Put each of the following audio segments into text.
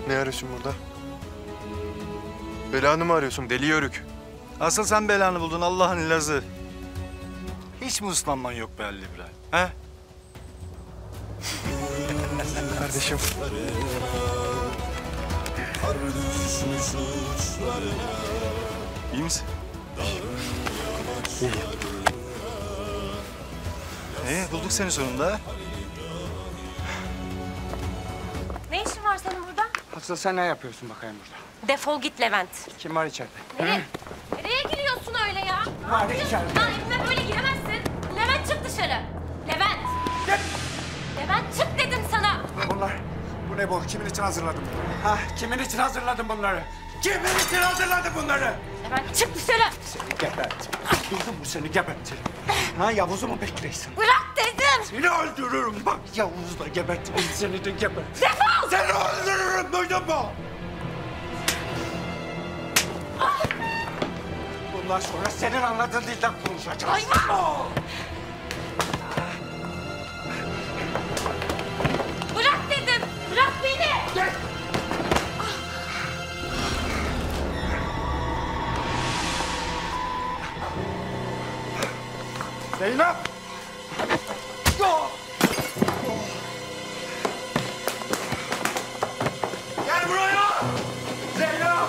Ne arıyorsun burada? Belanı mı arıyorsun deli yörük? Asıl sen belanı buldun Allah'ın ilazı. Hiç mi ıslanman yok be Halil İbrahim? He? Kardeşim. İyi misin? İyi. Bulduk seni sonunda. Ne işin var senin burada? Asıl sen ne yapıyorsun bakayım burada? Defol git Levent. Kim var içeride? Nereye giriyorsun öyle ya? Var içeride. Lan evime böyle giremezsin. Levent çık dışarı. Levent. Gel. Levent çık dedim sana. Bu ne bu? Kimin için hazırladın bunları? Ha? Kimin için hazırladın bunları? Kimin için hazırladın bunları? Levent çık dışarı. Seni gebertirim. Duydun mu seni gebertirim. Ha Yavuz'u mu bekliyorsun? Bırak dedim. Seni öldürürüm bak Yavuz'u da gebertirim seni de gebertirim. Defol. Seni öldürürüm duydun mu? Bundan sonra senin anladığın dilden konuşacağız. Hayvan. Bırak dedim. Bırak beni. Gel. Zeynep! Gel buraya! Zeynep!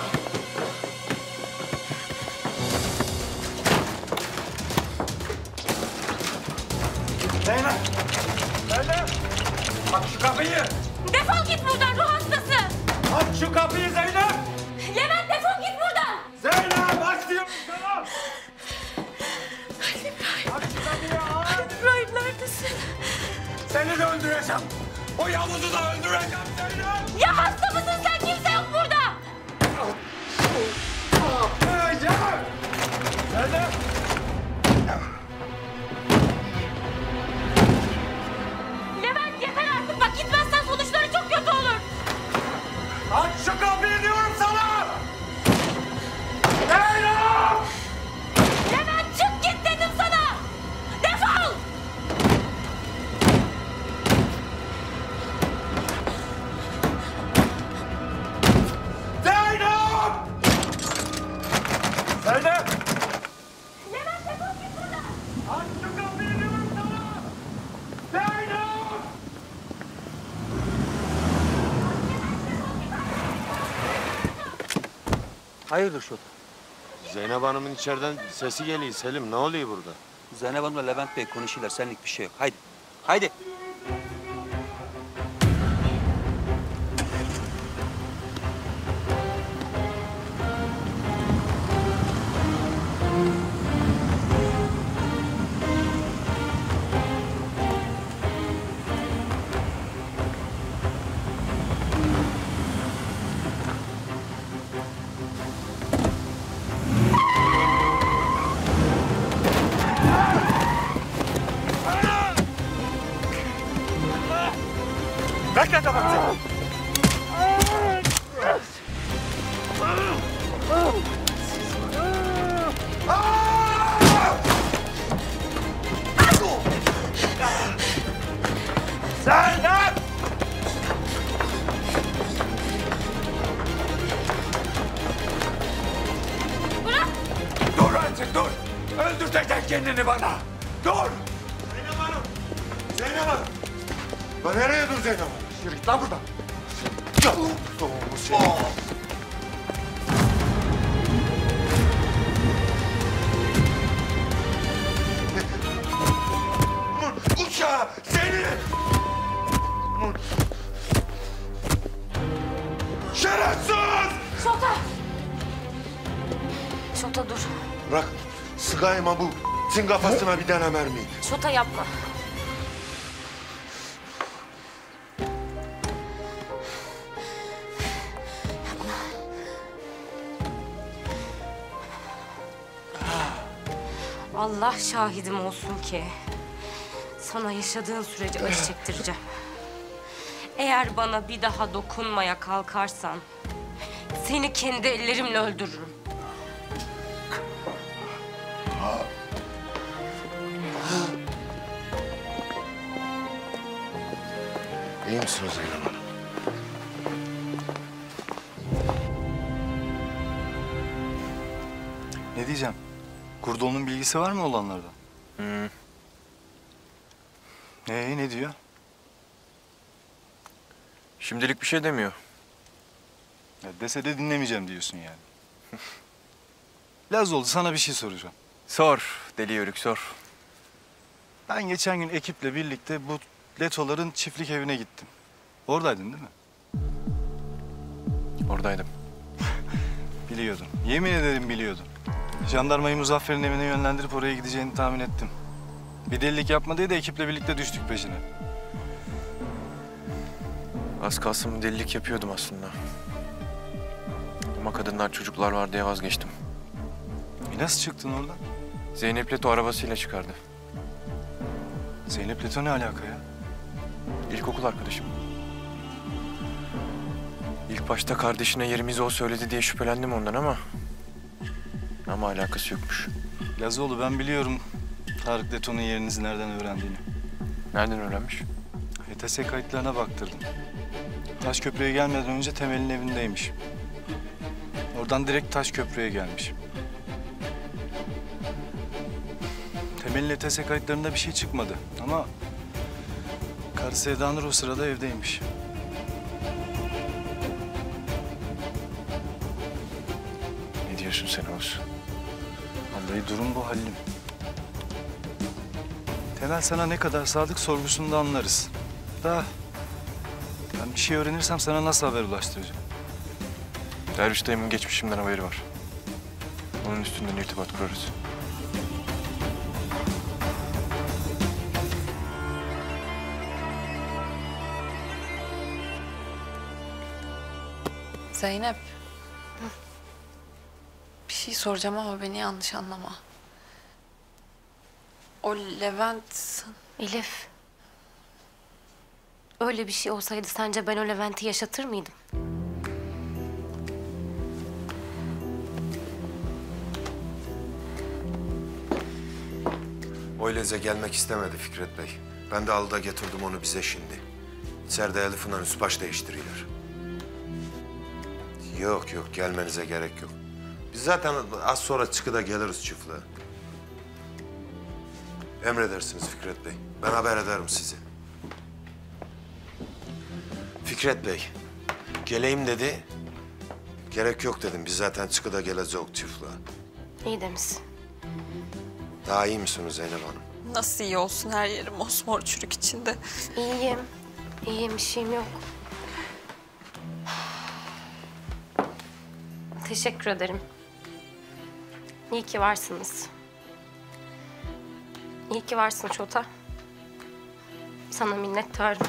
Zeynep! Zeynep! Aç şu kapıyı! Defol git buradan ruh hastası. Aç şu kapıyı Zeynep! Levent defol git buradan. Zeynep aç diyorum sana! Ali İbrahim. Aç şu kapıyı aç! İbrahim neredesin? Seni de öldüreceğim! O Yavuz'u da öldüreceğim Zeynep! Ya hasta mısın sen? Kimse yok burada. Öldüreceğim! Zeynep! Levent yeter artık. Bak gitmezsen sonuçları çok kötü olur. Aç şu kapıyı diyorum sana! Zeynep! Levent çık git dedim sana. Defol. Zeynep! Zeynep! Levent defol git buradan. Aç şu kapıyı diyorum sana! Zeynep! Hayırdır Şota? Zeynep Hanım'ın içeriden sesi geliyor. Selim ne oluyor burada? Zeynep Hanım'la Levent Bey konuşuyorlar. Senlik bir şey yok. Haydi. Haydi. Bekle tabancayı! Zeynep! Bırak. Dur artık dur! Öldüreceksin kendini bana! Dur! Zeynep Hanım! Zeynep Hanım! Lan nereye dur Zeynep Hanım? Yürü git lan buradan! Doğmuş seni. Uçağı seni! Şerefsiz! Şota. Şota dur. Bırak, sıkayım ha bu. Sin kafasına bir tane mermi. Şota yapma. Allah şahidim olsun ki sana yaşadığın sürece acı çektireceğim. Eğer bana bir daha dokunmaya kalkarsan seni kendi ellerimle öldürürüm. İyi misin Zeynep Hanım? Ne diyeceğim? Kurdoğlu'nun bilgisi var mı olanlardan? Ne diyor? Şimdilik bir şey demiyor. Ya dese de dinlemeyeceğim diyorsun yani. Lazoğlu, sana bir şey soracağım. Sor deli yörük sor. Ben geçen gün ekiple birlikte bu Letoların çiftlik evine gittim. Oradaydın değil mi? Oradaydım. Biliyordum. Yemin ederim biliyordum. Jandarmayı Muzaffer'in evine yönlendirip oraya gideceğini tahmin ettim. Bir delilik yapma diye de ekiple birlikte düştük peşine. Az kalsın delilik yapıyordum aslında. Ama kadınlar çocuklar var diye vazgeçtim. Nasıl çıktın oradan? Zeynep Leto arabasıyla çıkardı. Zeynep Leto ne alaka ya? İlkokul arkadaşım. İlk başta kardeşine yerimizi o söyledi diye şüphelendim ondan ama alakası yokmuş. Lazoğlu, ben biliyorum Tarık Leto'nun yerinizi nereden öğrendiğini. Nereden öğrenmiş? ETS kayıtlarına baktırdım. Taşköprü'ye gelmeden önce Temel'in evindeymiş. Oradan direkt Taşköprü'ye gelmiş. Temel'in ETS kayıtlarında bir şey çıkmadı ama karısı Eda Nur o sırada evdeymiş. Ne diyorsun sen Oğuz? Vallahi durum bu Halil'im. Temel sana ne kadar sadık sorgusunda anlarız. Da ben bir şey öğrenirsem sana nasıl haber ulaştıracağım? Derviş dayımın geçmişimden haberi var. Onun üstünden irtibat kurarız. Zeynep. Bir şey soracağım ama beni yanlış anlama. O Levent... Elif. Öyle bir şey olsaydı sence ben o Levent'i yaşatır mıydım? Oyleze gelmek istemedi Fikret Bey. Ben de aldı getirdim onu bize şimdi. İçeride Elif'in üst baş değiştiriyorlar. Yok gelmenize gerek yok. Biz zaten az sonra çıkıda geliriz çiftliğe. Emredersiniz Fikret Bey. Ben haber ederim sizi. Fikret Bey, geleyim dedi. Gerek yok dedim. Biz zaten çıkıda geleceğiz çiftliğe. İyi demişsin. Daha iyi misiniz Zeynep Hanım? Nasıl iyi olsun, her yerim mosmor çürük içinde. İyiyim. İyiyim, bir şeyim yok. Teşekkür ederim. İyi ki varsınız. İyi ki varsın Şota. Sana minnettarım.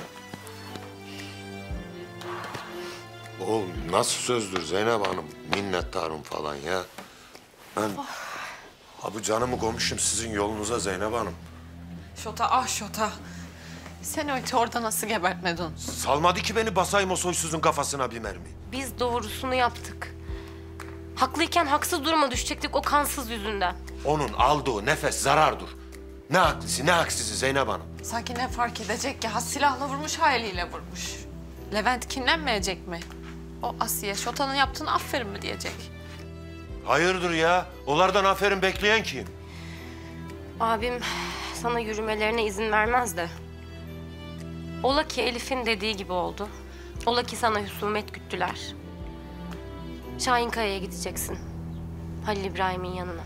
Oğlum nasıl sözdür Zeynep Hanım? Minnettarım falan ya. Ben... Ha bu canımı komşum sizin yolunuza Zeynep Hanım. Şota, ah Şota. Sen öyle orada nasıl gebertmedin? Salmadı ki beni basayım o soysuzun kafasına bir mermi. Biz doğrusunu yaptık. Haklıyken haksız duruma düşecektik o kansız yüzünden. Onun aldığı nefes zarardır. Ne haklısı ne haksızı Zeynep Hanım. Sanki ne fark edecek ki? Ha silahla vurmuş, ha eliyle vurmuş. Levent kinlenmeyecek mi? O Asiye, Şota'nın yaptığını aferin mi diyecek? Hayırdır ya? Onlardan aferin bekleyen kim? Abim sana yürümelerine izin vermez de. Ola ki Elif'in dediği gibi oldu. Ola ki sana husumet güttüler. Şahinkaya'ya gideceksin. Halil İbrahim'in yanına.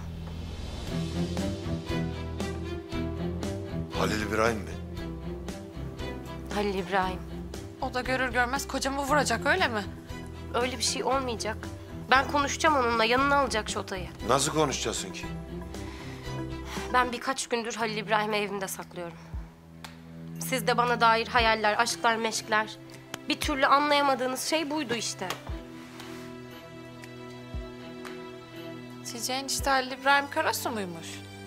Halil İbrahim mi? Halil İbrahim. O da görür görmez kocamı vuracak, öyle mi? Öyle bir şey olmayacak. Ben konuşacağım onunla, yanına alacak Şota'yı. Nasıl konuşacaksın ki? Ben birkaç gündür Halil İbrahim'i evimde saklıyorum. Siz de bana dair hayaller, aşklar, meşkler... bir türlü anlayamadığınız şey buydu işte. Çiçeğin işte Halil İbrahim Karasu muymuş?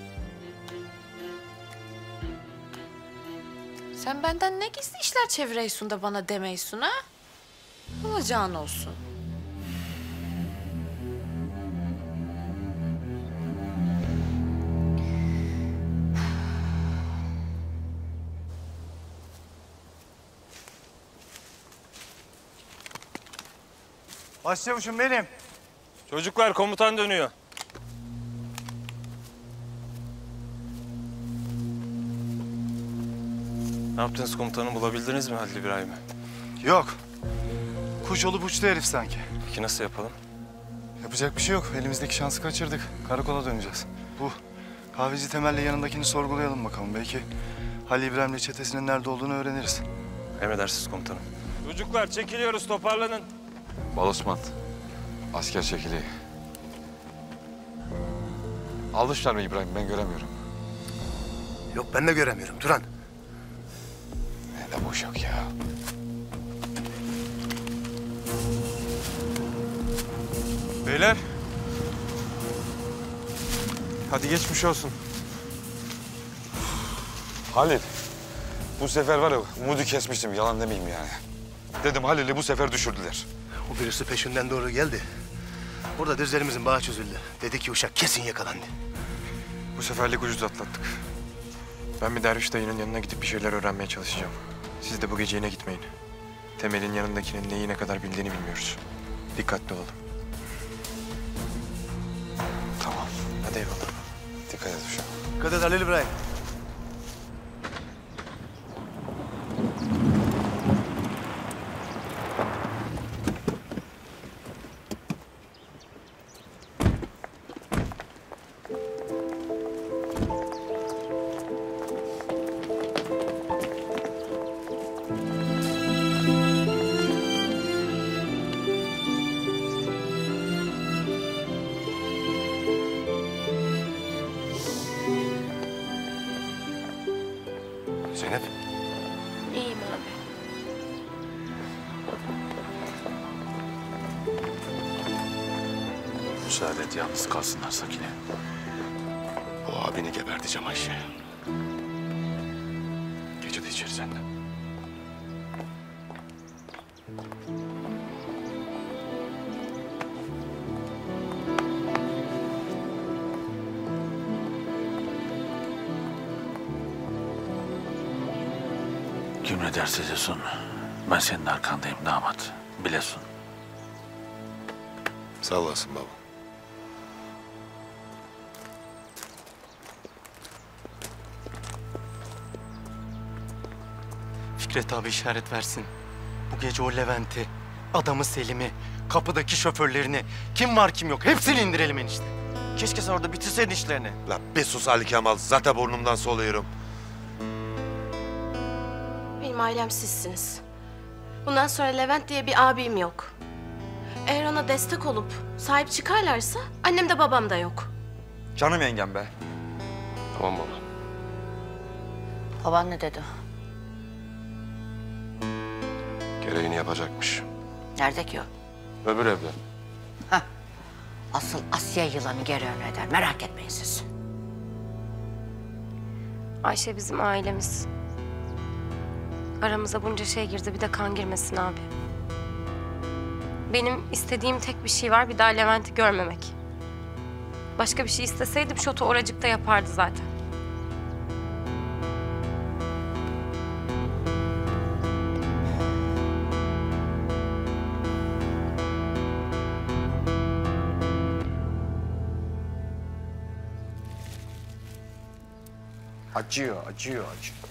Sen benden ne gizli işler çeviriyorsun da bana demeysun ha? Olacağın olsun. Başçavuşum benim. Çocuklar komutan dönüyor. Ne yaptınız komutanım? Bulabildiniz mi Halil İbrahim'i? Yok. Kuş olup uçtu herif sanki. Peki nasıl yapalım? Yapacak bir şey yok. Elimizdeki şansı kaçırdık. Karakola döneceğiz. Bu kahveci Temel'le yanındakini sorgulayalım bakalım. Belki Halil İbrahim'le çetesinin nerede olduğunu öğreniriz. Emredersiniz komutanım. Çocuklar çekiliyoruz, toparlanın. Bal Osman, asker çekiliği. Almışlar mı İbrahim? Ben göremiyorum. Yok ben de göremiyorum Turan. Ne de boş yok ya. Beyler. Hadi geçmiş olsun. Halil, bu sefer var ya umudu kesmiştim, yalan demeyeyim yani. Dedim Halil'i bu sefer düşürdüler. O birisi peşinden doğru geldi. Burada dizlerimizin bağı çözüldü. Dedi ki uşak kesin yakalandı. Bu seferlik ucuz atlattık. Ben bir derviş dayının yanına gidip bir şeyler öğrenmeye çalışacağım. Siz de bu gece yine gitmeyin. Temel'in yanındakinin neyi ne kadar bildiğini bilmiyoruz. Dikkatli olalım. Tamam, Hadi eyvallah. dikkat et uşağım. Dikkat et Halil İbrahim. Zeynep. İyiyim abi. Müsaade et yalnız kalsınlar Sakine. O abini geberteceğim Ayşe. Gece de içeri sen de. Kim ne derse desin, ben senin arkandayım damat. Bilesin. Sağ olasın baba. Fikret abi işaret versin. Bu gece o Levent'i, adamı Selim'i, kapıdaki şoförlerini, kim var kim yok hepsini indirelim enişte. Keşke sen orada bitirseydin işlerini. La bir sus Ali Kemal. Zaten burnumdan soluyorum. Benim ailem sizsiniz. Bundan sonra Levent diye bir abim yok. Eğer ona destek olup sahip çıkarlarsa annem de babam da yok. Canım yengem be. Tamam baba. Baban ne dedi? Gereğini yapacakmış. Nerede ki o? Öbür evde. Hah. Asıl Asya yılanı geri eder. Merak etmeyin siz. Ayşe bizim ailemiz. Aramıza bunca şey girdi, bir de kan girmesin abi. Benim istediğim tek bir şey var, bir daha Levent'i görmemek. Başka bir şey isteseydim şotu oracıkta yapardı zaten. Acıyor, acıyor.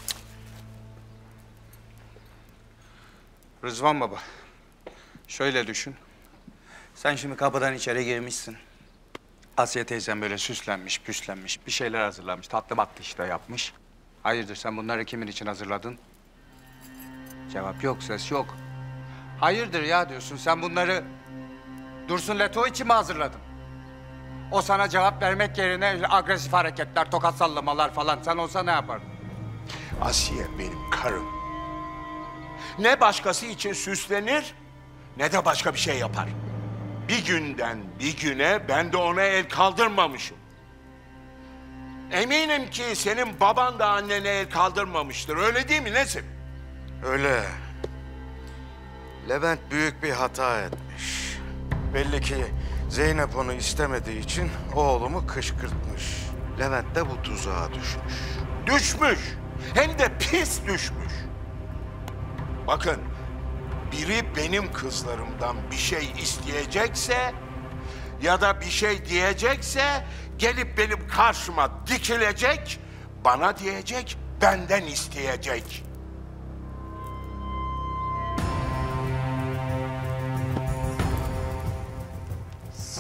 Rızvan baba, şöyle düşün. Sen şimdi kapıdan içeri girmişsin. Asiye teyzem böyle süslenmiş, püslenmiş, bir şeyler hazırlamış. Tatlı matlı işte yapmış. Hayırdır, sen bunları kimin için hazırladın? Cevap yok, ses yok. Hayırdır ya diyorsun, sen bunları Dursun Leto için mi hazırladın? O sana cevap vermek yerine agresif hareketler, tokat sallamalar falan. Sen olsa ne yapardın? Asiye benim karım. Ne başkası için süslenir, ne de başka bir şey yapar. Bir günden bir güne ben de ona el kaldırmamışım. Eminim ki senin baban da annene el kaldırmamıştır. Öyle değil mi Nesim? Öyle. Levent büyük bir hata etmiş. Belli ki Zeynep onu istemediği için oğlumu kışkırtmış. Levent de bu tuzağa düşmüş. Düşmüş. Hem de pis düşmüş. Bakın, biri benim kızlarımdan bir şey isteyecekse ya da bir şey diyecekse gelip benim karşıma dikilecek, bana diyecek, benden isteyecek.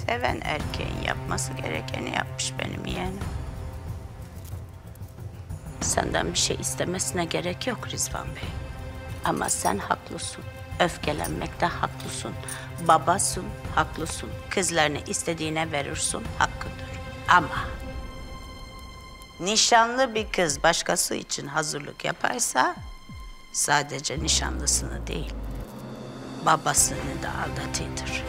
Seven erkeğin yapması gerekeni yapmış benim yeğenim. Senden bir şey istemesine gerek yok Rizvan Bey. Ama sen haklısın. Öfkelenmekte haklısın. Babasın, haklısın. Kızlarını istediğine verirsin, hakkıdır. Ama nişanlı bir kız başkası için hazırlık yaparsa sadece nişanlısını değil, babasını da aldatıyordur.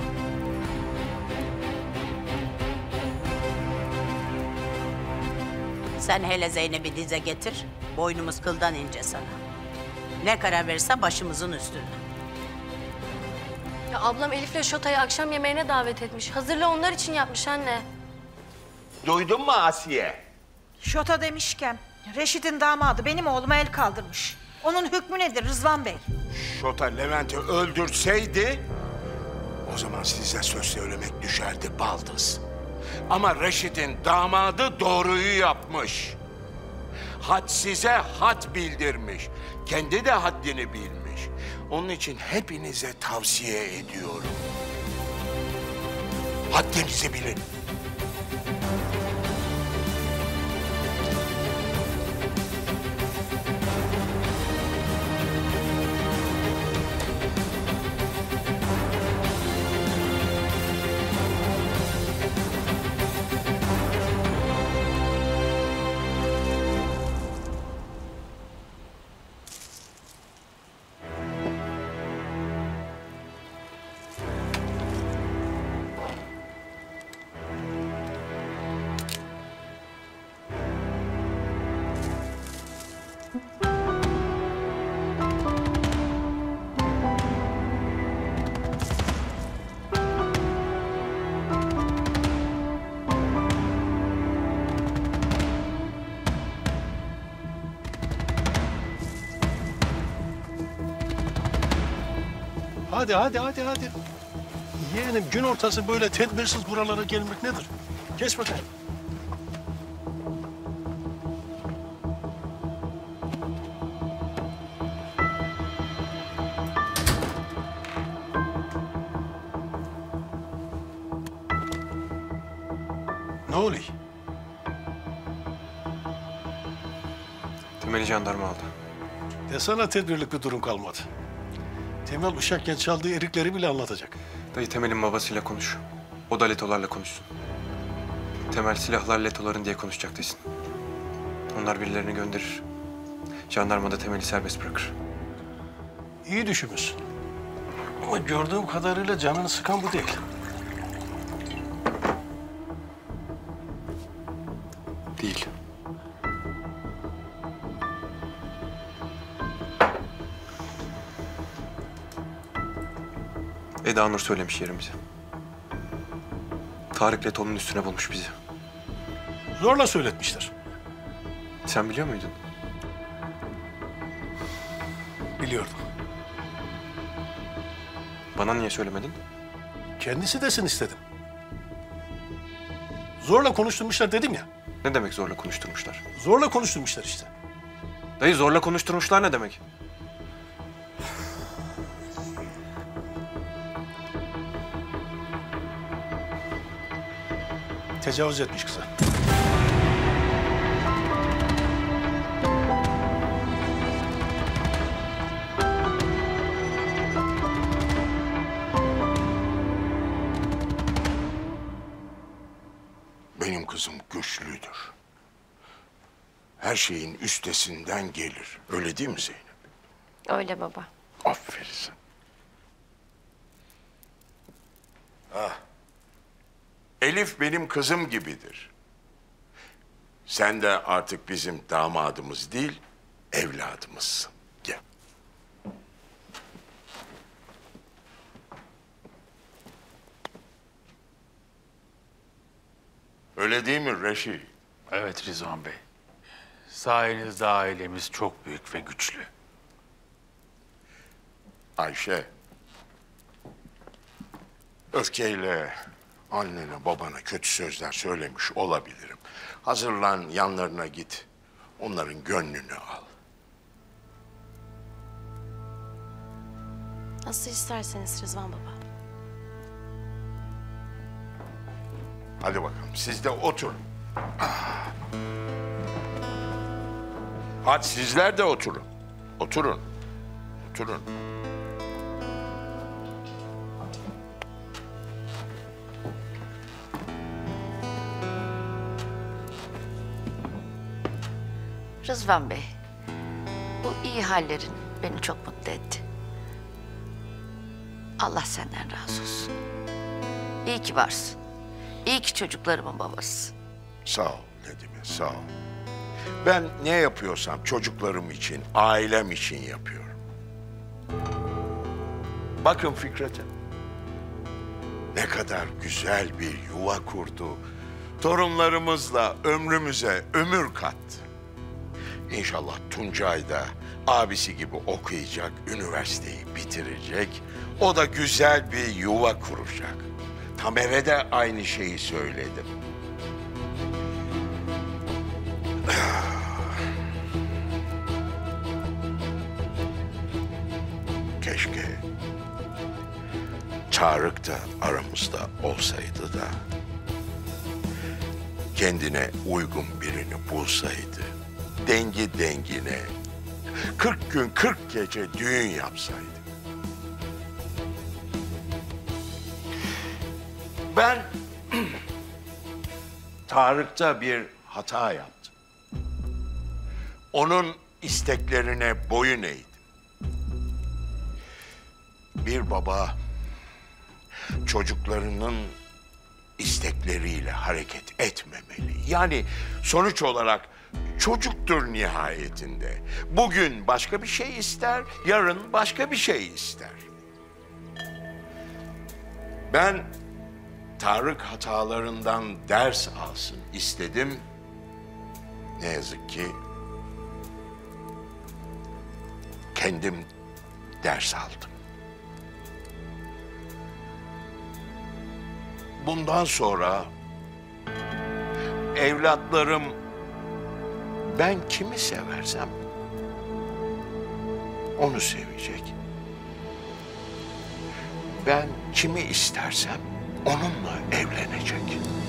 Sen hele Zeynep'i dize getir, boynumuz kıldan ince sana. Ne karar verirse başımızın üstüne. Ya ablam Elif'le Şota'yı akşam yemeğine davet etmiş. Hazırla onlar için yapmış anne. Duydun mu Asiye? Şota demişken Reşit'in damadı benim oğluma el kaldırmış. Onun hükmü nedir Rızvan Bey? Şota Levent'i öldürseydi o zaman size söz söylemek düşerdi baldız. Ama Reşit'in damadı doğruyu yapmış. Had size had bildirmiş. Kendi de haddini bilmiş. Onun için hepinize tavsiye ediyorum. Haddinizi bilin. Hadi. Yeğenim gün ortası böyle tedbirsiz buralara gelmek nedir? Geç bakayım. Ne oluyor? Temel'i jandarma aldı. Desene tedbirlik bir durum kalmadı. Temel uşakken çaldığı erikleri bile anlatacak. Dayı Temel'in babasıyla konuş. O da Letolarla konuşsun. Temel silahlar Letoların diye konuşacak desin. Onlar birilerini gönderir. Jandarma da Temel'i serbest bırakır. İyi düşünmüşsün. Ama gördüğüm kadarıyla canını sıkan bu değil. Değil. Eda Nur söylemiş yerimizi. Tarık Leto'nun üstüne bulmuş bizi. Zorla söyletmişler. Sen biliyor muydun? Biliyordum. Bana niye söylemedin? Kendisi desin istedim. Zorla konuşturmuşlar dedim ya. Ne demek zorla konuşturmuşlar? Zorla konuşturmuşlar işte. Dayı zorla konuşturmuşlar ne demek? Tecavüz etmiş kıza. Benim kızım güçlüdür. Her şeyin üstesinden gelir. Öyle değil mi Zeynep? Öyle baba. Aferin sana. Ah. Elif benim kızım gibidir. Sen de artık bizim damadımız değil, evladımızsın. Gel. Öyle değil mi Reşi? Evet Rizvan Bey. Sayenizde ailemiz çok büyük ve güçlü. Ayşe, öfkeyle annene babana kötü sözler söylemiş olabilirim. Hazırlan, yanlarına git. Onların gönlünü al. Nasıl isterseniz Rızvan baba. Hadi bakalım siz de oturun. Hadi sizler de oturun. Oturun. Oturun. Rızvan Bey, bu iyi hallerin beni çok mutlu etti. Allah senden razı olsun. İyi ki varsın. İyi ki çocuklarımın babası. Sağ ol Nedime, sağ ol. Ben ne yapıyorsam çocuklarım için, ailem için yapıyorum. Bakın Fikret'e. Ne kadar güzel bir yuva kurdu. Torunlarımızla ömrümüze ömür kattı. İnşallah Tuncay da abisi gibi okuyacak, üniversiteyi bitirecek. O da güzel bir yuva kuracak. Tamer'e de aynı şeyi söyledim. Keşke Tarık da aramızda olsaydı da kendine uygun birini bulsaydı, dengi dengine 40 gün 40 gece düğün yapsaydı. Ben Tarık'ta bir hata yaptım. Onun isteklerine boyun eğdim. Bir baba çocuklarının istekleriyle hareket etmemeli. Yani sonuç olarak çocuktur nihayetinde. Bugün başka bir şey ister, yarın başka bir şey ister. Ben Tarık hatalarından ders alsın istedim. Ne yazık ki kendim ders aldım. Bundan sonra evlatlarım ben kimi seversem onu sevecek. Ben kimi istersem onunla evlenecek.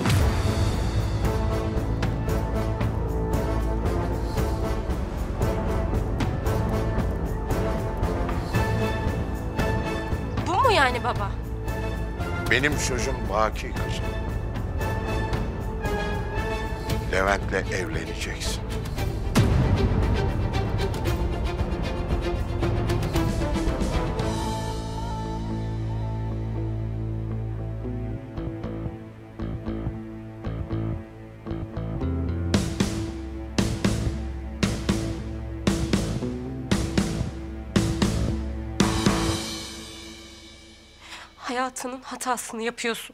Bu mu yani baba? Benim sözüm baki kızım. Levent'le evleneceksin. Hayatının hatasını yapıyorsun.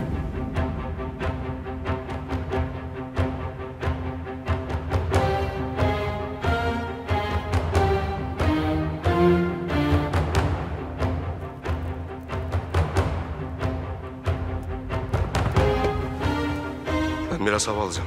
Ben biraz hava alacağım.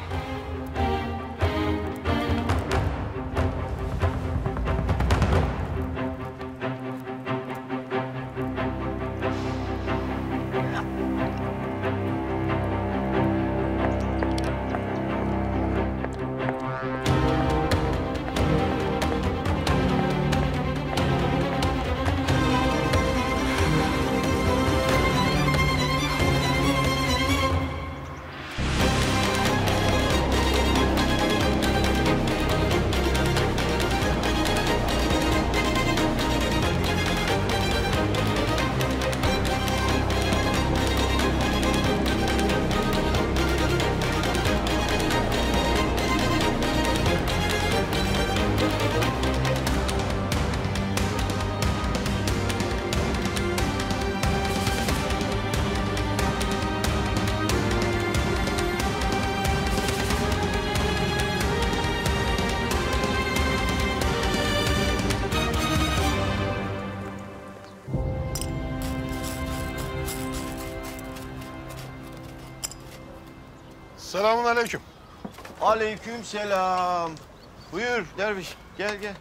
Selamun aleyküm. Aleyküm selam. Buyur derviş, gel gel.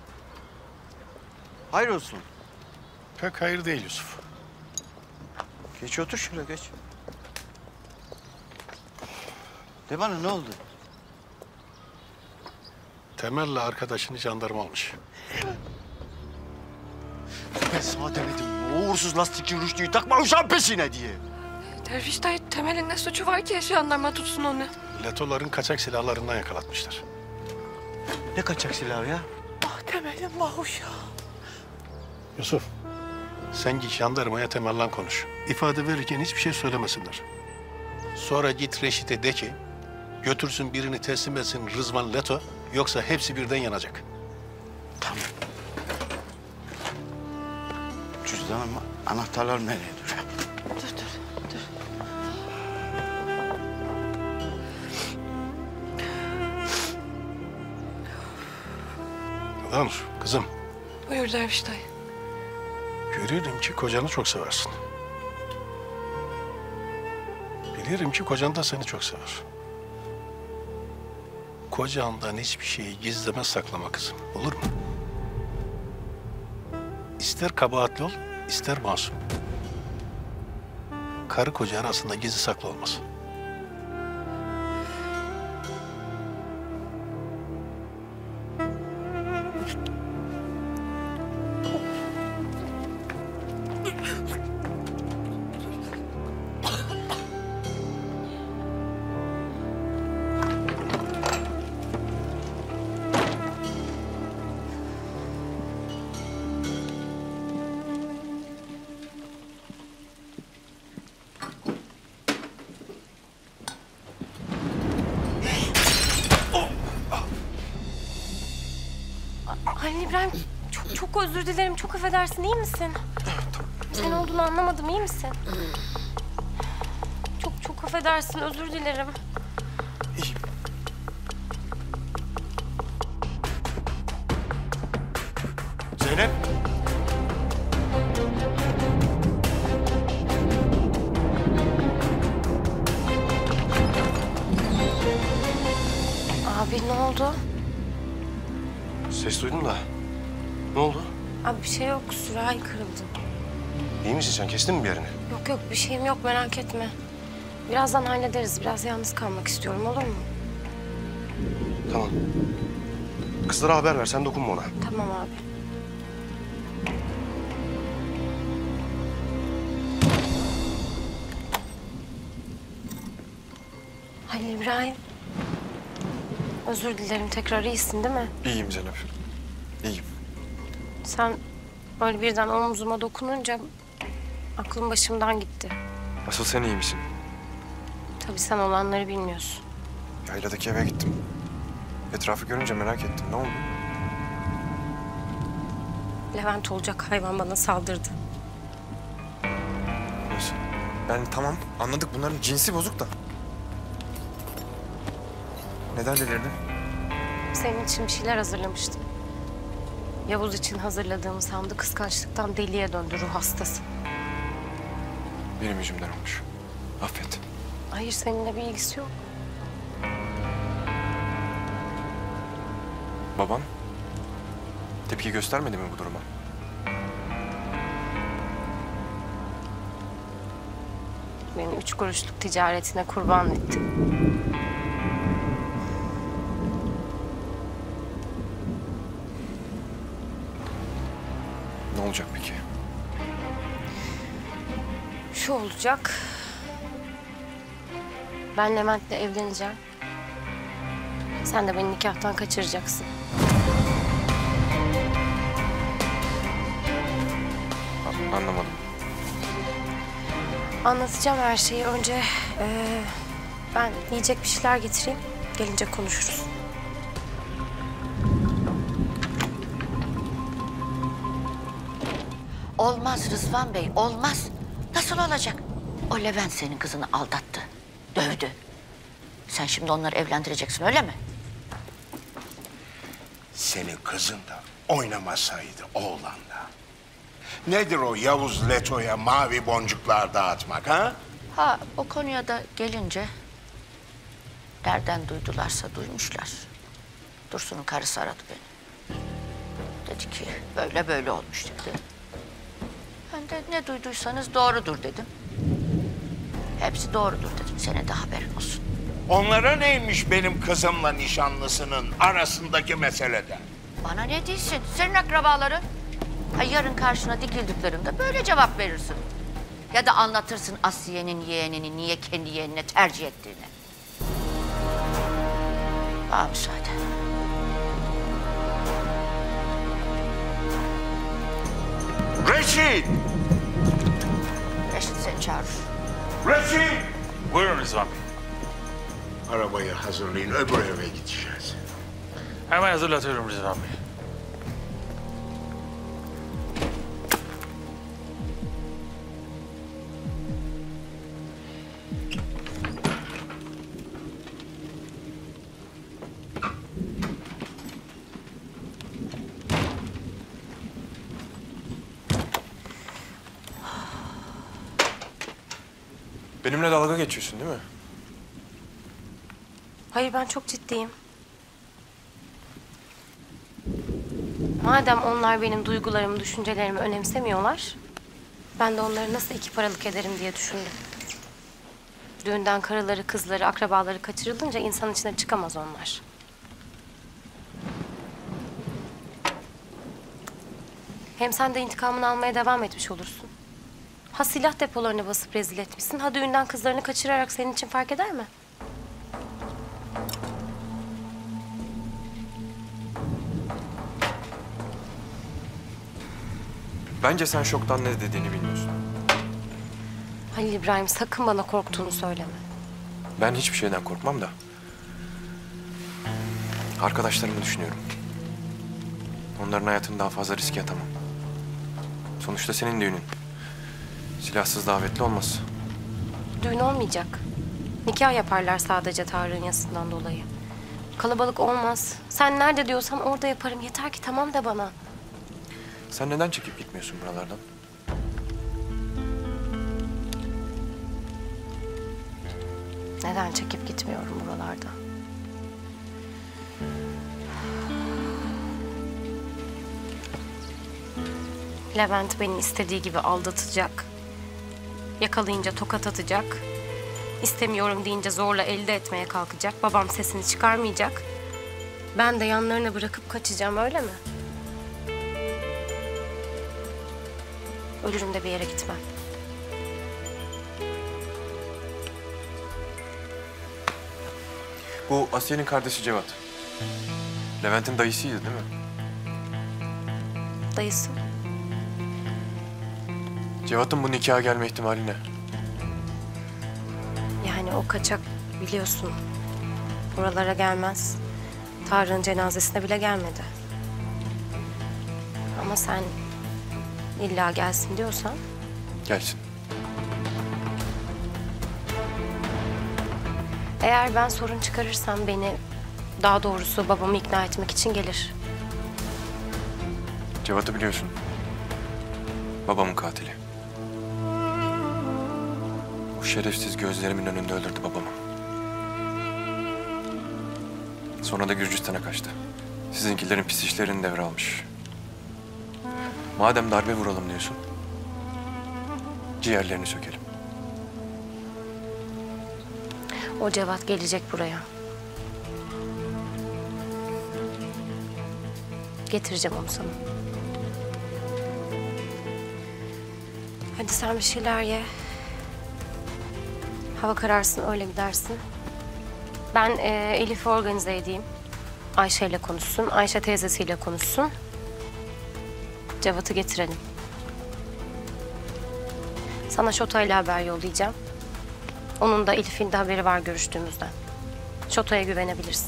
Hayır olsun. Pek hayır değil Yusuf. Geç otur şuraya, geç. De bana ne oldu? Temel'le arkadaşını jandarma almış. Ben sana demedim mi? O uğursuz lastikçi Rüştü'yü takma uşağın peşine diye. Derviş dayı Temel'in ne suçu var ki jandarma tutsun onu? Letoların kaçak silahlarından yakalatmışlar. Ne kaçak silahı ya? Ah Temel'in vah uşağı. Yusuf, sen git jandarmaya Temel'le konuş. İfade verirken hiçbir şey söylemesinler. Sonra git Reşit'e de ki, götürsün birini teslim etsin Rızvan Leto, yoksa hepsi birden yanacak. Tamam. Cüzdanım, anahtarlar nereye dur? Dur. Adanur, kızım, Buyur Derviş dayı. görüyorum ki kocanı çok seversin. Bilirim ki kocan da seni çok sever. Kocandan hiçbir şeyi gizleme saklama kızım, olur mu? İster kabahatli ol, ister masum. Karı koca arasında gizli saklı olmaz. Halil İbrahim, çok özür dilerim. Çok affedersin, iyi misin? Sen olduğunu anlamadım, iyi misin? Çok affedersin, özür dilerim. Zeynep. Abi ne oldu? Ses duydum da. Ne oldu? Abi bir şey yok, sürahi kırıldı. İyi misin sen? Kestin mi bir yerini? Yok bir şeyim yok, merak etme. Birazdan hallederiz, biraz yalnız kalmak istiyorum, olur mu? Tamam. Kızlara haber ver. Sen dokunma ona. Tamam abi. Halil İbrahim. Özür dilerim, tekrar iyisin değil mi? İyiyim Zeynep. İyiyim. Sen öyle birden omzuma dokununca aklım başımdan gitti. Asıl sen iyi misin? Tabii sen olanları bilmiyorsun. Yayladaki eve gittim. Etrafı görünce merak ettim. Ne oldu? Levent olacak hayvan bana saldırdı. Nasıl? Yani tamam anladık bunların cinsi bozuk da. Neden delirdin? Senin için bir şeyler hazırlamıştım. Yavuz için hazırladığımı sandı. Kıskançlıktan deliye döndü, ruh hastası. Benim yüzümden olmuş. Affet. Hayır, seninle bir ilgisi yok. Baban tepki göstermedi mi bu duruma? Beni 3 kuruşluk ticaretine kurban etti. Ne olacak peki? Şu olacak. Ben Levent'le evleneceğim. Sen de beni nikahtan kaçıracaksın. Anlamadım. Anlatacağım her şeyi. Önce ben yiyecek bir şeyler getireyim. Gelince konuşuruz. Olmaz Rızvan Bey, olmaz. Nasıl olacak? O Levent senin kızını aldattı, dövdü. Sen şimdi onları evlendireceksin, öyle mi? Senin kızın da oynamasaydı oğlanla. Nedir o Yavuz Leto'ya mavi boncuklar dağıtmak ha? Ha, o konuya da gelince... nereden duydularsa duymuşlar. Dursun'un karısı aradı beni. Dedi ki böyle böyle olmuş dedi. Ben de ne duyduysanız doğrudur dedim. Hepsi doğrudur dedim, sana da haberin olsun. Onlara neymiş benim kızımla nişanlısının arasındaki meselede? Bana ne değilsin? Senin akrabaların. Ha, yarın karşına dikildiklerinde böyle cevap verirsin. Ya da anlatırsın Asiye'nin yeğenini niye kendi yeğenine tercih ettiğini. Bana müsaade. Reşit! Reşit seni çağırır. Reşit! Buyurun Rızvan Bey. Arabayı hazırlayın, öbür eve gideceğiz. Hemen hazırlatıyorum Rızvan Bey. Benimle dalga geçiyorsun değil mi? Hayır, ben çok ciddiyim. Madem onlar benim duygularımı, düşüncelerimi önemsemiyorlar, ben de onları nasıl iki paralık ederim diye düşündüm. Düğünden karıları, kızları, akrabaları kaçırılınca insan içine çıkamaz onlar. Hem sen de intikamını almaya devam etmiş olursun. Ha silah depolarına basıp rezil etmişsin, ha düğünden kızlarını kaçırarak senin için fark eder mi? Bence sen şoktan ne dediğini bilmiyorsun. Halil İbrahim, sakın bana korktuğunu söyleme. Ben hiçbir şeyden korkmam da. Arkadaşlarımı düşünüyorum. Onların hayatını daha fazla riske atamam. Sonuçta senin düğünün. Silahsız davetli olmaz. Düğün olmayacak. Nikah yaparlar sadece Tarık'ın yasından dolayı. Kalabalık olmaz. Sen nerede diyorsan orada yaparım. Yeter ki tamam de bana. Sen neden çekip gitmiyorsun buralardan? Neden çekip gitmiyorum buralarda? Levent beni istediği gibi aldatacak. Yakalayınca tokat atacak. İstemiyorum deyince zorla elde etmeye kalkacak. Babam sesini çıkarmayacak. Ben de yanlarına bırakıp kaçacağım, öyle mi? Ölürüm de bir yere gitmem. Bu Asiye'nin kardeşi Cevat. Levent'in dayısıydı değil mi? Dayısı. Cevat'ın bu nikaha gelme ihtimali ne? Yani o kaçak biliyorsun. Buralara gelmez. Tarık'ın cenazesine bile gelmedi. Ama sen illa gelsin diyorsan. Gelsin. Eğer ben sorun çıkarırsam beni, daha doğrusu babamı ikna etmek için gelir. Cevat'ı biliyorsun. Babamın katili. O şerefsiz gözlerimin önünde öldürdü babamı. Sonra da Gürcistan'a kaçtı. Sizinkilerin pis işlerini devralmış. Madem darbe vuralım diyorsun, ciğerlerini sökelim. O Cevat gelecek buraya. Getireceğim onu sana. Hadi sen bir şeyler ye. Hava kararsın, öyle gidersin. Ben Elif'i organize edeyim. Ayşe ile konuşsun, Ayşe teyzesiyle konuşsun. Cevat'ı getirelim. Sana Şota'yla haber yollayacağım. Onun da Elif'in de haberi var görüştüğümüzden. Şota'ya güvenebilirsin.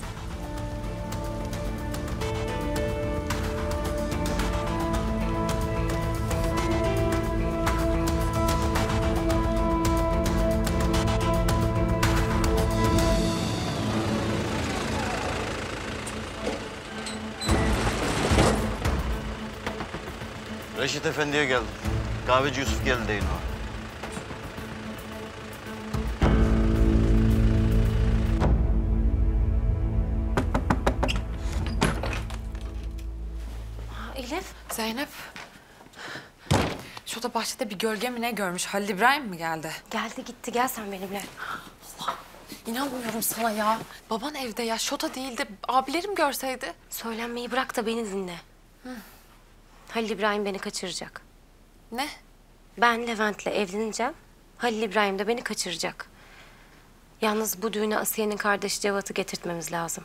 Reşit Efendi'ye geldim. Kahveci Yusuf geldi deyin o. Elif. Zeynep. Şurada bahçede bir gölge mi ne görmüş? Halil İbrahim mi geldi? Geldi gitti, gel sen benimle. İnanmıyorum sana ya. Baban evde ya. Şota değildi. Abilerim görseydi. Söylenmeyi bırak da beni dinle. Halil İbrahim beni kaçıracak. Ne? Ben Levent'le evleneceğim. Halil İbrahim de beni kaçıracak. Yalnız bu düğüne Asiye'nin kardeşi Cevat'ı getirtmemiz lazım.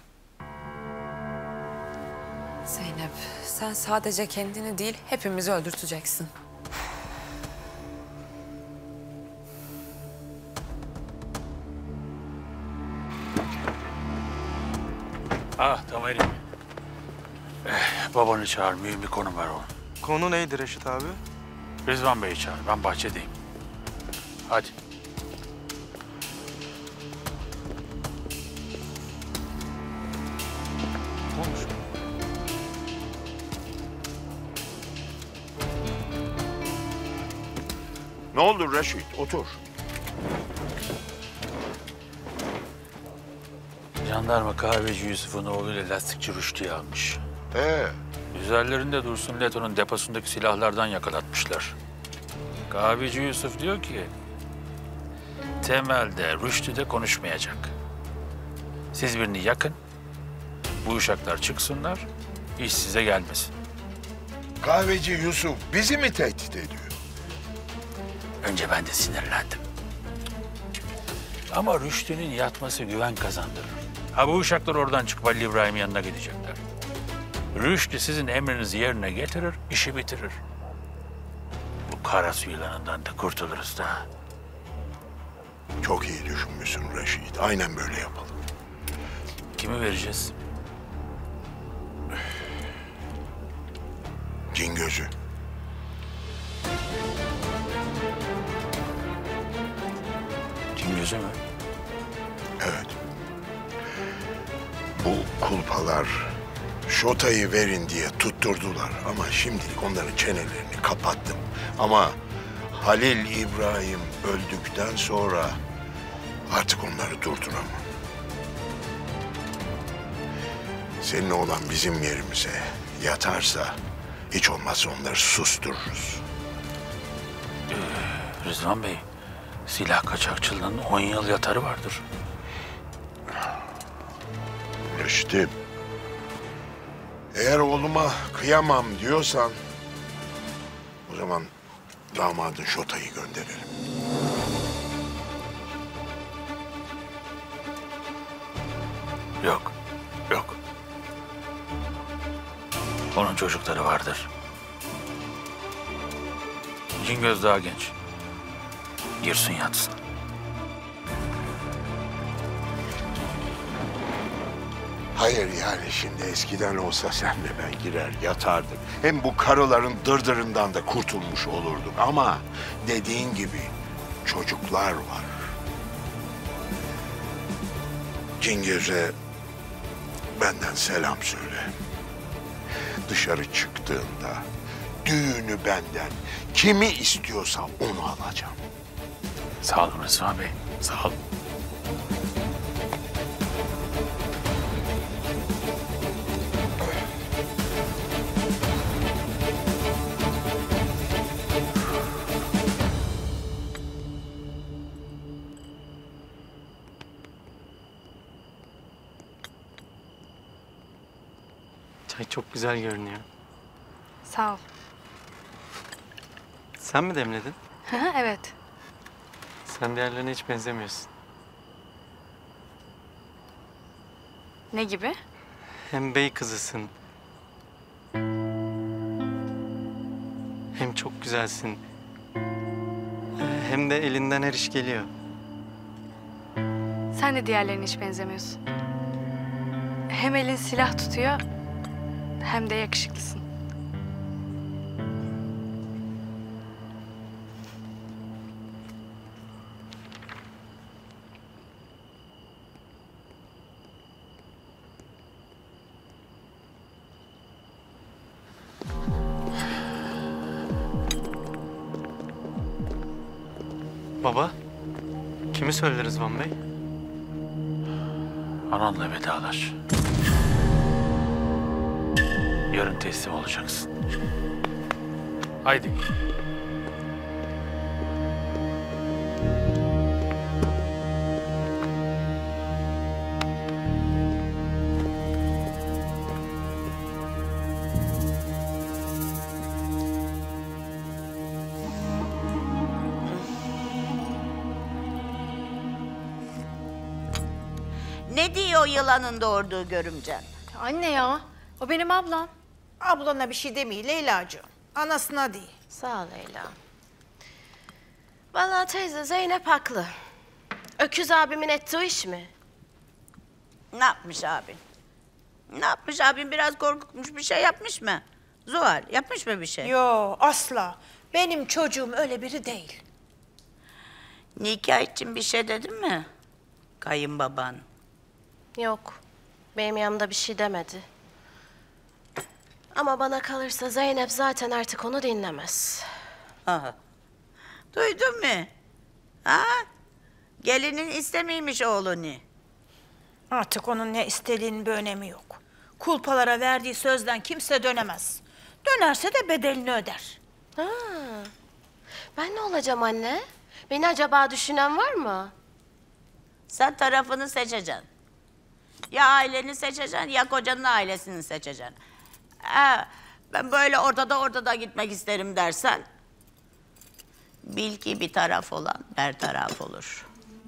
Zeynep, sen sadece kendini değil, hepimizi öldürteceksin. Ah Tamer'im. Babanı çağır, mühim bir konu var onun. Konu neydi Reşit abi? Rızvan Bey'i çağır, ben bahçedeyim. Hadi. Ne oldu Reşit? Otur. Jandarma kahveci Yusuf'un oğluyla lastikçi Rüştü'yü almış. Üzerlerinde Dursun Leto'nun deposundaki silahlardan yakalatmışlar. Kahveci Yusuf diyor ki... ...temelde Rüştü de konuşmayacak. Siz birini yakın, bu uşaklar çıksınlar, iş size gelmesin. Kahveci Yusuf bizi mi tehdit ediyor? Önce ben de sinirlendim. Ama Rüştü'nün yatması güven kazandırır. Ha bu uşaklar oradan çıkıp Ali İbrahim'in yanına gidecekler. Rüştü sizin emrinizi yerine getirir, işi bitirir. Bu kara su yılanından da kurtuluruz da. Çok iyi düşünmüşsün Reşit. Aynen böyle yapalım. Kimi vereceğiz? Cingöz'ü. Cingöz'ü mü? Evet. Bu kulpalar Şota'yı verin diye tutturdular ama şimdilik onların çenelerini kapattım. Ama Halil İbrahim öldükten sonra artık onları durduramam. Senin olan bizim yerimize yatarsa hiç olmazsa onları sustururuz. Rızvan Bey, silah kaçakçılığının 10 yıl yatarı vardır. Reşit'im, eğer oğluma kıyamam diyorsan o zaman damadın Şota'yı gönderelim. Yok, yok. Onun çocukları vardır. Cingöz daha genç. Girsin yatsın. Hayır yani şimdi eskiden olsa senle ben girer yatardık. Hem bu karıların dırdırından da kurtulmuş olurduk. Ama dediğin gibi çocuklar var. Cingöz'e benden selam söyle. Dışarı çıktığında düğünü benden kimi istiyorsa onu alacağım. Sağ olun Rızvan Bey, sağ olun. Çay çok güzel görünüyor. Sağ ol. Sen mi demledin? Evet. Sen diğerlerine hiç benzemiyorsun. Ne gibi? Hem bey kızısın. Hem çok güzelsin. Hem de elinden her iş geliyor. Sen de diğerlerine hiç benzemiyorsun. Hem elin silah tutuyor hem de yakışıklısın. Baba, kimi söyledi Rızvan Bey? Ananla vedalaş. Yarın teslim olacaksın. Haydi. Ne diyor yılanın doğurduğu görümcen? Anne ya, o benim ablam. Ablana bir şey demiyor Leyla'cığım. Anasına değil. Sağ ol Leyla. Vallahi teyze Zeynep haklı. Öküz abimin ettiği iş mi? Ne yapmış abin? Ne yapmış abin? Biraz korkutmuş, bir şey yapmış mı? Zuhal, yapmış mı bir şey? Yo, asla. Benim çocuğum öyle biri değil. Nikah için bir şey dedin mi? Kayınbaban. Yok. Benim yanımda bir şey demedi. Ama bana kalırsa Zeynep zaten artık onu dinlemez. Aha. Duydun mu? Ha? Gelinin istemiymiş oğlunu. Artık onun ne istediğinin bir önemi yok. Kulpalara verdiği sözden kimse dönemez. Dönerse de bedelini öder. Ha. Ben ne olacağım anne? Beni acaba düşünen var mı? Sen tarafını seçeceksin. Ya aileni seçeceksin ya kocanın ailesini seçeceksin. Ben böyle ortada gitmek isterim dersen... bil ki bir taraf olan her taraf olur.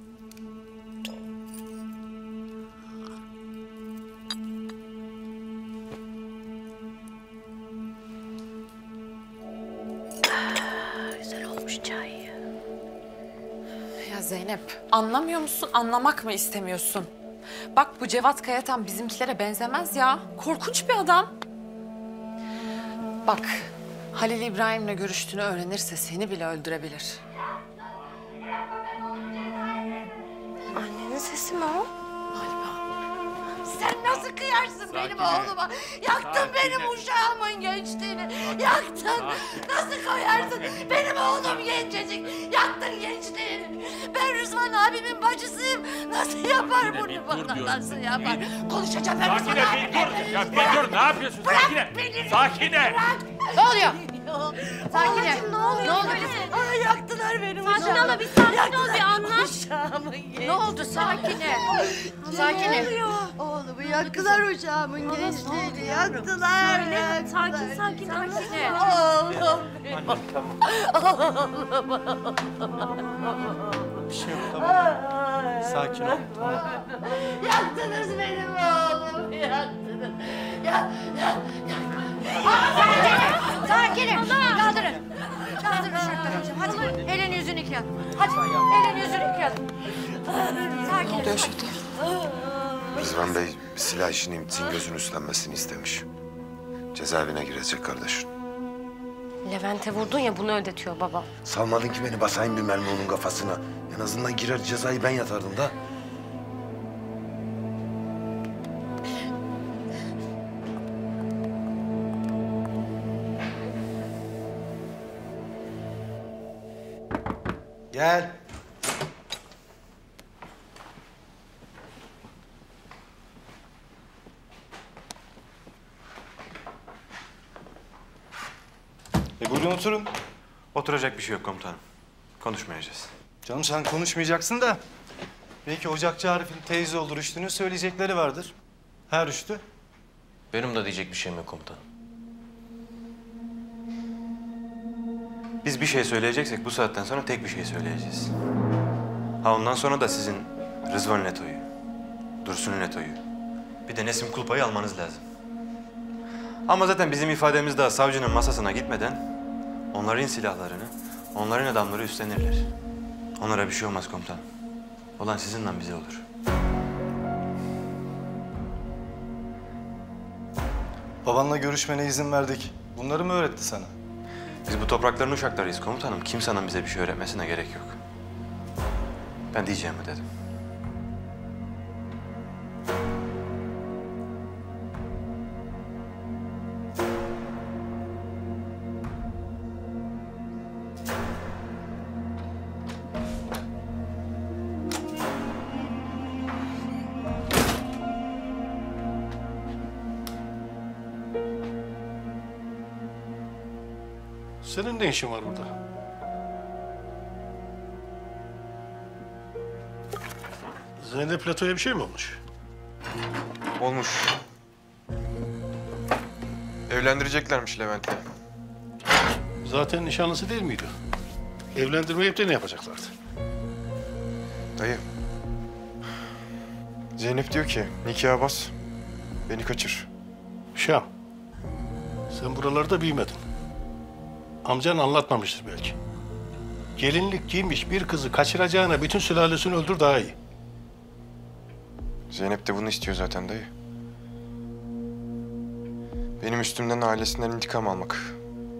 Güzel olmuş çay. Ya Zeynep, anlamıyor musun, anlamak mı istemiyorsun? Bak bu Cevat Kayatan bizimkilere benzemez ya. Korkunç bir adam. Bak, Halil İbrahim'le görüştüğünü öğrenirse seni bile öldürebilir. Annenin sesi mi o? Sen nasıl kıyarsın benim oğluma? Yaktın benim uşağımın gençliğini. Yaktın. Nasıl koyarsın? Benim oğlum gencecik. Yaktın gençliğini. Ben Rızvan abimin bacısıyım. Nasıl yapar bunu bana? Nasıl yapar? Konuşacağım ben Rızvan abimle. Ya bir dur, ne yapıyorsun? Sakine. Sakine. Ne oluyor? Sakine. Ne oluyor? Ne oldu? Ay yaktılar benim Sakin uşağımı. ol, bir sakin ol, bir anla. Uşağımın gençliğini. Ne oldu? Sakine. Sakine. Oğlumu yaktılar uşağımın gençliğini. Yaktılar. Söyle, sakin sakin anla. Oğlum benim. Bir şey yok, tamam. Sakin ol. Yaktınız benim oğlumu. Yaktınız. Sakinim. Kaldırın. Kaldırın uşaklar hocam. Hadi elini yüzünü yıkayalım. Hadi elini yüzünü yıkayalım. Sakin. Rızvan Bey silah işini İmt'in gözünün üstlenmesini istemiş. Cezaevine girecek kardeşin. Levent'e vurdun ya, bunu ödetiyor baba. Salmadın ki beni basayım bir mermi onun kafasına. En azından girer cezayı ben yatardım da. Gel. Buyurun oturun. Oturacak bir şey yok komutanım. Konuşmayacağız. Canım sen konuşmayacaksın da... belki Ocakçı Arif'in teyze olur Rüştü'nün söyleyecekleri vardır. Ha Rüştü? Benim de diyecek bir şeyim yok komutanım. Biz bir şey söyleyeceksek bu saatten sonra tek bir şey söyleyeceğiz. Ha ondan sonra da sizin Rızvan Neto'yu, Dursun Neto'yu, bir de Nesim Kulpa'yı almanız lazım. Ama zaten bizim ifademiz daha savcının masasına gitmeden onların silahlarını, onların adamları üstlenirler. Onlara bir şey olmaz komutanım. Olan sizinle bize olur. Babanla görüşmene izin verdik. Bunları mı öğretti sana? Biz bu toprakların uşaklarıyız komutanım. Kimsenin bize bir şey öğretmesine gerek yok. Ben diyeceğimi dedim. Senin ne işin var burada? Zeynep Plato'ya bir şey mi olmuş? Olmuş. Evlendireceklermiş Levent'le. Zaten nişanlısı değil miydi? Evlendirmeyip de ne yapacaklardı? Dayı. Zeynep diyor ki nikaha bas, beni kaçır. Şam, sen buralarda büyümedin. Amcan anlatmamıştır belki. Gelinlik giymiş bir kızı kaçıracağına bütün sülalesini öldür daha iyi. Zeynep de bunu istiyor zaten dayı. Benim üstümden ailesinden intikam almak.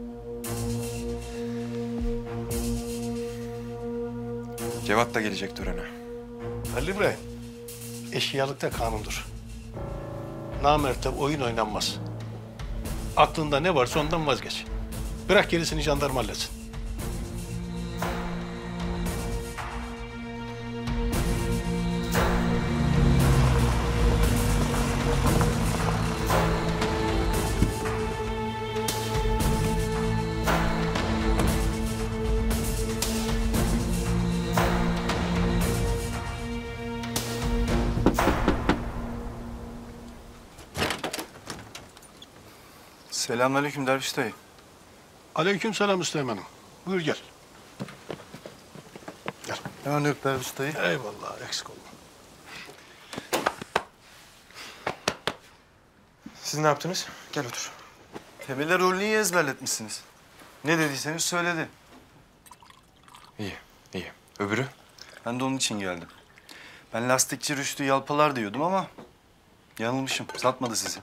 Cevat da gelecek törene. Halil İbrahim, eşkıyalıkta kanundur. Namert'te oyun oynanmaz. Aklında ne varsa ondan vazgeç. Bırak gerisini jandarma halletsin. Selamünaleyküm Derviş dayı. Aleykümselam Üsteğmen'im. Buyur gel. Gel. Ne yok Derviş dayı? Eyvallah, eksik olma. Siz ne yaptınız? Gel otur. Temel'e rolünü iyi ezberletmişsiniz. Ne dediyseniz söyledi. İyi, iyi. Öbürü? Ben de onun için geldim. Ben lastikçi Rüştü yalpalar diyordum ama yanılmışım. Satmadı sizi.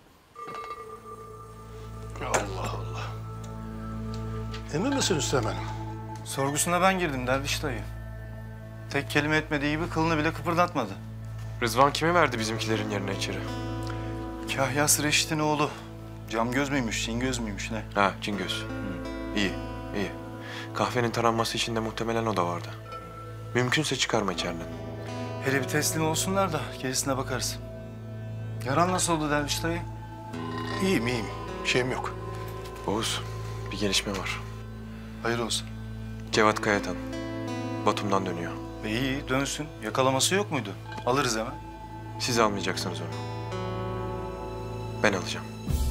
Allah Allah. Emin misin Üsteğmen'im? Sorgusuna ben girdim Derviş dayı. Tek kelime etmediği gibi kılını bile kıpırdatmadı. Rızvan kime verdi bizimkilerin yerine içeri? Kahyası Reşit'in oğlu. Camgöz müymüş, Cingöz müymüş ne? Ha, Cingöz. İyi, iyi. Kahvenin taranması için de muhtemelen o da vardı. Mümkünse çıkarma içeriden. Hele bir teslim olsunlar da gerisine bakarız. Yaran nasıl oldu Derviş dayı? İyiyim, iyiyim. Bir şeyim yok. Oğuz, bir gelişme var. Hayır olsun. Cevat Kayatan, Batum'dan dönüyor. İyi, dönsün. Yakalaması yok muydu? Alırız hemen. Siz almayacaksınız onu. Ben alacağım.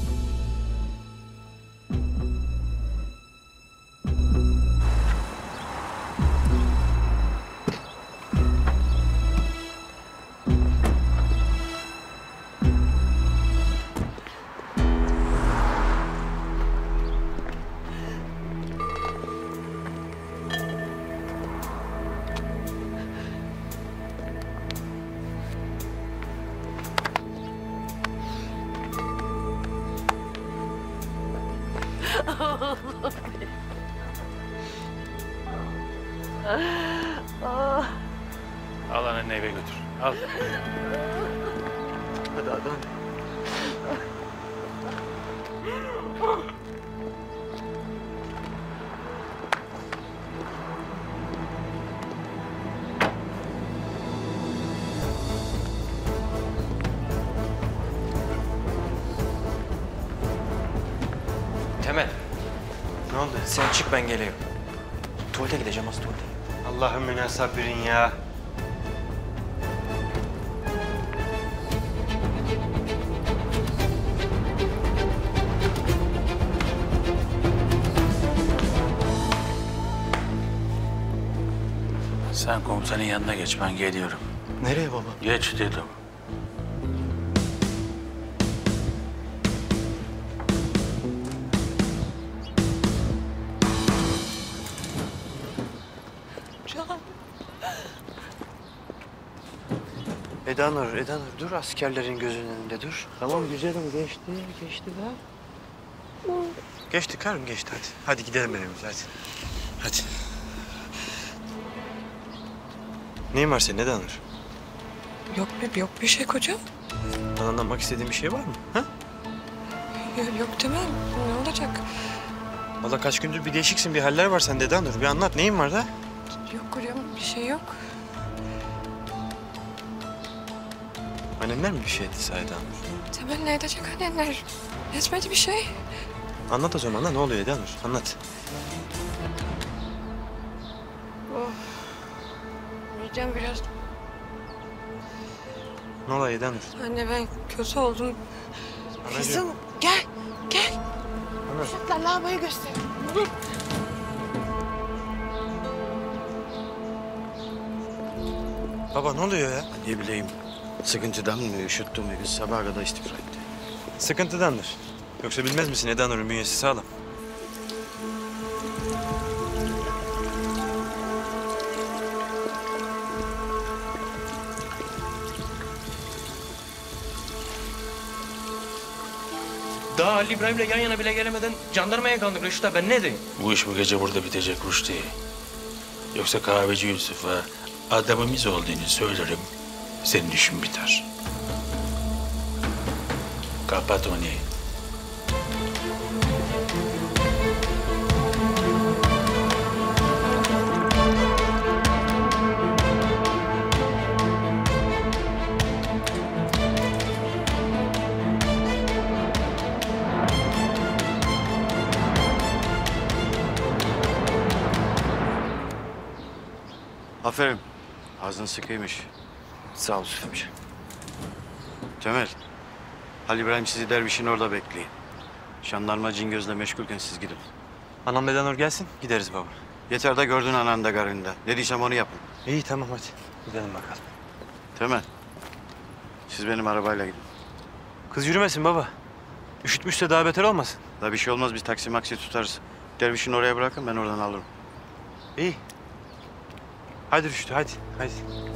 Al anneni eve götür. Al. Hadi hadi. Temel. Ne oldu? Sen çık ben geliyorum. Tuvalete gideceğim az tuvalete. Allah'ım münesabirin ya. Sen komutanın yanına geç, ben geliyorum. Nereye baba? Geç dedim. Eda Nur, Eda Nur dur askerlerin gözünün önünde dur. Tamam güzelim geçti, geçti be. Geçti karım geçti hadi. Hadi gidelim evimize hadi. Hadi. Neyin var senin Eda Nur? Yok bir şey kocam. Bana anlatmak istediğin bir şey var mı? Ha? Yok demem. Ne olacak? Vallahi kaç gündür bir değişiksin, bir haller var sende Eda Nur. Bir anlat neyin var da? Yok kocam bir şey yok. Annenler mi bir şey etti sana Eda Nur? Temel ne edecek annenler? Etmedi bir şey. Anlat o zaman da ne oluyor Eda Nur? Anlat. Oh. Midem biraz... Ne oluyor Eda Nur? Anne ben kötü oldum. Kızım gel. Işıklar lavaboyu göster. Baba ne oluyor ya? Ne bileyim, Sıkıntıdan mı, üşüttü mü? Kız sabaha kadar istifra etti. Sıkıntıdandır. Yoksa bilmez misin Eda Nur'un bünyesi sağlam. Daha Halil İbrahim'le yan yana bile gelemeden jandarmaya kaldık Reşit, ben ne diyeyim? Bu iş bu gece burada bitecek Rüştü. Yoksa kahveci Yusuf'a adamımız olduğunu söylerim. Senin işin biter. Kapat onu. Aferin. Ağzın sıkıymış. Sağ ol Yusuf amca. Temel, Halil İbrahim sizi dervişin orada bekleyin. Jandarma Cingöz'le meşgulken siz gidin. Anam Eda Nur gelsin, gideriz baba. Yeter de gördün anan da karında. Ne diysem onu yapın. İyi tamam hadi. Gidelim bakalım. Temel, siz benim arabayla gidin. Kız yürümesin baba. Üşütmüşse daha beter olmasın. Da bir şey olmaz, biz taksi maksi tutarız. Dervişini oraya bırakın, ben oradan alırım. İyi. Hadi Rüştü, hadi. Hadi.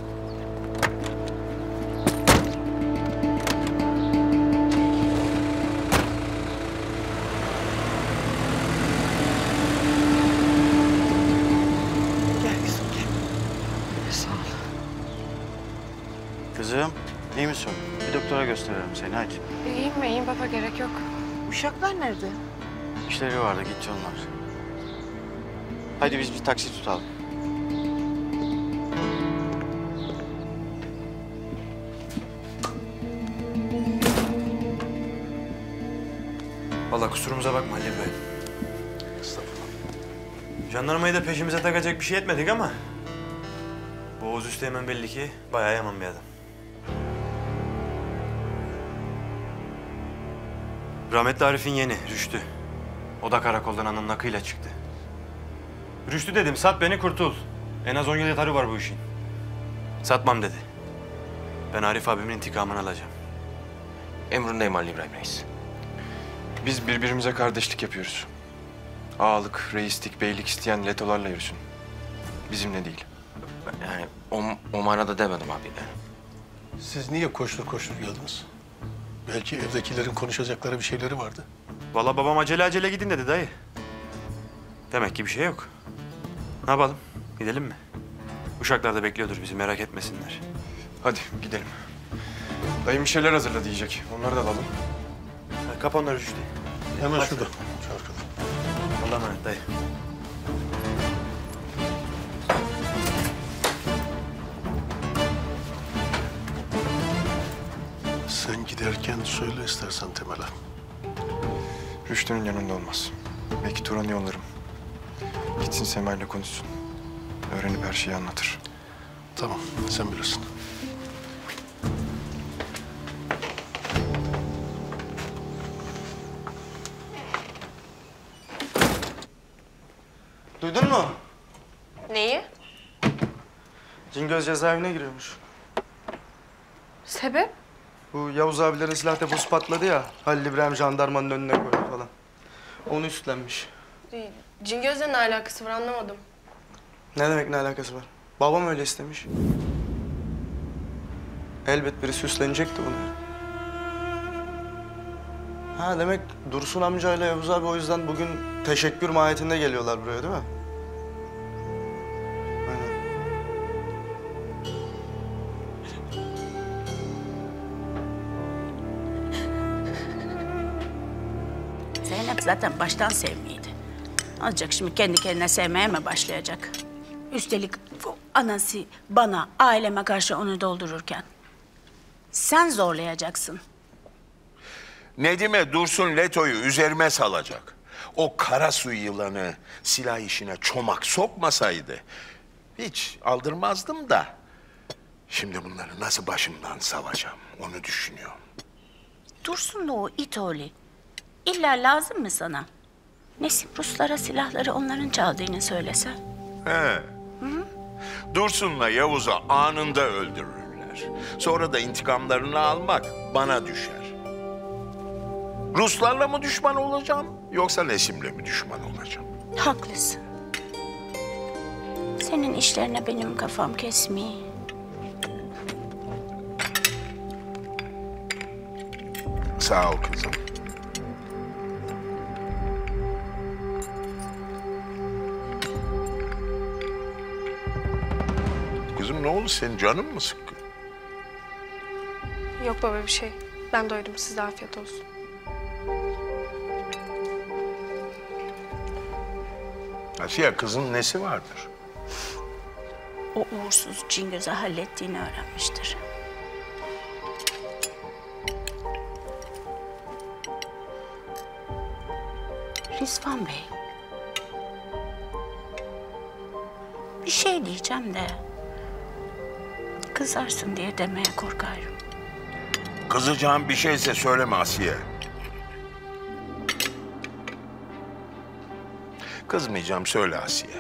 Gel kızım gel. Sağ ol. Kızım, iyi misin? Bir doktora gösterelim seni, hadi. İyiyim baba, gerek yok. Uşaklar nerede? İşleri vardı, gitti onlar. Hadi biz bir taksi tutalım. Vallahi kusurumuza bakma Halil Bey. Estağfurullah. Jandarmayı da peşimize takacak bir şey etmedik ama... bu Oğuz Üsteğmen belli ki bayağı yaman bir adam. Rahmetli Arif'in yeğeni Rüştü. O da karakoldan ananın akıyla çıktı. Rüştü dedim, sat beni kurtul. En az 10 yıl yatarı var bu işin. Satmam dedi. Ben Arif abimin intikamını alacağım. Emrindeyim Halil İbrahim Reis. Biz birbirimize kardeşlik yapıyoruz. Ağalık, reislik, beylik isteyen letolarla yürüsün. Bizimle değil. Yani o manada demedim abi. Siz niye koştur koştur geldiniz? Belki evdekilerin konuşacakları bir şeyleri vardı. Vallahi babam acele acele gidin dedi dayı. Demek ki bir şey yok. Ne yapalım? Gidelim mi? Uşaklar da bekliyordur bizi, merak etmesinler. Hadi gidelim. Dayım bir şeyler hazırla diyecek. Onları da alalım. Kap onları Rüştü. Hemen Hadi. şurada. Şu arkada. Allah'a emanet dayı. Sen giderken söyle istersen Temel'e. Rüştü'nün yanında olmaz. Belki Turan'ı yollarım. Gitsin Sema'yla konuşsun. Öğrenip her şeyi anlatır. Tamam, sen bilirsin. Duydun mu? Neyi? Cingöz cezaevine giriyormuş. Sebep? Bu Yavuz abilerin silah deposu patladı ya. Halil İbrahim jandarmanın önüne koydu falan. Onu üstlenmiş. Cingöz'le ne alakası var anlamadım. Ne demek ne alakası var? Babam öyle istemiş. Elbet birisi üstlenecekti bunu. Ha demek Dursun amcayla Yavuz abi o yüzden bugün teşekkür mahiyetinde geliyorlar buraya değil mi? Aynen. Zeynep zaten baştan sevmiydi. Olacak şimdi kendi kendine sevmeye mi başlayacak? Üstelik bu anası bana, aileme karşı onu doldururken. Sen zorlayacaksın. Nedim'e Dursun Leto'yu üzerime salacak. O Karasu yılanı silah işine çomak sokmasaydı hiç aldırmazdım da. Şimdi bunları nasıl başımdan savacağım onu düşünüyorum. Dursun'la o it oğlu. İlla lazım mı sana? Nesim Ruslara silahları onların çaldığını söylesen. He. Dursun'la Yavuz'u anında öldürürler. ederler. Sonra da intikamlarını almak bana düşer. Ruslarla mı düşman olacağım yoksa Nesim'le mi düşman olacağım? Haklısın. Senin işlerine benim kafam kesmiyor. Sağ ol kızım. Kızım ne oldu, senin canın mı sıkkın? Yok baba bir şey. Ben doydum. Size afiyet olsun. Asiye, kızın nesi vardır? O uğursuz Cingöz'ü hallettiğini öğrenmiştir. Rizvan Bey. Bir şey diyeceğim de kızarsın diye demeye korkarım. Kızacağım bir şeyse söyleme Asiye. Kızmayacağım, söyle Asiye.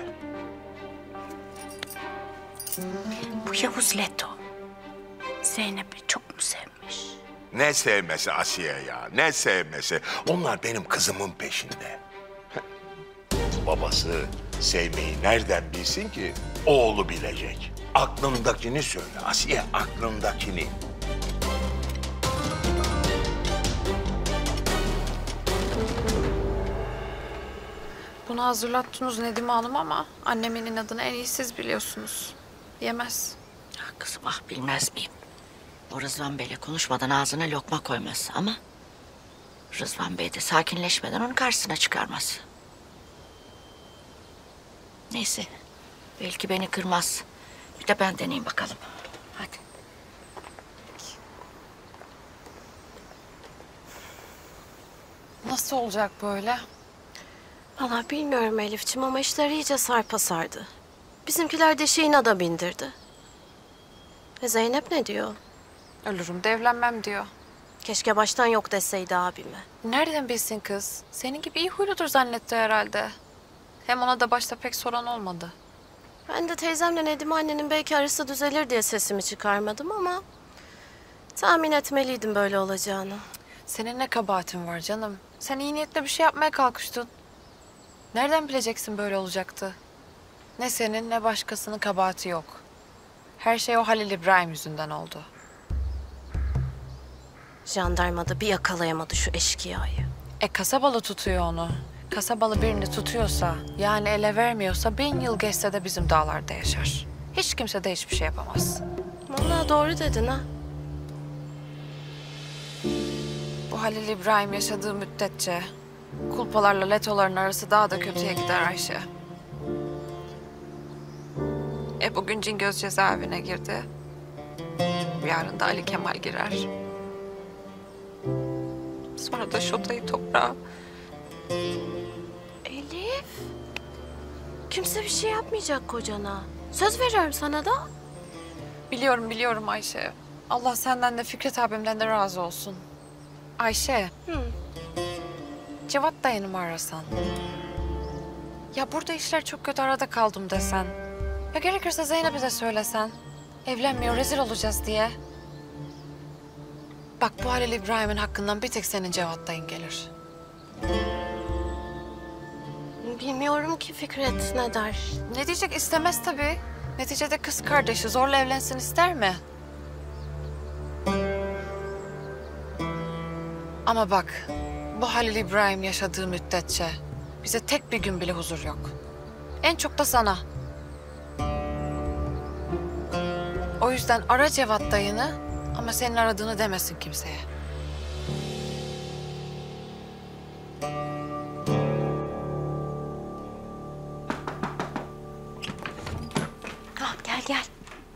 Bu Yavuz Leto Zeynep'i çok mu sevmiş? Ne sevmesi Asiye ya, ne sevmesi. Onlar benim kızımın peşinde. Babası sevmeyi nereden bilsin ki? Oğlu bilecek. Aklındakini söyle Asiye, aklındakini. Bunu hazırlattınız Nedim Hanım ama annemin inadını en iyi siz biliyorsunuz. Yemez. Kızım ah bilmez miyim? O Rızvan Bey'le konuşmadan ağzına lokma koymaz ama... Rızvan Bey de sakinleşmeden onun karşısına çıkarmaz. Neyse, belki beni kırmaz. Bir de ben deneyeyim bakalım. Hadi. Nasıl olacak böyle? Vallahi bilmiyorum Elif'ciğim ama işler iyice sarpa sardı. Bizimkiler de şeyine da bindirdi. Zeynep ne diyor? Ölürüm de evlenmem diyor. Keşke baştan yok deseydi abime. Nereden bilsin kız? Senin gibi iyi huyludur zannetti herhalde. Hem ona da başta pek soran olmadı. Ben de teyzemle Nedim annenin belki arası düzelir diye sesimi çıkarmadım ama... tahmin etmeliydim böyle olacağını. Senin ne kabahatin var canım? Sen iyi niyetle bir şey yapmaya kalkıştın. Nereden bileceksin böyle olacaktı? Ne senin ne başkasının kabahati yok. Her şey o Halil İbrahim yüzünden oldu. Jandarmada bir yakalayamadı şu eşkıyayı. Kasabalı tutuyor onu. Kasabalı birini tutuyorsa, yani ele vermiyorsa 1000 yıl geçse de bizim dağlarda yaşar. Hiç kimse de hiçbir şey yapamaz. Vallahi doğru dedin ha. Bu Halil İbrahim yaşadığı müddetçe kulpalarla letoların arası daha da kötüye gider Ayşe. Bugün Cingöz cezaevine girdi. Yarın da Ali Kemal girer. Sonra da şotayı toprağa. Elif. Kimse bir şey yapmayacak kocana. Söz veriyorum sana da. Biliyorum, biliyorum Ayşe. Allah senden de Fikret abimden de razı olsun. Ayşe. Cevat dayını arasan? Ya burada işler çok kötü, arada kaldım desen. Ya gerekirse Zeynep'e de söylesen. Evlenmiyor, rezil olacağız diye. Bak bu Halil İbrahim'in hakkından bir tek senin Cevat dayın gelir. Bilmiyorum ki Fikret ne der. Ne diyecek, istemez tabii. Neticede kız kardeşi, zorla evlensin ister mi? Ama bak, bu Halil İbrahim yaşadığı müddetçe bize tek bir gün bile huzur yok. En çok da sana. O yüzden ara Cevat dayını ama senin aradığını demesin kimseye. Gel gel.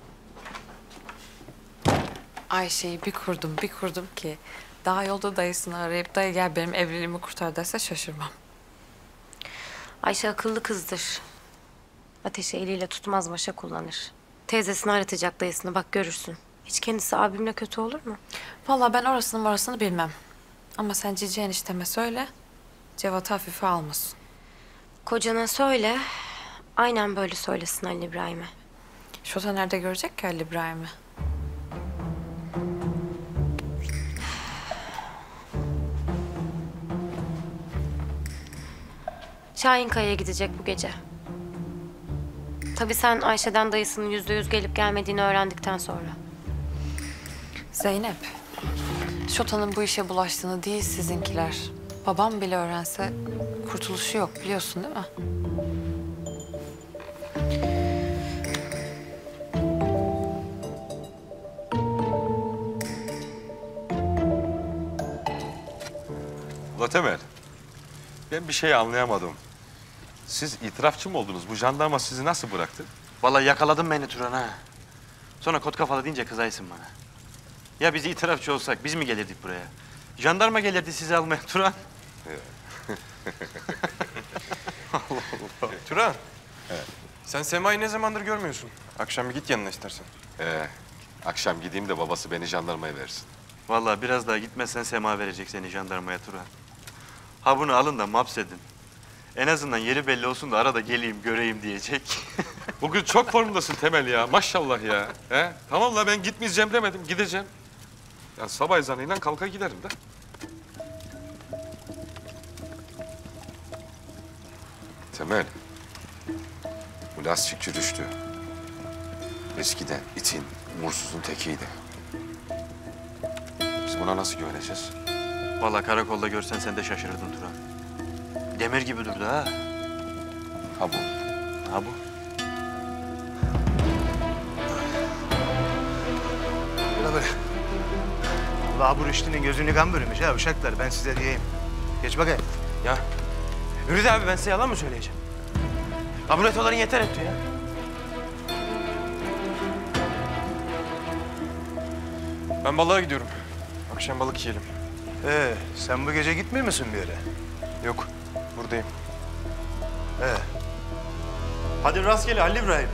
Ayşe'yi bir kurdum ki daha yolda dayısını arayıp dayı gel benim evliliğimi kurtar derse şaşırmam. Ayşe akıllı kızdır. Ateşi eliyle tutmaz, başa kullanır. Teyzesini aratacak dayısını, bak görürsün. Hiç kendisi abimle kötü olur mu? Vallahi ben orasını bilmem. Ama sen Cici enişteme söyle, Cevat'ı hafife almasın. Kocana söyle, aynen böyle söylesin Halil İbrahim'e. Şota nerede görecek ki Halil İbrahim'i? Şahinkaya'ya gidecek bu gece. Tabii sen Ayşe'den dayısının %100 gelip gelmediğini öğrendikten sonra. Zeynep, Şota'nın bu işe bulaştığını değil sizinkiler. Babam bile öğrense kurtuluşu yok biliyorsun değil mi? Ula Temel, ben bir şey anlayamadım. Siz itirafçı mı oldunuz? Bu jandarma sizi nasıl bıraktı? Vallahi yakaladın beni Turan ha. Sonra kot kafalı deyince kızaysın bana. Ya biz itirafçı olsak biz mi gelirdik buraya? Jandarma gelirdi sizi almaya Turan. Allah Allah. Turan. Sen Sema'yı ne zamandır görmüyorsun? Akşam bir git yanına istersen. Akşam gideyim de babası beni jandarmaya versin. Vallahi biraz daha gitmezsen Sema verecek seni jandarmaya Turan. Ha bunu alın da mapsedin. En azından yeri belli olsun da arada geleyim göreyim diyecek. Bugün çok formundasın Temel ya. Maşallah ya. He? Tamam la ben gitmeyeceğim demedim. Gideceğim. Ya sabah ezanıyla kalka giderim de. Temel. Bu lastikçi düştü. Eskiden itin, umursuzun tekiydi. Biz buna nasıl güveneceğiz? Vallahi karakolda görsen sen de şaşırırdın Turan. Demir gibi durdu ha. Ha bu. Ha bu. Ulan böyle. Ulan bu Rüştü'nün gözünü kan bürümüş ha uşaklar. Ben size diyeyim. Geç bakayım. Ya Mürüt abi ben size yalan mı söyleyeceğim? Laboratuvarların yeter etti ya. Ben balığa gidiyorum. Akşam balık yiyelim. Sen bu gece gitmiyor musun bir yere? Yok, buradayım. Hadi rastgele Halil İbrahim.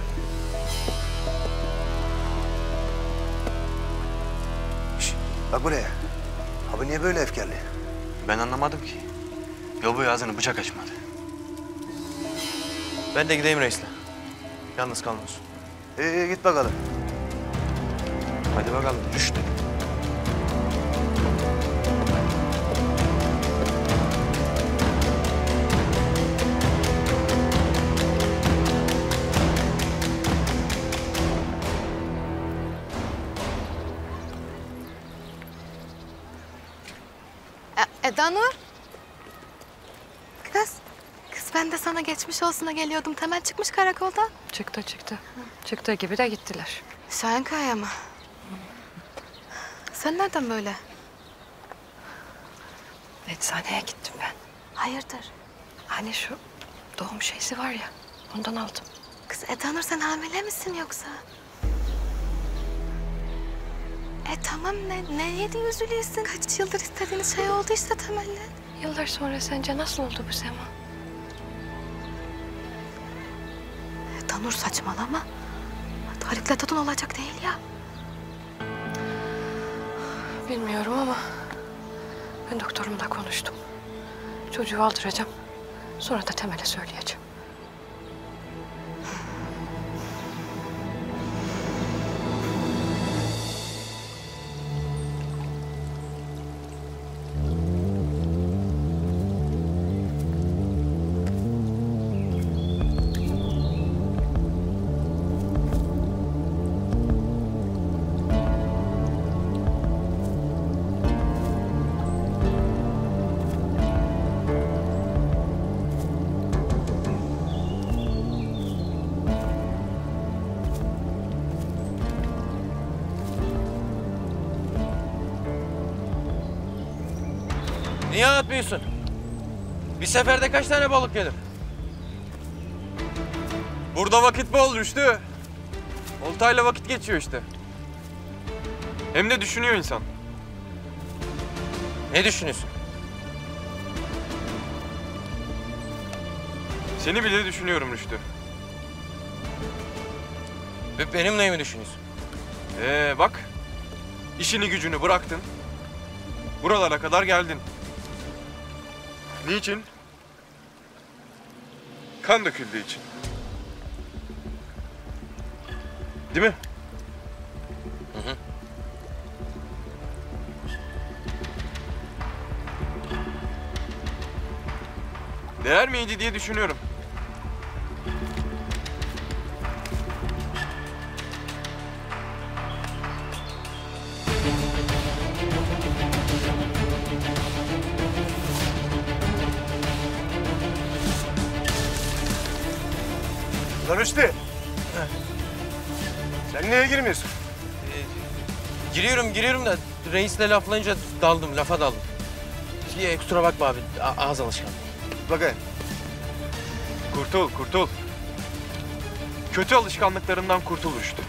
Bak buraya. Abi niye böyle efkarlı? Ben anlamadım ki. Yol boyu ağzını bıçak açmadı. Ben de gideyim reisle. Yalnız kalmıyorsun. İyi git bakalım. Hadi bakalım düştü. Eda Nur. Kız ben de sana geçmiş olsuna geliyordum. Temel çıkmış karakoldan. Çıktı. Çıktığı gibi de gittiler. Şahinkaya mı? Sen nereden böyle? Eczaneye gittim ben. Hayırdır? Hani şu doğum şeysi var ya, ondan aldım. Kız Eda Nur sen hamile misin yoksa? Tamam ne yedi üzülüyorsun? Kaç yıldır istediğiniz şey oldu işte Temel'le. Yıllar sonra sence nasıl oldu bu Sema? Eda Nur saçmalama. Haluk'la Tadun olacak değil ya. Bilmiyorum ama ben doktorumla konuştum. Çocuğu aldıracağım. Sonra da Temel'e söyleyeceğim. Niye atmıyorsun? Bir seferde kaç tane balık gelir? Burada vakit bol Rüştü. Oltayla vakit geçiyor işte. Hem de düşünüyor insan. Ne düşünüyorsun? Seni bile düşünüyorum Rüştü. Benim neyimi düşünüyorsun? Bak. İşini gücünü bıraktın. Buralara kadar geldin. Niçin? Kan döküldüğü için. Değil mi? Hı. Değer miydi diye düşünüyorum. Lan Rüştü. Sen niye girmiyorsun? Giriyorum da reisle laflayınca lafa daldım. Kusura bakma abi, ağız alışkanlığı. Bakın. Kurtul. Kötü alışkanlıklarından kurtul Rüştü.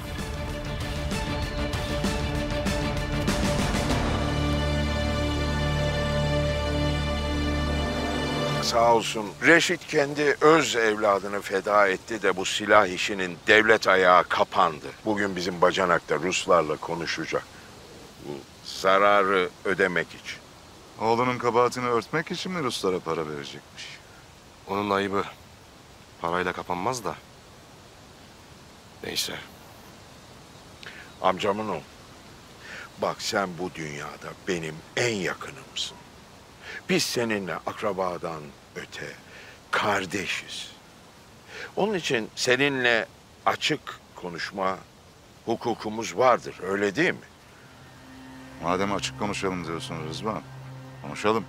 Sağ olsun Reşit kendi öz evladını feda etti de bu silah işinin devlet ayağı kapandı. Bugün bizim bacanakta Ruslarla konuşacak. Bu zararı ödemek için. Oğlunun kabahatini örtmek için mi Ruslara para verecekmiş? Onun ayıbı parayla kapanmaz da. Neyse. Amcamın o. Bak sen bu dünyada benim en yakınımsın. Biz seninle akrabadan öte kardeşiz. Onun için seninle açık konuşma hukukumuz vardır, öyle değil mi? Madem açık konuşalım diyorsun Rızvan, konuşalım.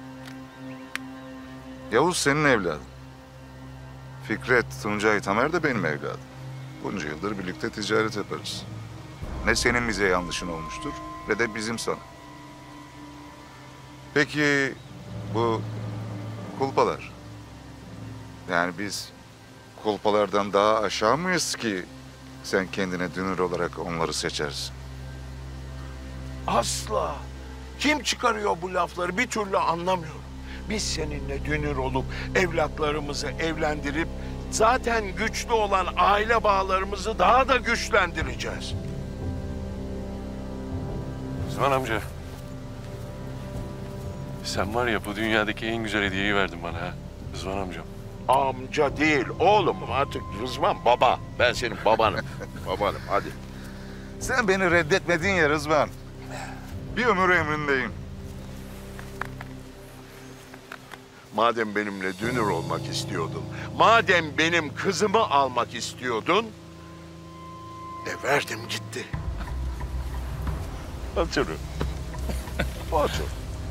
Yavuz senin evladın. Fikret, Tuncay, Tamer de benim evladım. Bunca yıldır birlikte ticaret yaparız. Ne senin bize yanlışın olmuştur ne de bizim sana. Peki bu kulpalar? Yani biz kulpalardan daha aşağı mıyız ki sen kendine dünür olarak onları seçersin? Asla. Kim çıkarıyor bu lafları bir türlü anlamıyorum. Biz seninle dünür olup evlatlarımızı evlendirip zaten güçlü olan aile bağlarımızı daha da güçlendireceğiz. Rızvan amca. Sen var ya bu dünyadaki en güzel hediyeyi verdin bana ha. Rızvan amcam. Amca değil oğlum artık Rızvan baba. Ben senin babanım. Babanım hadi. Sen beni reddetmedin ya Rızvan. Bir ömür emrindeyim. Madem benimle dünür olmak istiyordun, madem benim kızımı almak istiyordun, verdim gitti. Oturun. Otur.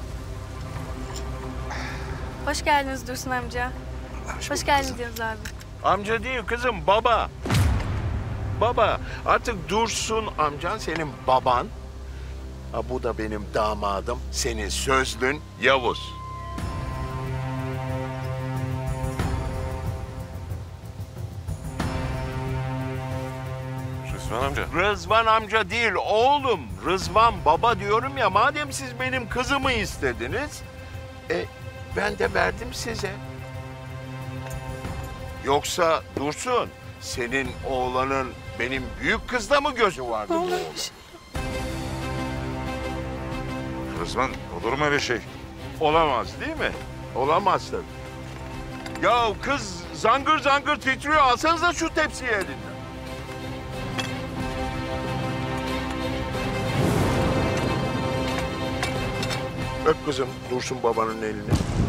Hoş geldiniz Dursun amca. Hoş geldiniz Yavuz abi. Amca değil kızım, baba. Baba, artık Dursun amcan senin baban. Ha, bu da benim damadım, senin sözlün Yavuz. Rızvan amca. Rızvan amca değil oğlum, Rızvan baba diyorum ya. Madem siz benim kızımı istediniz, ben de verdim size. Yoksa Dursun, senin oğlanın benim büyük kızda mı gözü vardı? Rızvan olur mu öyle şey? Olamaz değil mi? Olamaz tabii. Ya kız zangır zangır titriyor. Alsanıza şu tepsiyi elinden. Öp kızım Dursun babanın elini.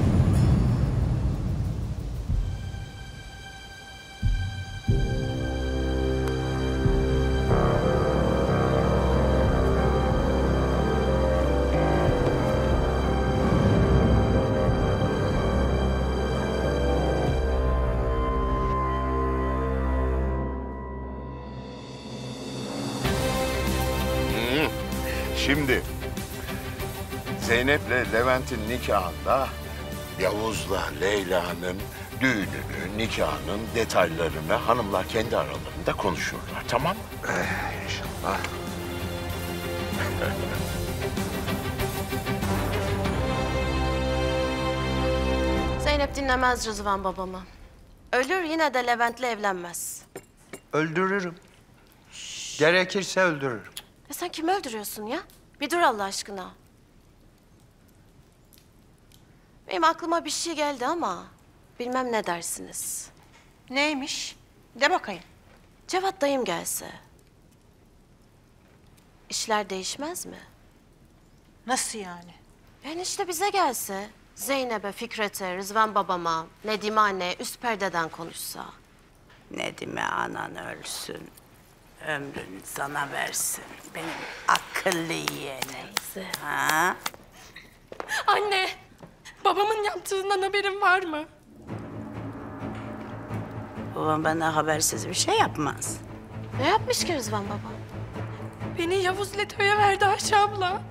Şimdi Zeynep'le Levent'in nikahında Yavuz'la Leyla'nın düğününü, nikahının detaylarını hanımlar kendi aralarında konuşurlar. Tamam mı? İnşallah. Zeynep dinlemez Rızvan babamı. Ölür yine de Levent'le evlenmez. Öldürürüm. Gerekirse öldürürüm. Ya sen kimi öldürüyorsun ya? Bir dur Allah aşkına. Benim aklıma bir şey geldi ama bilmem ne dersiniz. Neymiş? De bakayım. Cevat dayım gelse. İşler değişmez mi? Nasıl yani? Yani işte bize gelse. Zeynep'e, Fikret'e, Rızvan babama, Nedime anneye üst perdeden konuşsa. Nedime anan ölsün. Ömrünü sana versin. Benim akıllı yeğenim. Ha? Anne, babamın yaptığından haberin var mı? Babam bana habersiz bir şey yapmaz. Ne yapmış ki Rızvan baba? Beni Yavuz Leto'ya verdi Ayşe abla.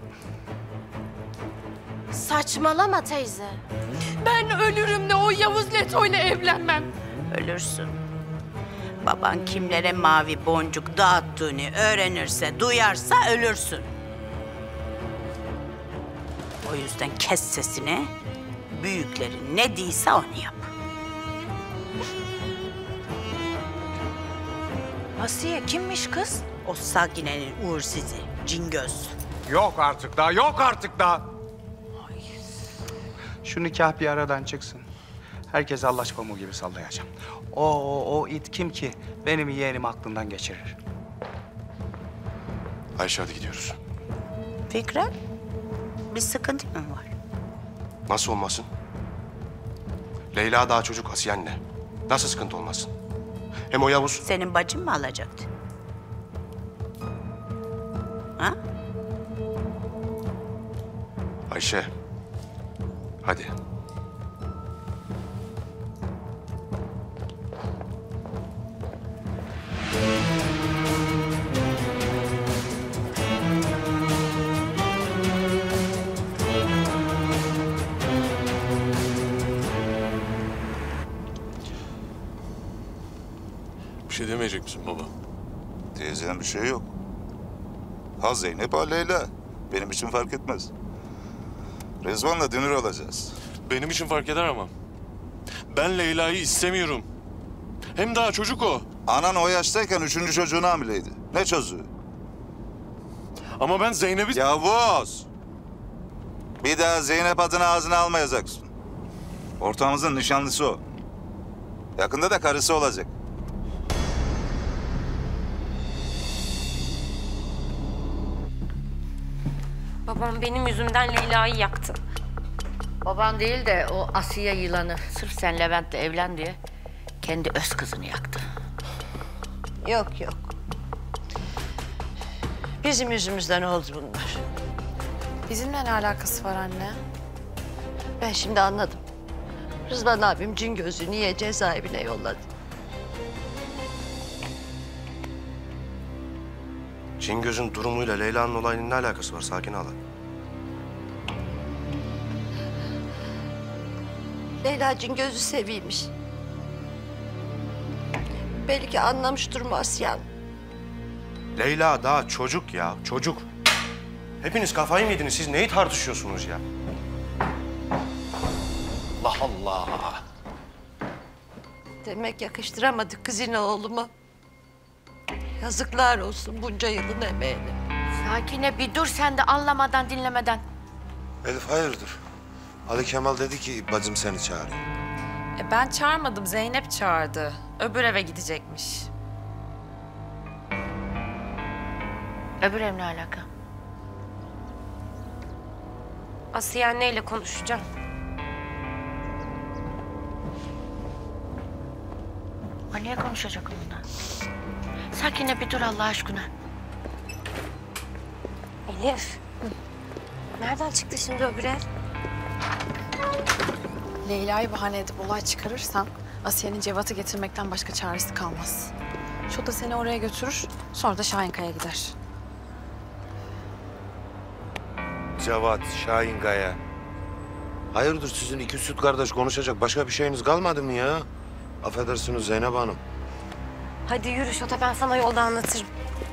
Saçmalama teyze. Ben ölürüm de o Yavuz Leto'yla evlenmem. Ölürsün. Baban kimlere mavi boncuk dağıttığını öğrenirse, duyarsa ölürsün. O yüzden kes sesini, büyüklerin ne değilse onu yap. Asiye kimmiş kız? O Sakine'nin uğursuzu, cingöz. Yok artık daha, yok artık daha. Şu nikah bir aradan çıksın. Herkese allaç pamuğu gibi sallayacağım. O it kim ki benim yeğenimi aklından geçirir? Ayşe hadi gidiyoruz. Fikret, bir sıkıntı mı var? Nasıl olmasın? Leyla daha çocuk, Asiye anne. Nasıl sıkıntı olmasın? Hem o Yavuz... Senin bacın mı alacaktı? Ha? Ayşe, hadi. Bir şey demeyecek misin baba? Diyeceğim bir şey yok. Ha Zeynep ha Leyla. Benim için fark etmez. Rızvan'la dünür olacağız. Benim için fark eder ama. Ben Leyla'yı istemiyorum. Hem daha çocuk o. Anan o yaştayken 3. çocuğuna hamileydi. Ne çocuğu? Ama ben Zeynep'i... Yavuz! Bir daha Zeynep adını ağzına almayacaksın. Ortağımızın nişanlısı o. Yakında da karısı olacak. Babam benim yüzümden Leyla'yı yaktı. Baban değil de o Asiye yılanı sırf sen Levent'le evlen diye kendi öz kızını yaktı. Yok yok. Bizim yüzümüzden oldu bunlar. Bizimle ne alakası var anne? Ben şimdi anladım. Rızvan abim Cingöz'ü niye cezaevine yolladı? Cingöz'ün durumuyla Leyla'nın olayının ne alakası var Sakine hala? Leyla Cingöz'ü seviymiş. Belki anlamıştır mu Asyan? Leyla daha çocuk ya, çocuk. Hepiniz kafayı mı yediniz? Siz neyi tartışıyorsunuz ya? Allah Allah. Demek yakıştıramadık kızına oğluma. Yazıklar olsun bunca yılın emeğine. Sakine bir dur sen de anlamadan dinlemeden. Elif hayırdır? Ali Kemal dedi ki bacım seni çağırıyor. Ben çağırmadım, Zeynep çağırdı. Öbür eve gidecekmiş. Öbür ev ne alaka? Asiye anneyle konuşacağım. Anneye konuşacak onunla. Sakine bir dur Allah aşkına. Elif. Nereden çıktı şimdi öbür ev? Leyla'yı bahane edip olay çıkarırsan Asiye'nin Cevat'ı getirmekten başka çaresi kalmaz. Şu da seni oraya götürür, sonra da Şahinkaya gider. Cevat, Şahinkaya. Hayırdır sizin iki süt kardeş konuşacak başka bir şeyiniz kalmadı mı ya? Affedersiniz Zeynep Hanım. Hadi yürü Şota, ben sana yolda anlatırım.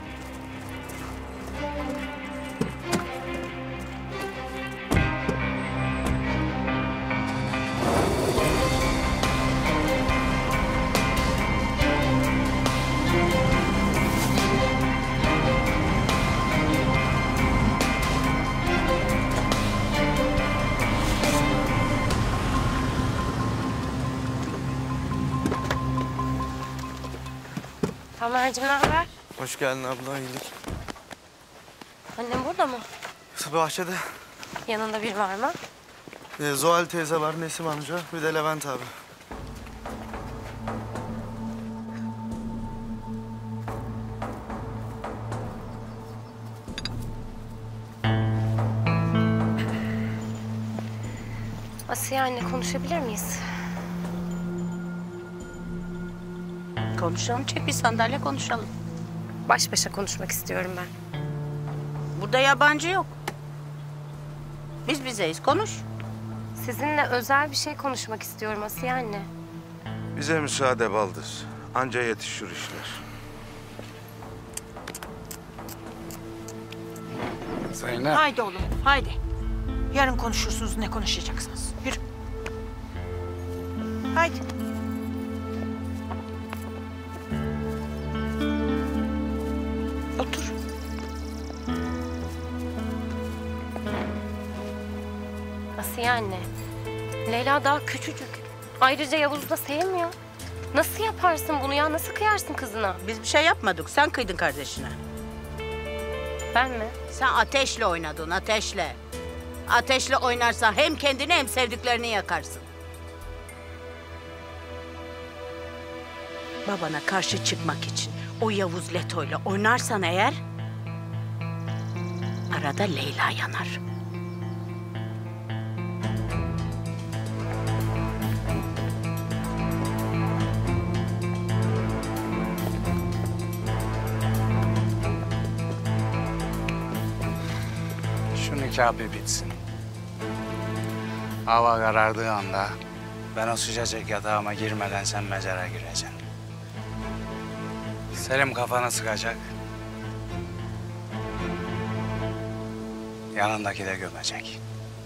Tamer'cim ne haber? Hoş geldin abla, iyilik. Annem burada mı? Bahçede. Yanında biri var mı? Zuhal teyze var, Nesim amca, bir de Levent abi. Asiye anne, konuşabilir miyiz? Konuşalım, çek bir sandalye konuşalım. Baş başa konuşmak istiyorum ben. Burada yabancı yok. Biz bizeyiz, konuş. Sizinle özel bir şey konuşmak istiyorum Asiye anne. Bize müsaade Baldız. Anca yetişir işler. Zeynep. Haydi oğlum, haydi. Yarın konuşursunuz ne konuşacaksınız. Yürü. Haydi. Otur. Asiye anne, Leyla daha küçücük. Ayrıca Yavuz da sevmiyor. Nasıl yaparsın bunu ya? Nasıl kıyarsın kızına? Biz bir şey yapmadık, sen kıydın kardeşine. Ben mi? Sen ateşle oynadın, ateşle. Ateşle oynarsan hem kendini hem sevdiklerini yakarsın. Babana karşı çıkmak için o Yavuz Leto'yla oynarsan eğer... arada Leyla yanar. Şu nikah bir bitsin. Hava karardığı anda ben o sıcacık yatağıma girmeden sen mezara gireceksin. Selim kafana sıkacak. Yanındaki de gömecek.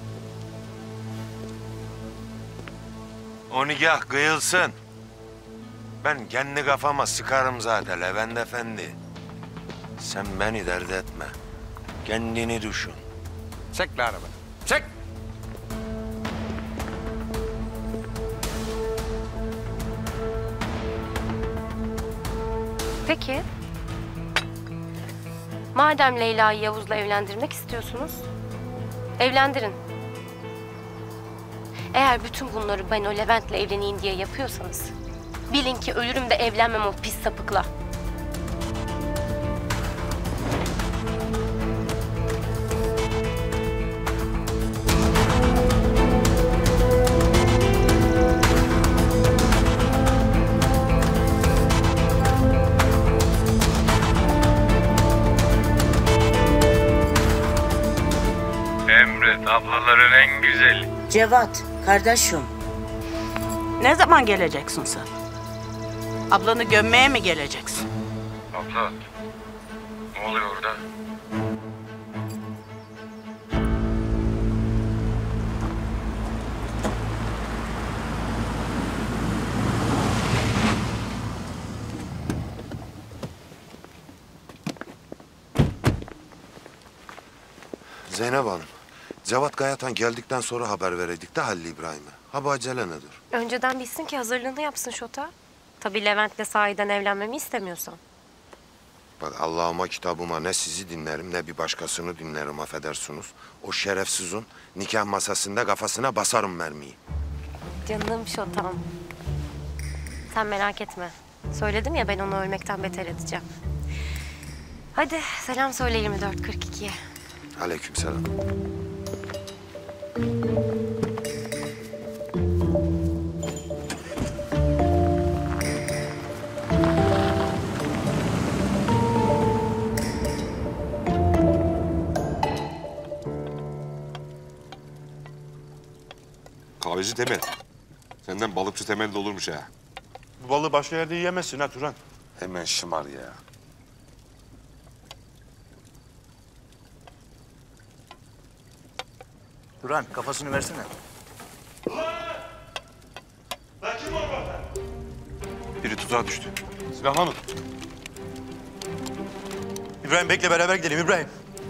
O nikah kıyılsın. Ben kendi kafama sıkarım zaten Levent Efendi. Sen beni dert etme. Kendini düşün. Çek la arabanı. Çek! Peki. Madem Leyla'yı Yavuz'la evlendirmek istiyorsunuz, evlendirin. Eğer bütün bunları ben o Levent'le evleneyim diye yapıyorsanız, bilin ki ölürüm de evlenmem o pis sapıkla. Emret, ablaların en güzeli. Cevat, kardeşim. Ne zaman geleceksin sen? Ablanı gömmeye mi geleceksin? Abla, ne oluyor orada? Zeynep Hanım, Cevat Gayatan geldikten sonra haber veredik de Halil İbrahim'e. Ha bu acele nedir? Önceden bilsin ki hazırlığını yapsın Şota. Tabii Levent'le sahiden evlenmemi istemiyorsan. Bak Allah'ıma kitabıma ne sizi dinlerim ne bir başkasını dinlerim affedersiniz. O şerefsizin nikah masasında kafasına basarım mermiyi. Canım Şotam. Sen merak etme. Söyledim ya ben onu ölmekten beter edeceğim. Hadi selam söyle 24-42'ye. Aleykümselam. Kahveci Temel. Senden balıkçı Temel de olurmuş ha. Bu balığı başka yerde yiyemezsin ha Turan. Hemen şımar ya. Duran, kafasını versene. Biri tuzağa düştü. Silahlanın. İbrahim bekle beraber gidelim İbrahim.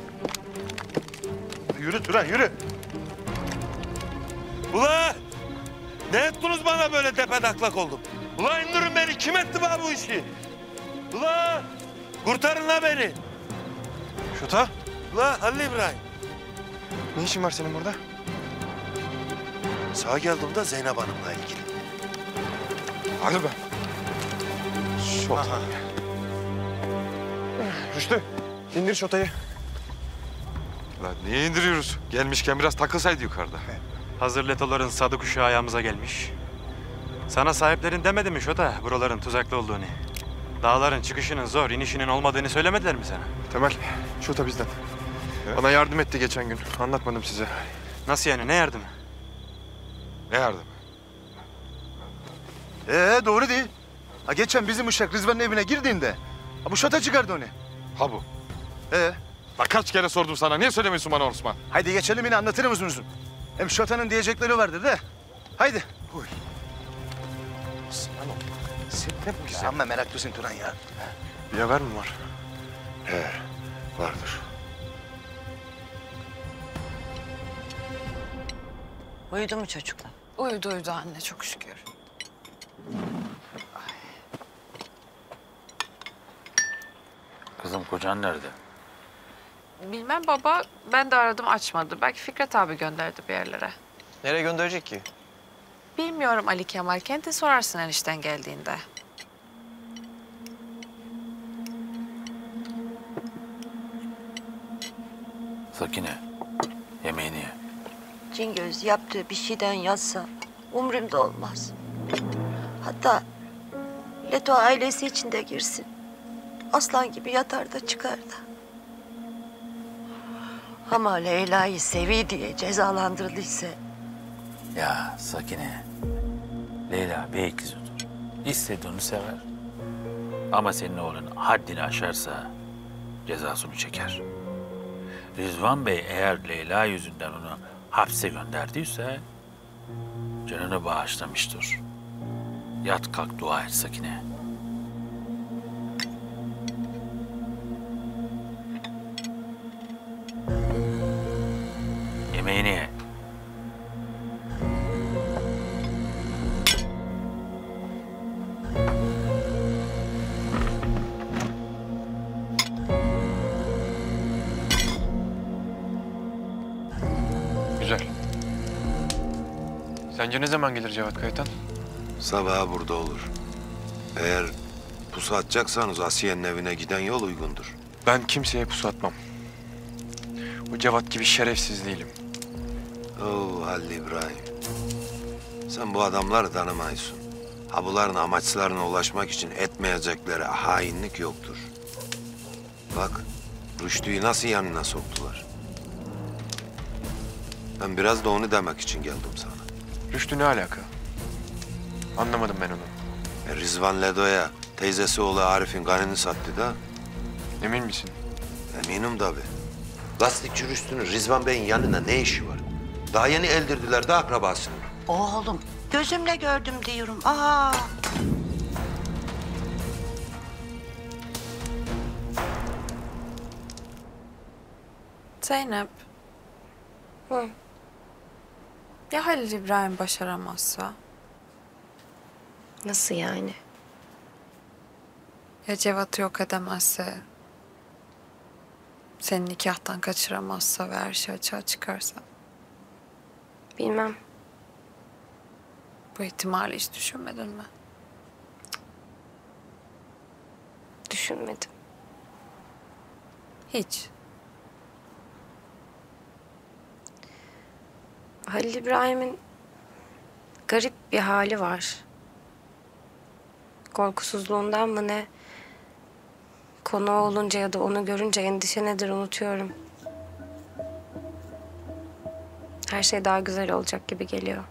Yürü Turan yürü. Ulan! Ne ettiniz bana böyle tepetaklak oldum? Ulan indirin beni. Kim etti bana bu işi? Ulan! Kurtarın la beni. Şuta, Ulan Halil İbrahim. ne işin var senin burada? Sağa geldiğimde Zeynep Hanım'la ilgili. Hadi be. Şot. Rüştü, indir şotayı. Lan niye indiriyoruz? Gelmişken biraz takılsaydı yukarıda. Hazır letoların sadı kuşağı ayağımıza gelmiş. Sana sahiplerin demedi mi Şota buraların tuzaklı olduğunu? Dağların çıkışının zor, inişinin olmadığını söylemediler mi sana? Temel, şota bizden. Bana yardım etti geçen gün. Anlatmadım size. Nasıl yani? Ne yardımı? Ne yardım? Doğru değil. Ha geçen bizim uşak Rızvan'ın evine girdiğinde bu şota çıkardı onu. Ha bu. Bak kaç kere sordum sana. Niye söylemiyorsun bana Osman? Haydi geçelim yine anlatırım uzun uzun. Hem şotanın diyecekleri vardır da. Haydi. Uy. Osman oğlum, sen ne bu güzel? Amma meraklısın Turan ya. Bir haber mi var? He, vardır. Uyudu mu çocuklar? Uyudu anne çok şükür. Kızım kocan nerede? Bilmem baba, ben de aradım açmadı. Belki Fikret abi gönderdi bir yerlere. Nereye gönderecek ki? Bilmiyorum Ali Kemal, kendin sorarsın enişten geldiğinde. Sakine, yemeğini ye. Cingöz yaptığı bir şeyden yazsa umurumda olmaz. Hatta Leto ailesi içinde girsin. Aslan gibi yatar da çıkar da. Ama Leyla'yı sevi diye cezalandırıldıysa... Ya Sakine, Leyla bey kızıdır. İstediğini sever. Ama senin oğlun haddini aşarsa cezasını çeker. Rızvan Bey eğer Leyla yüzünden onu hapse gönderdiyse canını bağışlamıştır. Yat kalk dua et Sakine. Yemeğini ye. Güzel. Sence ne zaman gelir Cevat Kayatan? Sabaha burada olur. Eğer pusu atacaksanız Asiye'nin evine giden yol uygundur. Ben kimseye pusu atmam. O Cevat gibi şerefsiz değilim. Oo Halil İbrahim. Sen bu adamları tanımayısın. Ha bunların amaçlarına ulaşmak için etmeyecekleri hainlik yoktur. Bak Rüştü'yü nasıl yanına soktular. Ben biraz da onu demek için geldim sana. Rüştü ne alaka? Anlamadım ben onu. Rizvan Ledo'ya teyzesi oğlu Arif'in kanını sattı da. Emin misin? Eminim tabii. Lastikçi Rüştü'nün Rizvan Bey'in yanına ne işi var? Daha yeni eldirdiler de akrabasını. Oğlum gözümle gördüm diyorum. Aa. Zeynep. Hı. Ya Halil İbrahim başaramazsa? Nasıl yani? Ya Cevat'ı yok edemezse? Seni nikahtan kaçıramazsa ve her şey açığa çıkarsa? Bilmem. Bu ihtimali hiç düşünmedin mi? Düşünmedim. Hiç. Halil İbrahim'in garip bir hali var. Korkusuzluğundan mı ne? Konu olunca ya da onu görünce endişe nedir unutuyorum. Her şey daha güzel olacak gibi geliyor.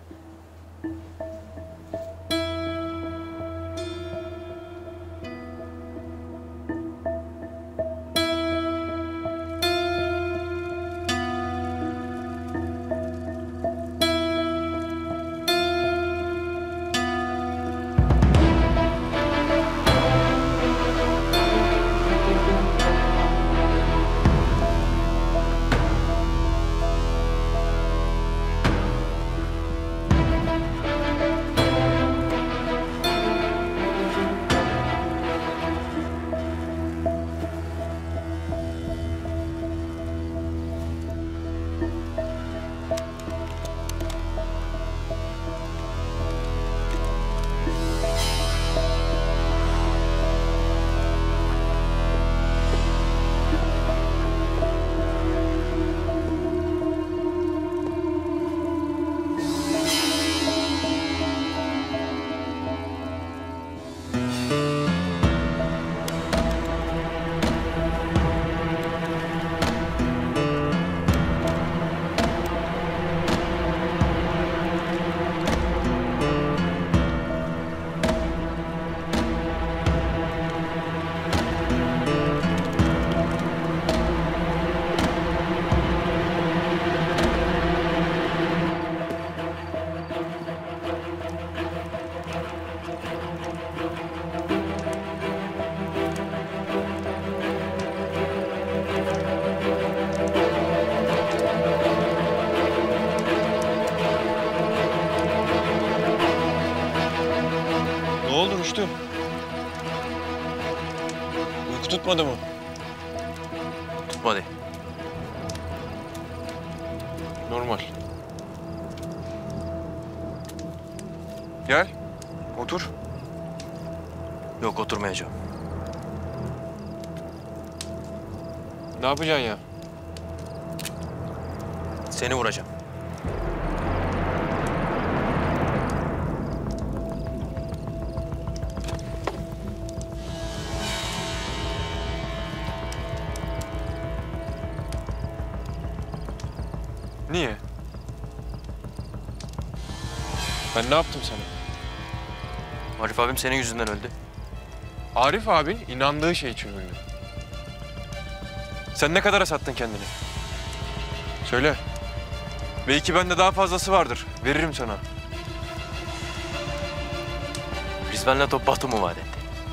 Tutmadı mı? Tutmadı. Normal. Gel. Otur. Yok, oturmayacağım. Ne yapacaksın ya? Seni vuracağım. Niye? Ben ne yaptım sana? Arif abim senin yüzünden öldü. Arif abin inandığı şey için öldü. Sen ne kadara sattın kendini? Söyle. Belki bende daha fazlası vardır. Veririm sana. Rizvan'la top Batu vaat etti.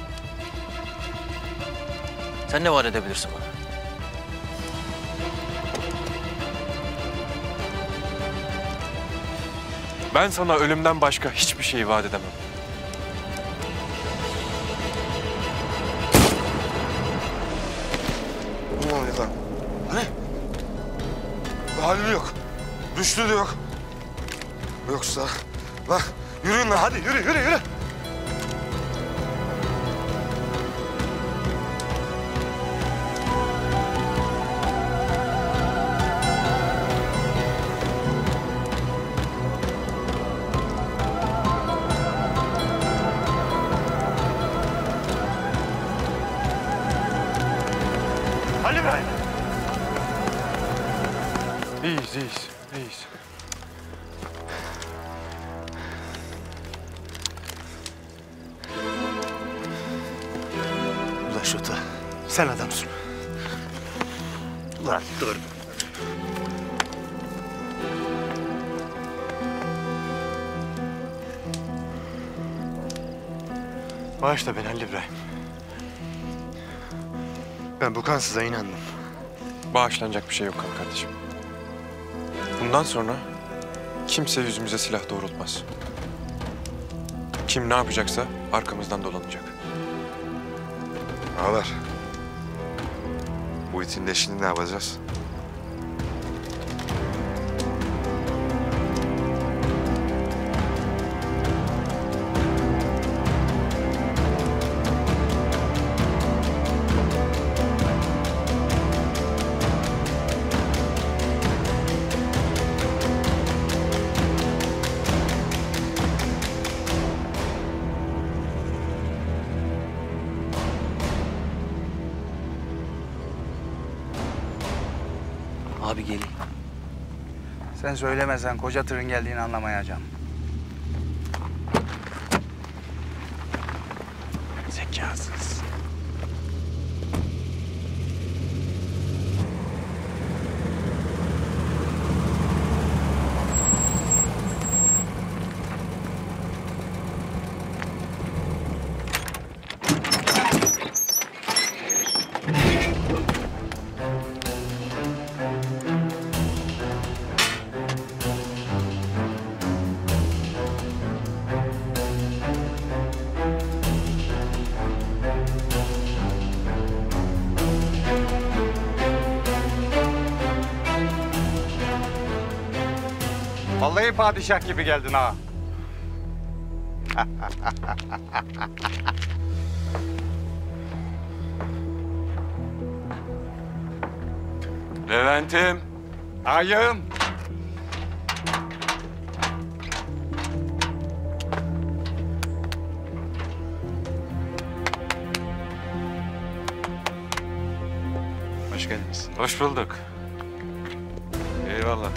Sen ne vaat edebilirsin bana? Ben sana ölümden başka hiçbir şey vaat edemem. Ne oluyor lan? Ne? Halil yok. Rüştü de yok. Yoksa... Lan yürüyün lan hadi yürü yürü yürü. Ali İbrahim. İyiyiz, iyiyiz, iyiyiz. Ulan Şota, sen adamsın. Ulan dur. Bağışla beni Halil İbrahim. Ben bu kansıza inandım. Bağışlanacak bir şey yok kardeşim. Bundan sonra kimse yüzümüze silah doğrultmaz. Kim ne yapacaksa arkamızdan dolanacak. Ağalar. Bu itin leşini ne yapacağız? Abi gelin. Sen söylemesen koca tırın geldiğini anlamayacağım. Zekasız. Vallahi padişah gibi geldin ha. Levent'im. Ayım. Hoş geldiniz. Hoş bulduk. Eyvallah.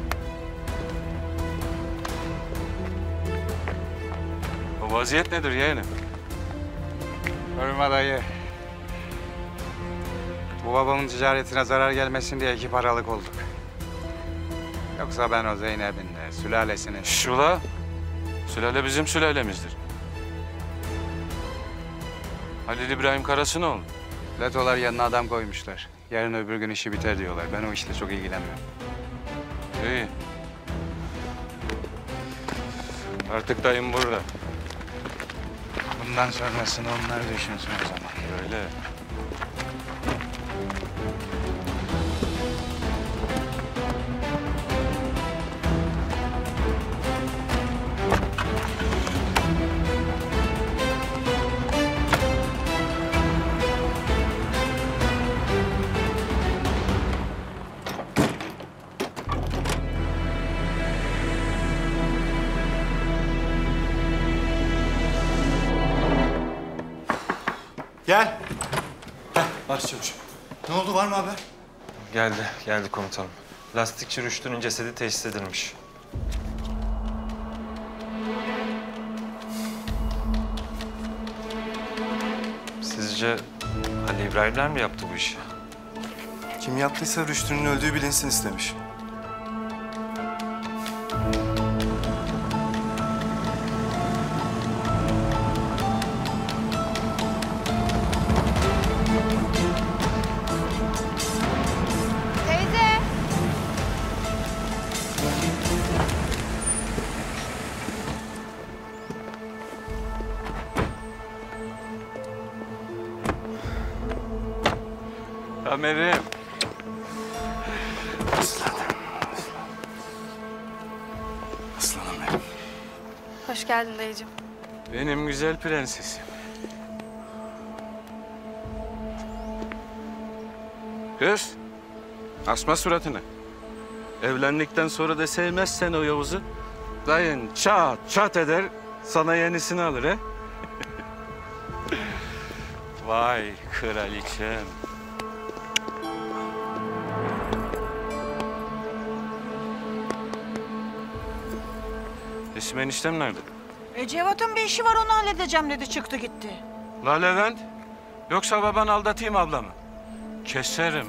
O vaziyet nedir yeğenim? Ölme dayı. Bu babamın ticaretine zarar gelmesin diye 2 paralık olduk. Yoksa ben o Zeynep'in de sülalesinin... Şula, sülale bizim sülalemizdir. Halil İbrahim Karasınoğlu. Letolar yanına adam koymuşlar. Yarın öbür gün işi biter diyorlar. Ben o işle çok ilgilenmiyorum. İyi. Artık dayım burada. Bundan sonrasını onlar düşünsün o zaman. Öyle. Gel. Başçavuş. Ne oldu, var mı haber? Geldi komutanım. Lastikçi Rüştü'nün cesedi teşhis edilmiş. Sizce Ali İbrahimler mi yaptı bu işi? Kim yaptıysa Rüştü'nün öldüğü bilinsin istemiş. Teyze. Ömer'im. Aslanım benim. Hoş geldin dayıcığım. Benim güzel prensesim. Kız, asma suratını. Evlendikten sonra da sevmezsen o Yavuz'u, dayın çat çat eder, sana yenisini alır he. Vay kraliçem. Esim eniştem nerede? Cevat'ın bir işi var, onu halledeceğim dedi, çıktı gitti. La Levent, yoksa baban aldatayım ablamı. Keserim.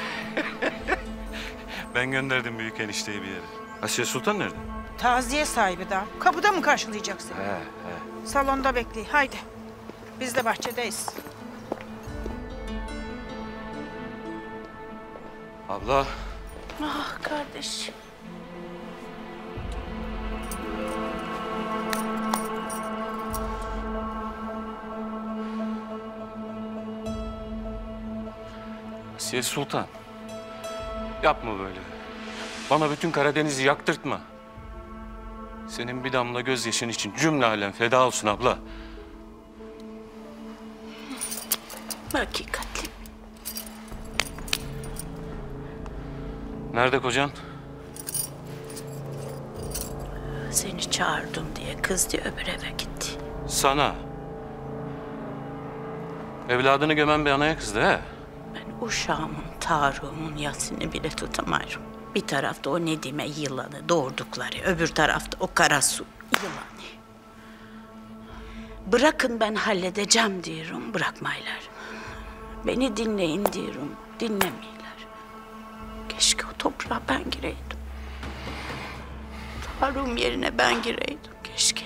Ben gönderdim büyük enişteyi bir yere. Asiye Sultan nerede? Taziye sahibi daha. Kapıda mı karşılayacaksın? He. Salonda bekliyor. Haydi. Biz de bahçedeyiz. Abla. Ah kardeş. Asiye Sultan. Yapma böyle. Bana bütün Karadeniz'i yaktırtma. Senin bir damla gözyaşın için cümle alem feda olsun abla. Hakikatli. Nerede kocan? Seni çağırdım diye kızdı, öbür eve gitti. Sana. Evladını gömen bir anaya kızdı he? Ben uşağımın, Tarık'ımın yasını bile tutamıyorum. Bir tarafta o Nedime yılanı doğurdukları, öbür tarafta o Karasu yılanı. Bırakın ben halledeceğim diyorum, bırakmaylar. Beni dinleyin diyorum, dinlemiyorlar. Keşke o toprağa ben gireydim. Tarık'ım yerine ben gireydim, keşke.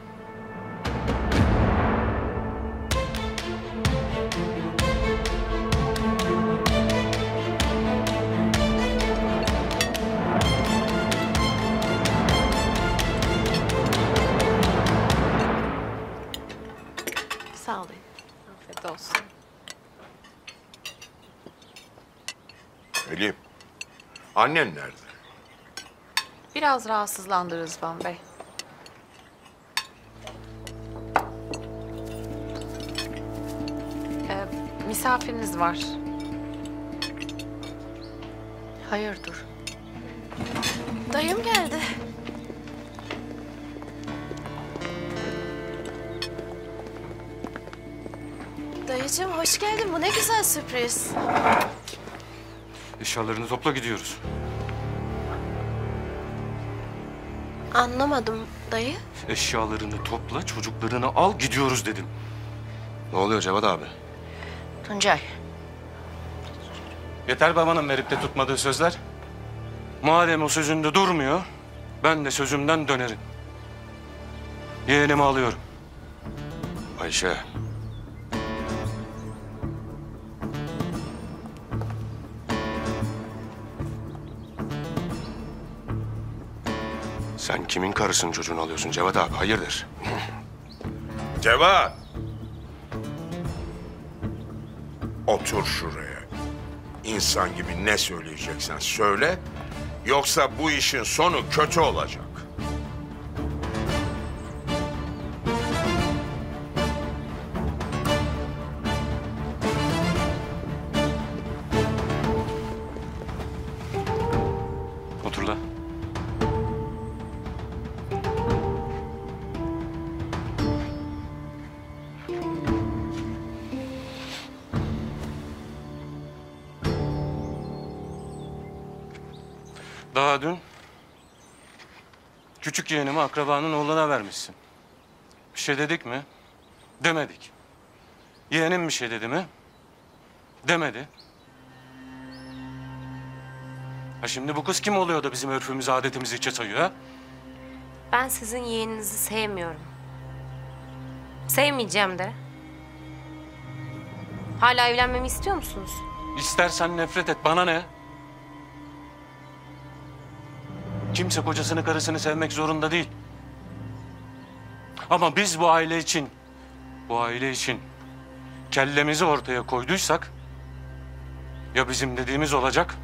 Sağ olun. Afiyet olsun. Elif, annen nerede? Biraz rahatsızlandı Rızvan Bey. Misafiriniz var. Hayırdır? Dayım geldi. Dayıcığım hoş geldin. Bu ne güzel sürpriz. Eşyalarını topla gidiyoruz. Anlamadım dayı. Eşyalarını topla, çocuklarını al gidiyoruz dedim. Ne oluyor Cevat abi? Tuncay. Yeter babanın verip de tutmadığı sözler. Madem o sözünde durmuyor, ben de sözümden dönerim. Yeğenimi alıyorum. Ayşe. Sen kimin karısının çocuğunu alıyorsun Cevat abi? Hayırdır? Cevat! Otur şuraya. İnsan gibi ne söyleyeceksen söyle. Yoksa bu işin sonu kötü olacak. Otur la. Daha dün küçük yeğenimi akrabanın oğluna vermişsin. Bir şey dedik mi? Demedik. Yeğenim bir şey dedi mi? Demedi. Ha şimdi bu kız kim oluyor da bizim örfümüzü, adetimizi hiçe sayıyor ha? Ben sizin yeğeninizi sevmiyorum. Sevmeyeceğim de. Hala evlenmemi istiyor musunuz? İstersen nefret et, bana ne? Kimse kocasını, karısını sevmek zorunda değil. Ama biz bu aile için kellemizi ortaya koyduysak ya bizim dediğimiz olacak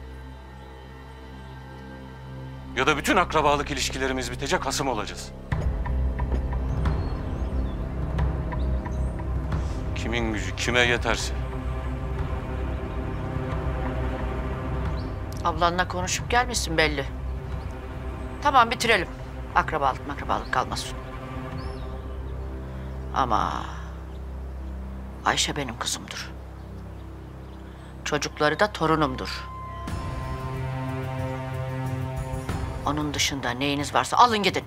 ya da bütün akrabalık ilişkilerimiz bitecek, hasım olacağız. Kimin gücü kime yeterse. Ablanla konuşup gelmişsin belli. Tamam bitirelim. Akrabalık kalmasın. Ama Ayşe benim kızımdır. Çocukları da torunumdur. Onun dışında neyiniz varsa alın gidin.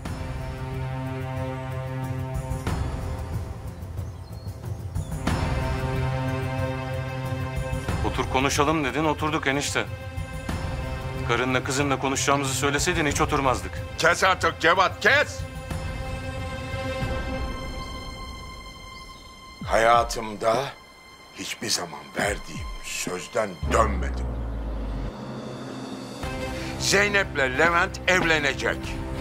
Otur konuşalım dedin, oturduk enişte. Karınla kızınla konuşacağımızı söyleseydin hiç oturmazdık. Kes artık Cevat, kes! Hayatımda hiçbir zaman verdiğim sözden dönmedim. Zeynep'le Levent evlenecek.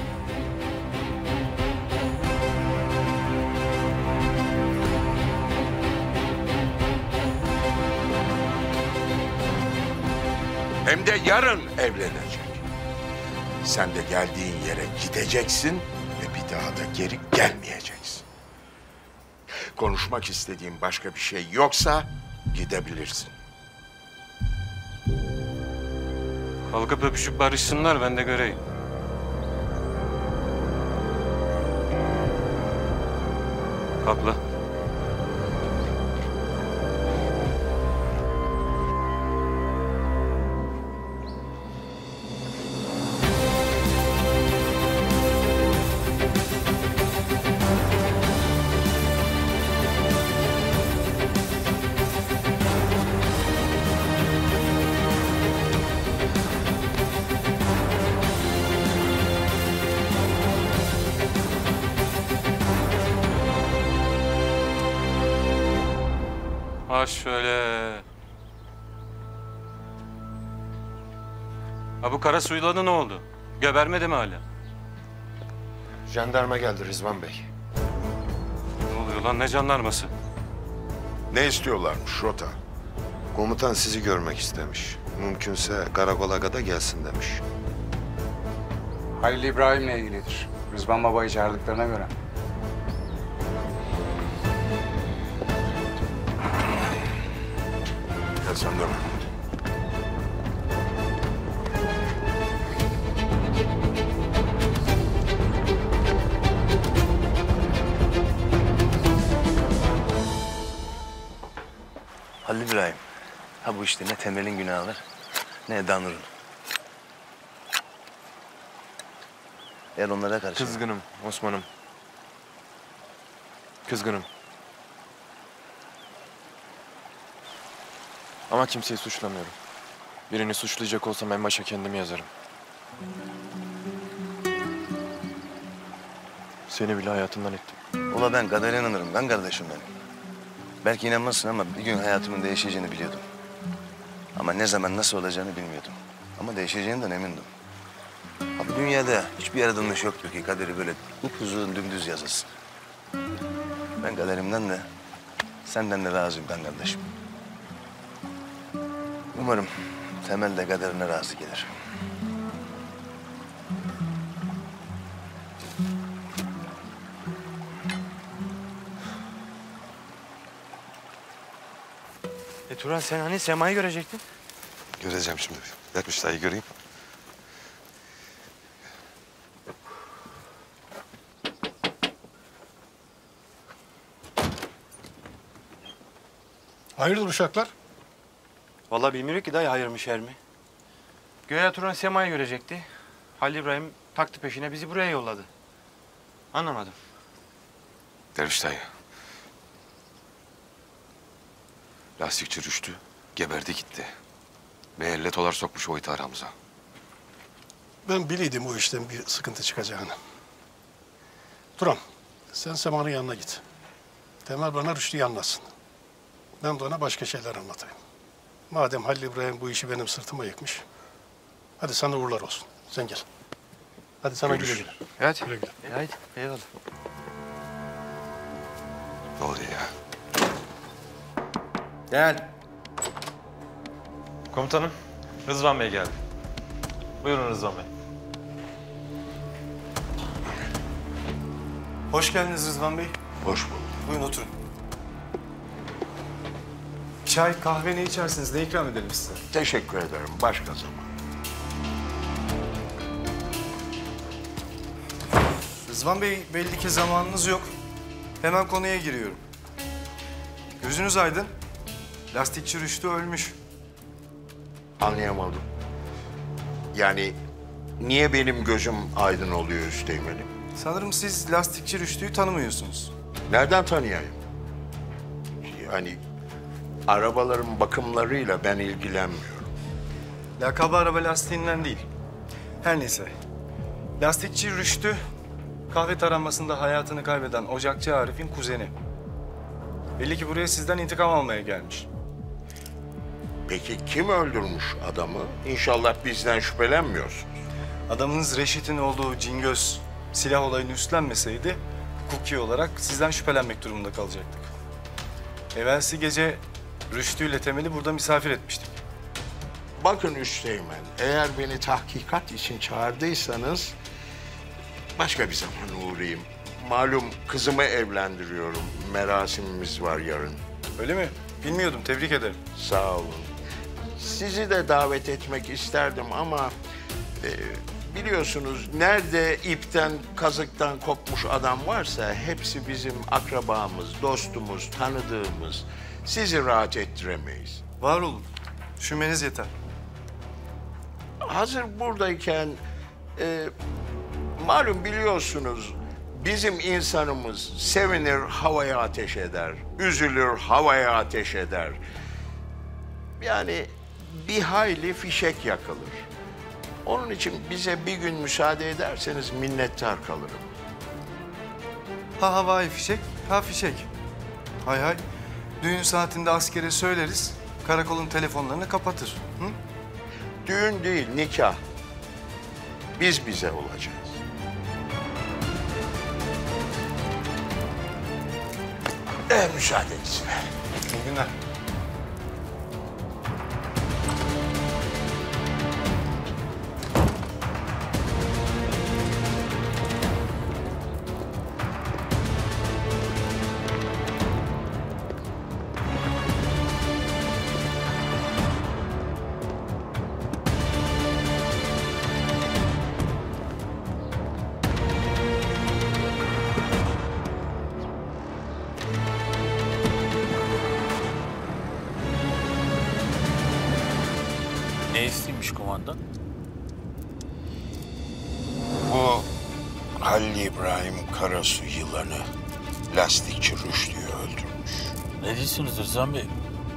Hem de yarın evlenecek. Sen de geldiğin yere gideceksin ve bir daha da geri gelmeyeceksin. Konuşmak istediğin başka bir şey yoksa gidebilirsin. Kalkıp öpüşüp barışsınlar, ben de göreyim. Kalk lan. Ha şöyle. Ha bu kara suylanı ne oldu? Gebermedi mi hala? Jandarma geldi Rızvan Bey. Ne oluyor lan, ne jandarması? Ne istiyorlarmış Rota? Komutan sizi görmek istemiş. Mümkünse karakola kadar gelsin demiş. Halil İbrahim'le ilgilidir. Rızvan Baba'yı çağırdıklarına göre. Gel sen de mi? Halil İbrahim, ha bu işte ne Temel'in günahı var, ne Danur'un. Eğer onlara karşı... Kızgınım Osman'ım. Kızgınım. Ama kimseyi suçlamıyorum. Birini suçlayacak olsam en başa kendimi yazarım. Seni bile hayatımdan ettim. Ula ben kadere inanırım lan kardeşim benim. Belki inanmazsın ama bir gün hayatımın değişeceğini biliyordum. Ama ne zaman nasıl olacağını bilmiyordum. Ama değişeceğinden emindim. Abi dünyada hiçbir yaratılmış yoktur ki kaderi böyle upuzun dümdüz yazılsın. Ben kaderimden de senden de razıyım ben kardeşim. Umarım Temel de kaderine razı gelir. Turan sen hani Sema'yı görecektin? Göreceğim şimdi. Yatmış dayı göreyim. Hayırdır uşaklar? Vallahi bilmiyorum ki dayı hayır mı şer mi? Göğe Turan Sema'yı görecekti. Halil İbrahim taktı peşine, bizi buraya yolladı. Anlamadım. Derviş dayı. Lastikçi Rüştü geberdi gitti. Ve letolar sokmuş o iti aramıza. Ben biliydim o işten bir sıkıntı çıkacağını. Turan, sen Sema'nın yanına git. Temel bana Rüştü'yü anlatsın. Ben de ona başka şeyler anlatayım. Madem Halil İbrahim bu işi benim sırtıma yıkmış. Hadi sana uğurlar olsun. Sen gel. Hadi sana güle güle. Hadi. Güle güle. Hadi. Eyvallah. Ne oluyor ya? Gel. Komutanım, Rızvan Bey geldi. Buyurun Rızvan Bey. Hoş geldiniz Rızvan Bey. Hoş bulduk. Buyurun oturun. Çay, kahve ne içersiniz? Ne ikram edelim size? Teşekkür ederim. Başka zaman. Rızvan Bey, belli ki zamanınız yok. Hemen konuya giriyorum. Gözünüz aydın. Lastikçi Rüştü ölmüş. Anlayamadım. Yani niye benim gözüm aydın oluyor Üsteğmen'im? Sanırım siz lastikçi Rüştü'yü tanımıyorsunuz. Nereden tanıyayım? Yani arabaların bakımlarıyla ben ilgilenmiyorum. Lakabı araba lastiğinden değil. Her neyse. Lastikçi Rüştü, kahve taranmasında hayatını kaybeden Ocakçı Arif'in kuzeni. Belli ki buraya sizden intikam almaya gelmiş. Peki kim öldürmüş adamı? İnşallah bizden şüphelenmiyorsunuz. Adamınız Reşit'in olduğu Cingöz silah olayını üstlenmeseydi hukuki olarak sizden şüphelenmek durumunda kalacaktık. Evvelsi gece Rüştü ile Temel'i burada misafir etmiştik. Bakın Üsteğmen, eğer beni tahkikat için çağırdıysanız başka bir zaman uğrayayım. Malum kızımı evlendiriyorum. Merasimimiz var yarın. Öyle mi? Bilmiyordum. Tebrik ederim. Sağ olun. Sizi de davet etmek isterdim ama biliyorsunuz nerede ipten, kazıktan kopmuş adam varsa hepsi bizim akrabamız, dostumuz, tanıdığımız. Sizi rahat ettiremeyiz. Var olun. Düşünmeniz yeter. Hazır buradayken malum biliyorsunuz bizim insanımız sevinir havaya ateş eder, üzülür havaya ateş eder. Yani bir hayli fişek yakılır. Onun için bize bir gün müsaade ederseniz minnettar kalırım. Ha havai fişek, ha fişek. Hay hay. Düğün saatinde askere söyleriz, karakolun telefonlarını kapatır. Hı? Düğün değil, nikah. Biz bize olacağız. Müsaadenizle. İyi günler. Ne isteymiş kumandan? Bu Halil İbrahim Karasu yılanı lastikçi Rüştü'yü öldürmüş. Ne diyorsunuz Rızvan Bey?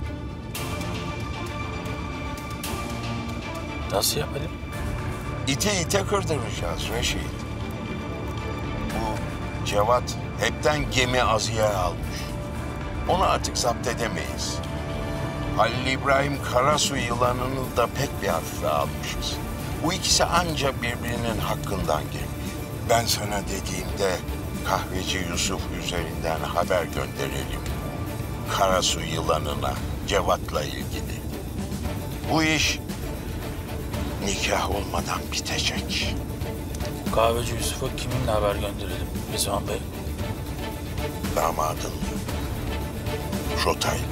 Nasıl yapalım? İte ite kırdıracağız Reşit. Bu Cevat hepten gemi azıya almış. Onu artık zapt edemeyiz. Halil İbrahim Karasu yılanını da pek bir hafife almışız. Bu ikisi ancak birbirinin hakkından gelmiş. Ben sana dediğimde kahveci Yusuf üzerinden haber gönderelim. Karasu yılanına, Cevat'la ilgili. Bu iş nikah olmadan bitecek. Kahveci Yusuf'a kiminle haber gönderelim Rızvan Bey? Damadın Şotay.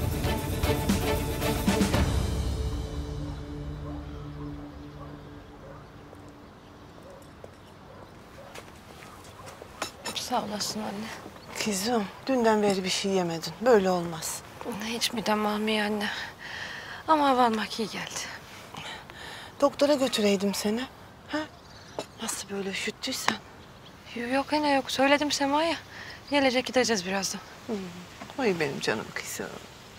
Sağ olasın anne. Kızım, dünden beri bir şey yemedin. Böyle olmaz. Hiç midem almıyor anne. Ama hava almak iyi geldi. Doktora götüreydim seni. Ha? Nasıl böyle üşüttüysen? Yok anne yok. Söyledim Sema'ya. Gelecek gideceğiz birazdan. Ay benim canım kızım.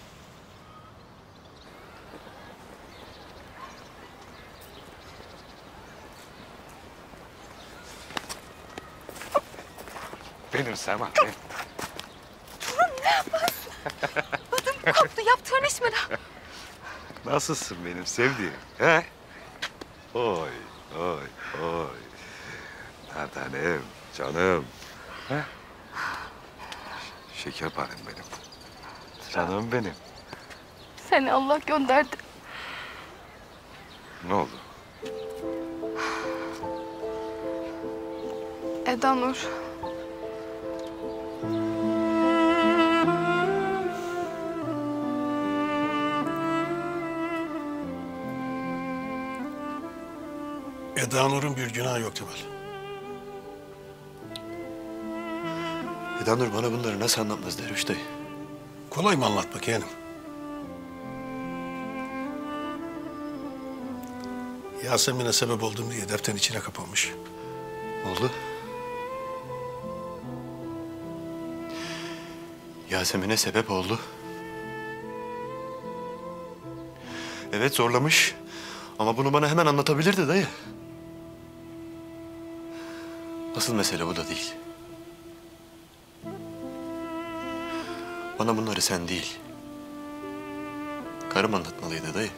Benim Sema. Durun ne yaparsın? Ödüm koptu. Yaptığın iş mi lan? Nasılsın benim sevdiğim? He? Oy, oy, oy. Ha tanem, canım. He? Şekerparem benim. Canım benim. Seni Allah gönderdi. Ne oldu? Eda Nur. Eda Nur'un bir günahı yok Temel. Eda Nur bana bunları nasıl anlatmaz Derviş dayı? Kolay mı anlatmak yeğenim? Yasemin'e sebep oldum diye defterin içine kapanmış. Oldu. Yasemin'e sebep oldu. Evet zorlamış. Ama bunu bana hemen anlatabilirdi dayı. Asıl mesele bu da değil. Bana bunları sen değil, karım anlatmalıydı dayı.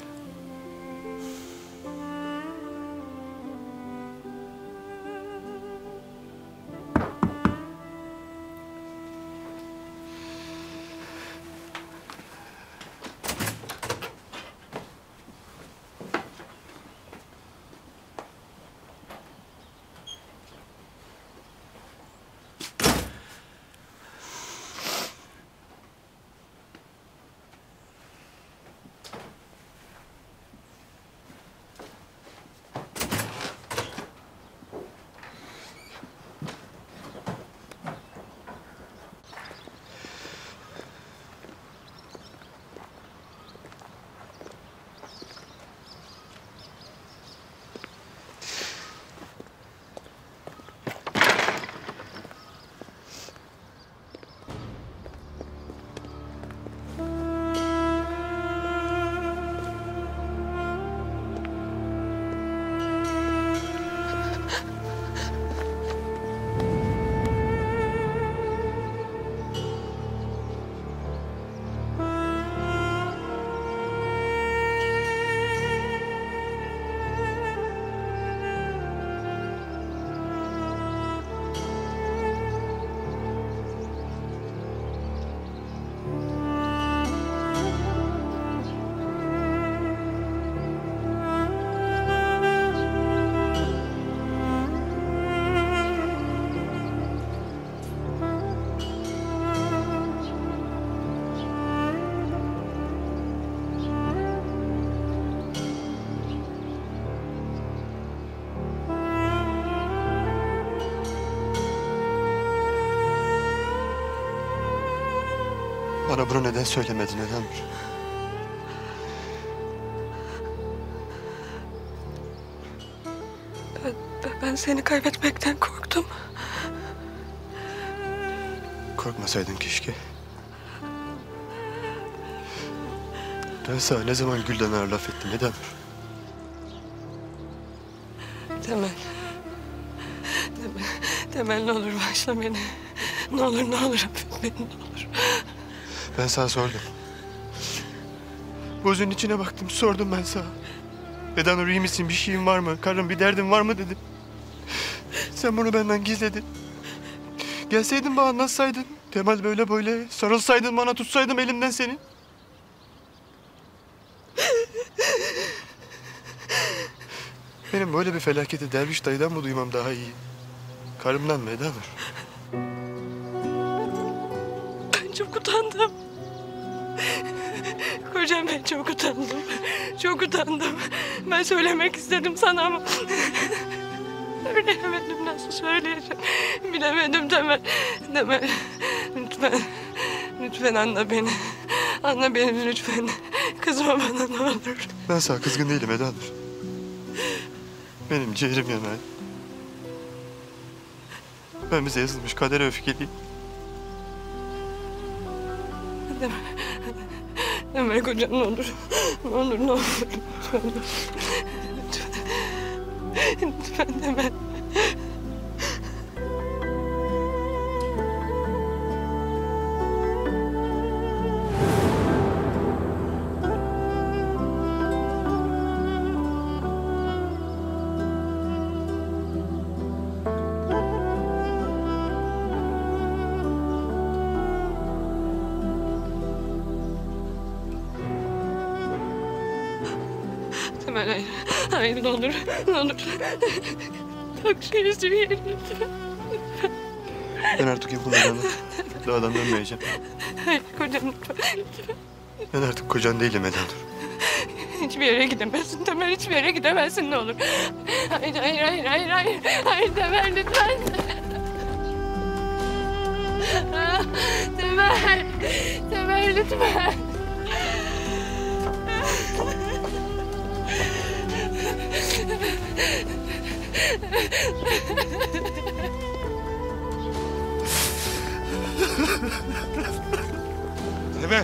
Bana bunu neden söylemedin Eda Nur? Ben seni kaybetmekten korktum. Korkmasaydın keşke. Ben sana ne zaman gülden ağır laf ettim Eda Nur? Temel. Temel ne olur başla beni. Ne olur affet beni ne olur. Ben sana sordum. Gözünün içine baktım, sordum ben sana. Eda Nur iyi misin, bir şeyin var mı? Karın bir derdin var mı dedim. Sen bunu benden gizledin. Gelseydin bana anlatsaydın. Temel böyle böyle. Sarılsaydın bana, tutsaydım elimden senin. Benim böyle bir felaketi Derviş dayıdan mı duymam daha iyi? Karımdan mı Eda Nur? Ben çok utandım. Kocam ben çok utandım. Çok utandım. Ben söylemek istedim sana ama... Söyleyemedim, nasıl söyleyeceğim? Bilemedim Temel. Temel, lütfen. Lütfen anla beni. Anla beni lütfen. Kızma bana ne olur. Ben sana kızgın değilim Eda Nur. Benim ciğerim yanar. Ben bize yazılmış kadere öfkeliyim. Deme. Deme kocam, ne olur. Ne olur, ne olur. Lütfen. Lütfen. Lütfen deme. Temel, hayır. Hayır, ne olur. Ne olur. Tak şu yüzüğü yerine lütfen. Ben artık yokum Edanur. Dağdan dönmeyeceğim. Hayır kocam, lütfen. Lütfen. Ben artık kocan değilim Edanur. Hiçbir yere gidemezsin Temel, hiçbir yere gidemezsin, ne olur. Hayır, hayır, hayır, hayır, hayır. Hayır Temel, lütfen. Temel, Temel lütfen. Temel.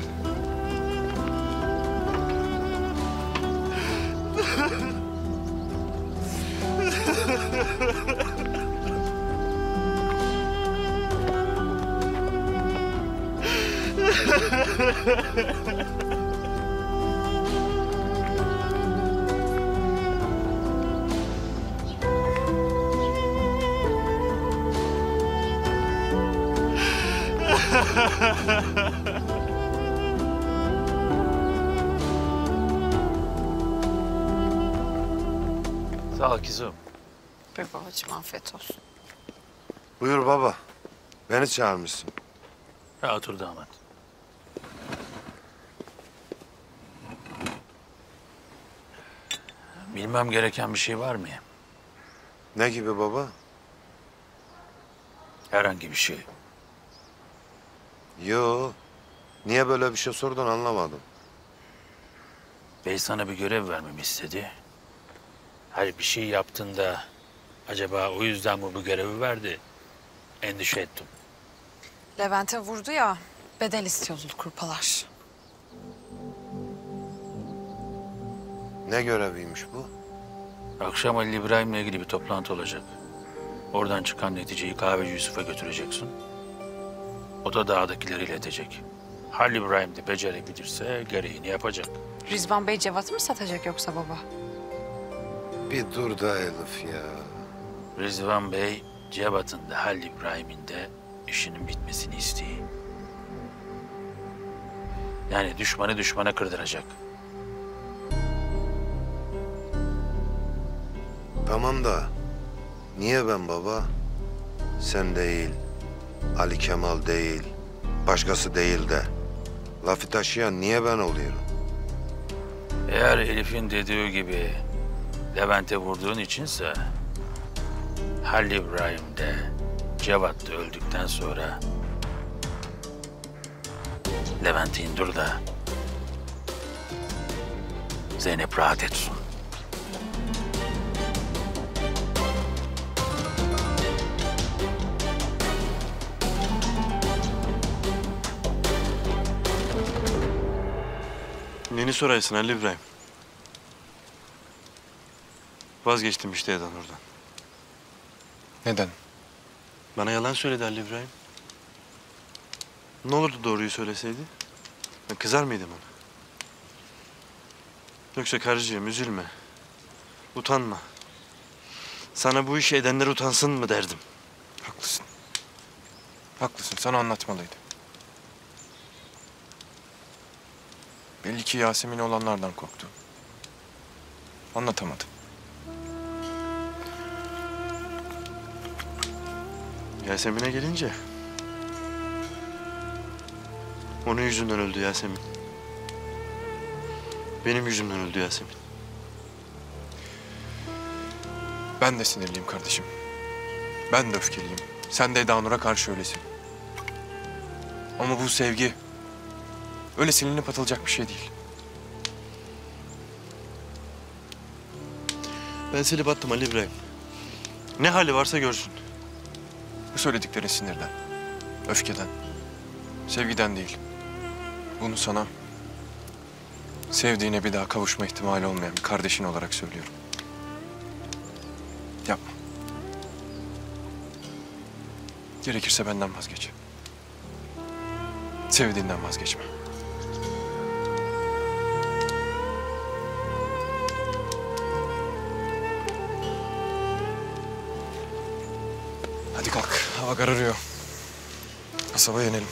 Sağ ol kızım. Be babacığım, afiyet olsun. Buyur baba. Beni çağırmışsın. Ha, otur damat. Bilmem gereken bir şey var mı? Ne gibi baba? Herhangi bir şey. Yo. Niye böyle bir şey sordun anlamadım. Bey sana bir görev vermemi istedi. Her bir şey yaptığında acaba o yüzden mi bu görevi verdi? Endişe ettim. Levent'e vurdu ya, bedel istiyordu kurpalar. Ne göreviymiş bu? Akşam Ali İbrahim'le ilgili bir toplantı olacak. Oradan çıkan neticeyi kahveci Yusuf'a götüreceksin. O da dağdakileri iletecek. Halil İbrahim de becerebilirse gereğini yapacak. Rizvan Bey Cevat'ı mı satacak yoksa baba? Bir dur da Elif ya. Rizvan Bey, Cevat'ın da Halil İbrahim'in de işinin bitmesini istiyor. Yani düşmanı düşmana kırdıracak. Tamam da niye ben baba? Sen değil, Ali Kemal değil, başkası değil de lafı taşıyan niye ben oluyorum? Eğer Elif'in dediği gibi Levent'e vurduğun içinse Halil İbrahim de Cevat da öldükten sonra Levent'i indir da Zeynep rahat etsin. Neni soraysın Halil İbrahim? Vazgeçtim işte Edanur'dan. Neden? Bana yalan söyledi Halil İbrahim. Ne olurdu doğruyu söyleseydi? Ben kızar mıydım ona? Yoksa karıcığım üzülme. Utanma. Sana bu işi edenler utansın mı derdim. Haklısın. Haklısın. Sana anlatmalıydı. Belli ki Yasemin'e olanlardan korktu. Anlatamadı. Yasemin'e gelince... Onun yüzünden öldü Yasemin. Benim yüzümden öldü Yasemin. Ben de sinirliyim kardeşim. Ben de öfkeliyim. Sen de Edanur'a karşı öylesin. Ama bu sevgi öyle silinip atılacak bir şey değil. Ben silip attım Ali İbrahim. Ne hali varsa görsün. Bu söylediklerin sinirden, öfkeden, sevgiden değil. Bunu sana sevdiğine bir daha kavuşma ihtimali olmayan bir kardeşin olarak söylüyorum. Yapma. Gerekirse benden vazgeç. Sevdiğinden vazgeçme. Hadi kalk, hava kararıyor. Kasabaya inelim.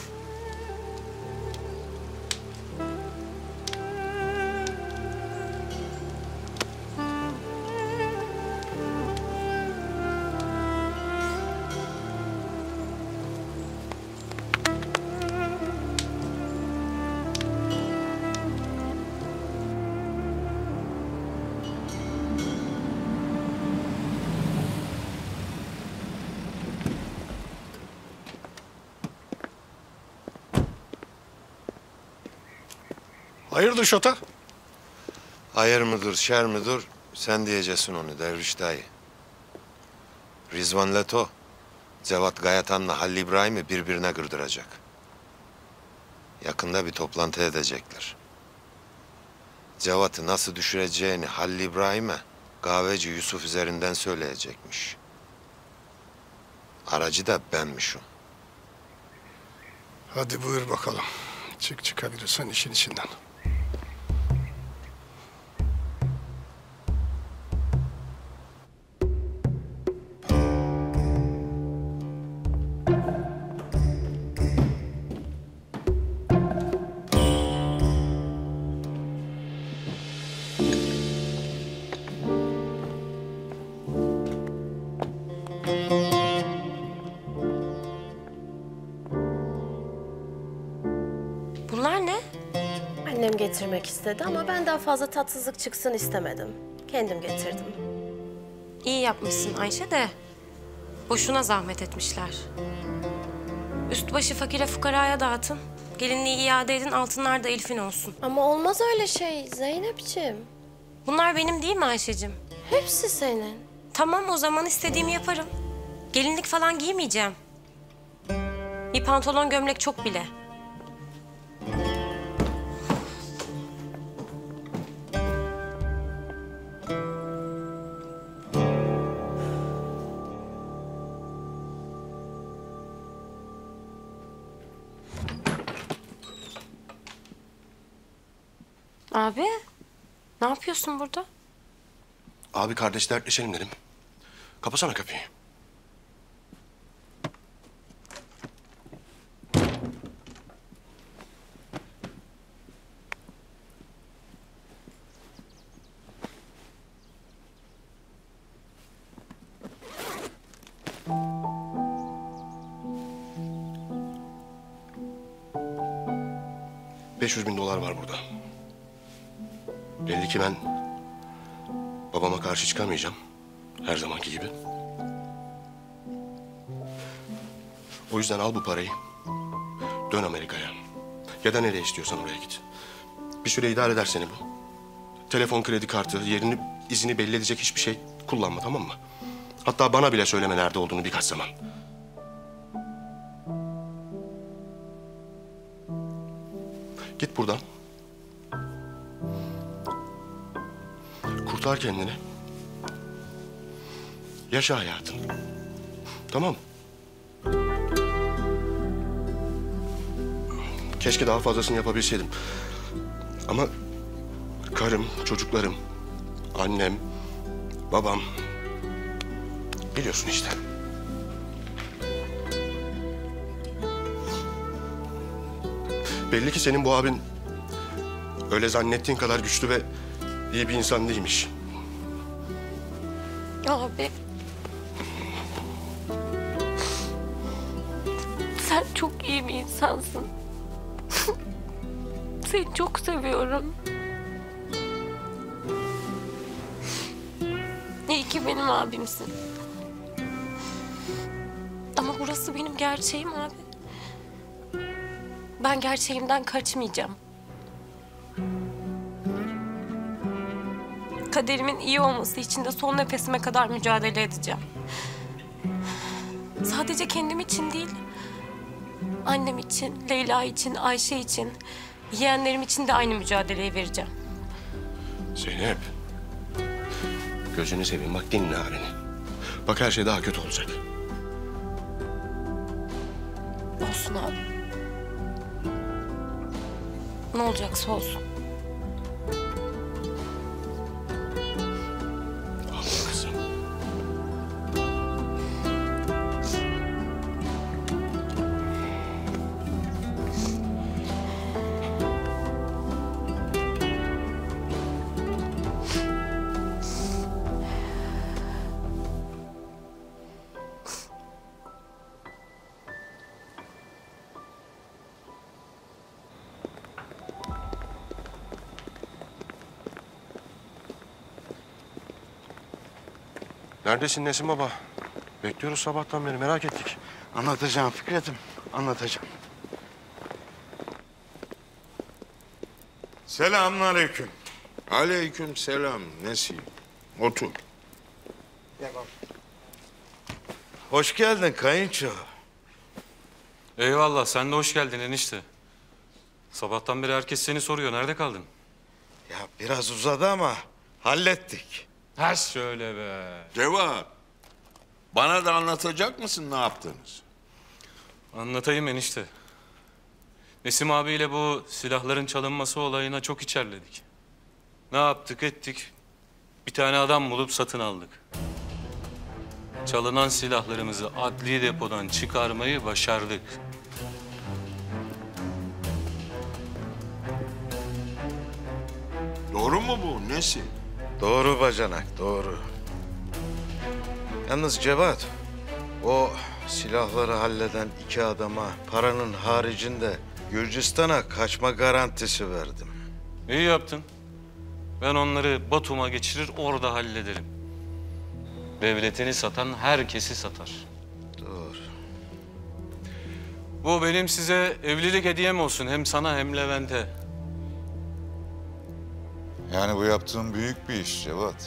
Hayırdır Şota? Hayır mıdır, şer midir? Sen diyeceksin onu Derviş dayı. Rizvan Leto, Cevat Gayatan'la Halil İbrahim'i birbirine gırdıracak. Yakında bir toplantı edecekler. Cevat'ı nasıl düşüreceğini Halil İbrahim'e kahveci Yusuf üzerinden söyleyecekmiş. Aracı da benmişim. Hadi buyur bakalım. Çıkabilirsen işin içinden. Bunlar ne? Annem getirmek istedi ama ben daha fazla tatsızlık çıksın istemedim. Kendim getirdim. İyi yapmışsın Ayşe de. Boşuna zahmet etmişler. Üst başı fakire fukaraya dağıtın. Gelinliği iade edin, altınlar da Elif'in olsun. Ama olmaz öyle şey Zeynep'ciğim. Bunlar benim değil mi Ayşe'cim? Hepsi senin. Tamam, o zaman istediğimi yaparım. Gelinlik falan giymeyeceğim. Bir pantolon gömlek çok bile. Abi, ne yapıyorsun burada? Abi kardeş dertleşelim dedim. Kapasana kapıyı. $500.000 var burada. Belli ki ben babama karşı çıkamayacağım. Her zamanki gibi. O yüzden al bu parayı. Dön Amerika'ya. Ya da nereye istiyorsan oraya git. Bir süre idare eder seni bu. Telefon, kredi kartı, yerini, izini belli edecek hiçbir şey kullanma, tamam mı? Hatta bana bile söyleme nerede olduğunu birkaç zaman. Git buradan. Kurtar kendini. Yaşa hayatını. Tamam. Keşke daha fazlasını yapabilseydim. Ama karım, çocuklarım, annem, babam... Biliyorsun işte. Belli ki senin bu abin öyle zannettiğin kadar güçlü ve iyi bir insan değilmiş. Abi. Sen çok iyi bir insansın. Seni çok seviyorum. İyi ki benim abimsin. Ama burası benim gerçeğim abi. Ben gerçeğimden kaçmayacağım. Kaderimin iyi olması için de son nefesime kadar mücadele edeceğim. Sadece kendim için değil, annem için, Leyla için, Ayşe için, yeğenlerim için de aynı mücadeleyi vereceğim. Zeynep. Gözünü seveyim bak dinle abini. Bak her şey daha kötü olacak. Olsun abi. Ne olacaksa olsun. Allah kızım. Neredesin Nesim Baba? Bekliyoruz sabahtan beri, merak ettik. Anlatacağım Fikret'im, anlatacağım. Selamünaleyküm. Aleyküm selam Nesim. Otur. Hoş geldin kayınço. Eyvallah, sen de hoş geldin enişte. Sabahtan beri herkes seni soruyor, nerede kaldın? Ya biraz uzadı ama hallettik. Ha şöyle be. Cevat, bana da anlatacak mısın ne yaptınız? Anlatayım enişte. Nesim abiyle bu silahların çalınması olayına çok içerledik. Ne yaptık ettik? Bir tane adam bulup satın aldık. Çalınan silahlarımızı adli depodan çıkarmayı başardık. Doğru mu bu Nesim? Doğru bacanak, doğru. Yalnız Cevat, o silahları halleden iki adama paranın haricinde Gürcistan'a kaçma garantisi verdim. İyi yaptın. Ben onları Batum'a geçirir, orada hallederim. Devletini satan herkesi satar. Doğru. Bu benim size evlilik hediyem olsun. Hem sana hem Levent'e. Yani bu yaptığın büyük bir iş Cevat.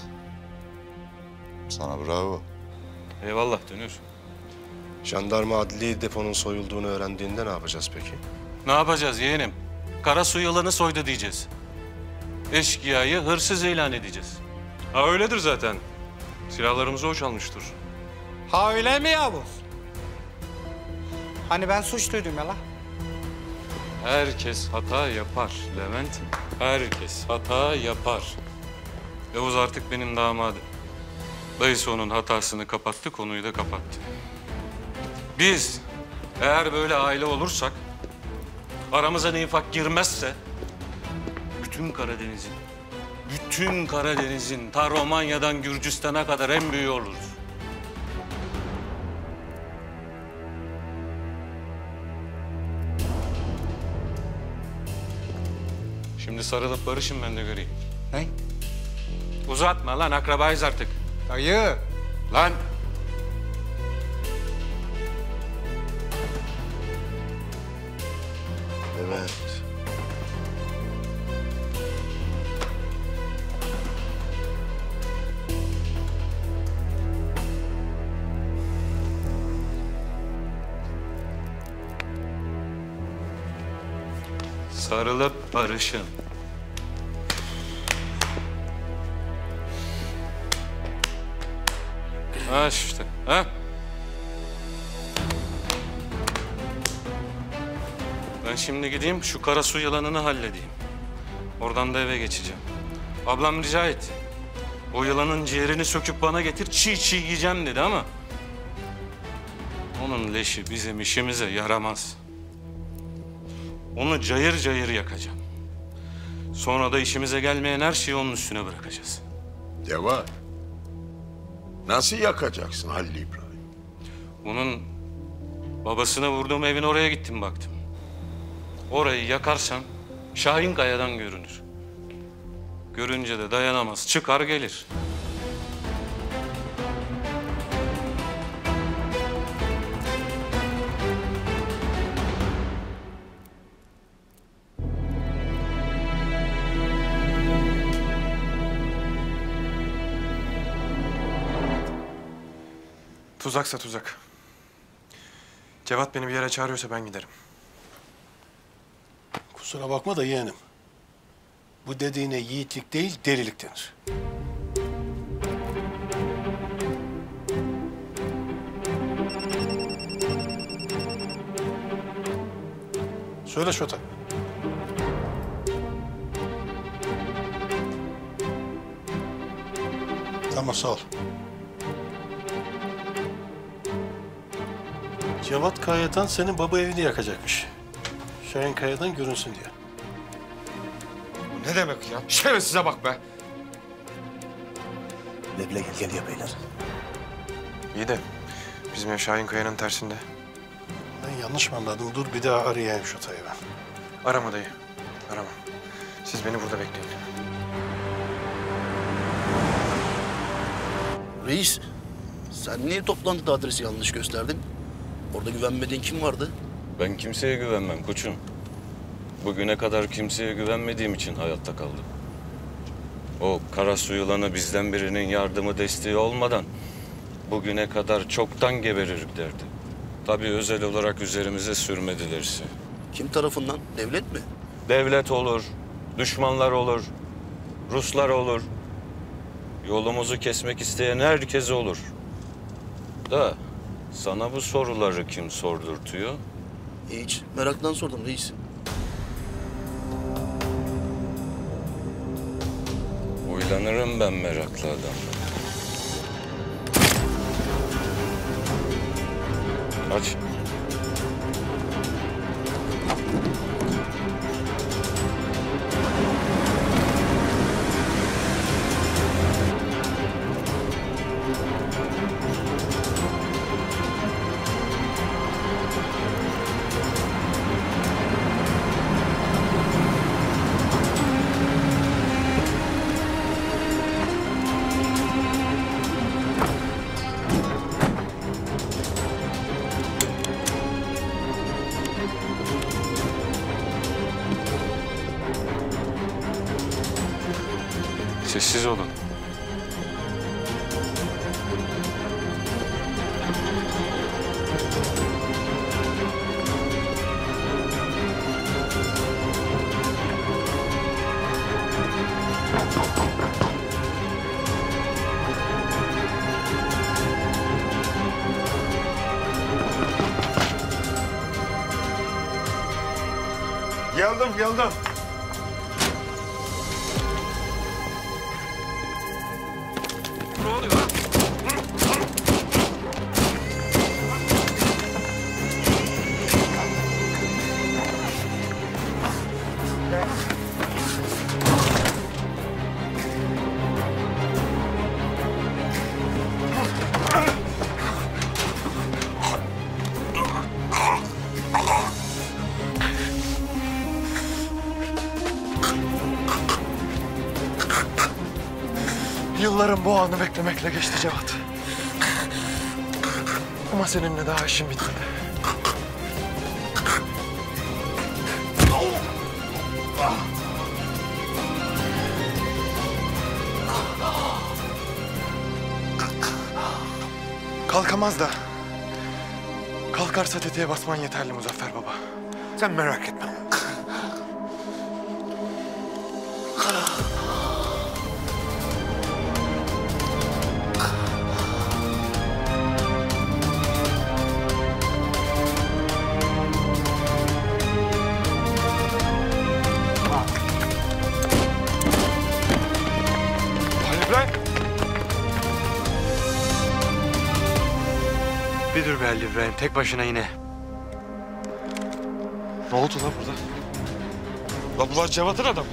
Sana bravo. Eyvallah Dönür. Jandarma adli deponun soyulduğunu öğrendiğinde ne yapacağız peki? Ne yapacağız yeğenim? Karasu yılanı soydu diyeceğiz. Eşkıyayı hırsız ilan edeceğiz. Ha öyledir zaten. Silahlarımızı o çalmıştır. Ha öyle mi Yavuz? Hani ben suçluydum ya la. Herkes hata yapar Levent. Herkes hata yapar. Yavuz artık benim damadım. Dayısı onun hatasını kapattı, konuyu da kapattı. Biz eğer böyle aile olursak, aramıza nifak girmezse, bütün Karadeniz'in ta Romanya'dan Gürcistan'a kadar en büyüğü oluruz. Şimdi sarılıp barışın, ben de göreyim. Ne? Uzatma lan, akrabayız artık. Dayı. Lan! Evet. Sarılıp barışın. Ha işte, ha? Ben şimdi gideyim, şu Karasu yılanını halledeyim. Oradan da eve geçeceğim. Ablam rica etti. O yılanın ciğerini söküp bana getir, çiğ çiğ yiyeceğim dedi ama... onun leşi bizim işimize yaramaz. Onu cayır cayır yakacağım. Sonra da işimize gelmeyen her şeyi onun üstüne bırakacağız. Cevat, nasıl yakacaksın Halil İbrahim? Bunun babasına vurduğum evin oraya gittim baktım. Orayı yakarsam Şahin Kaya'dan görünür. Görünce de dayanamaz, çıkar gelir. Tuzaksa tuzak. Cevat beni bir yere çağırıyorsa ben giderim. Kusura bakma da yeğenim. Bu dediğine yiğitlik değil, delilik denir. Söyle Şota. Tamam, sağ ol. Cevat Kaya'dan senin baba evini yakacakmış. Şahin Kaya'dan görünsün diye. Bu ne demek ya? Şerefsize bak be. Leble gel ya beyler. İyi de bizim ev Şahin Kaya'nın tersinde. Ben yanlış mı anladım? Dur bir daha arayayım Şota'yı ben. Arama dayı. Arama. Siz beni burada bekleyin. Reis, sen niye toplantıda adresi yanlış gösterdin? Orada güvenmediğin kim vardı? Ben kimseye güvenmem koçum. Bugüne kadar kimseye güvenmediğim için hayatta kaldım. O kara su yılanı bizden birinin yardımı desteği olmadan bugüne kadar çoktan geberirdik derdi. Tabii özel olarak üzerimize sürmedilerse. Kim tarafından? Devlet mi? Devlet olur, düşmanlar olur, Ruslar olur. Yolumuzu kesmek isteyen herkes olur. Da sana bu soruları kim sordurtuyor? Hiç. Meraktan sordum reis. Uylanırım ben meraklı adamla. Aç. Sessiz olun. Geldim. Ne oluyor? Yıllarım bu anı beklemekle geçti Cevat. Ama seninle daha işim bitmedi. Kalkamaz da. Kalkarsa tetiğe basman yeterli Muzaffer Baba. Sen merak etme. Bir dur be Ali İbrahim, tek başına yine. Ne oldu lan burada? La bunlar Cevat'ın adamı.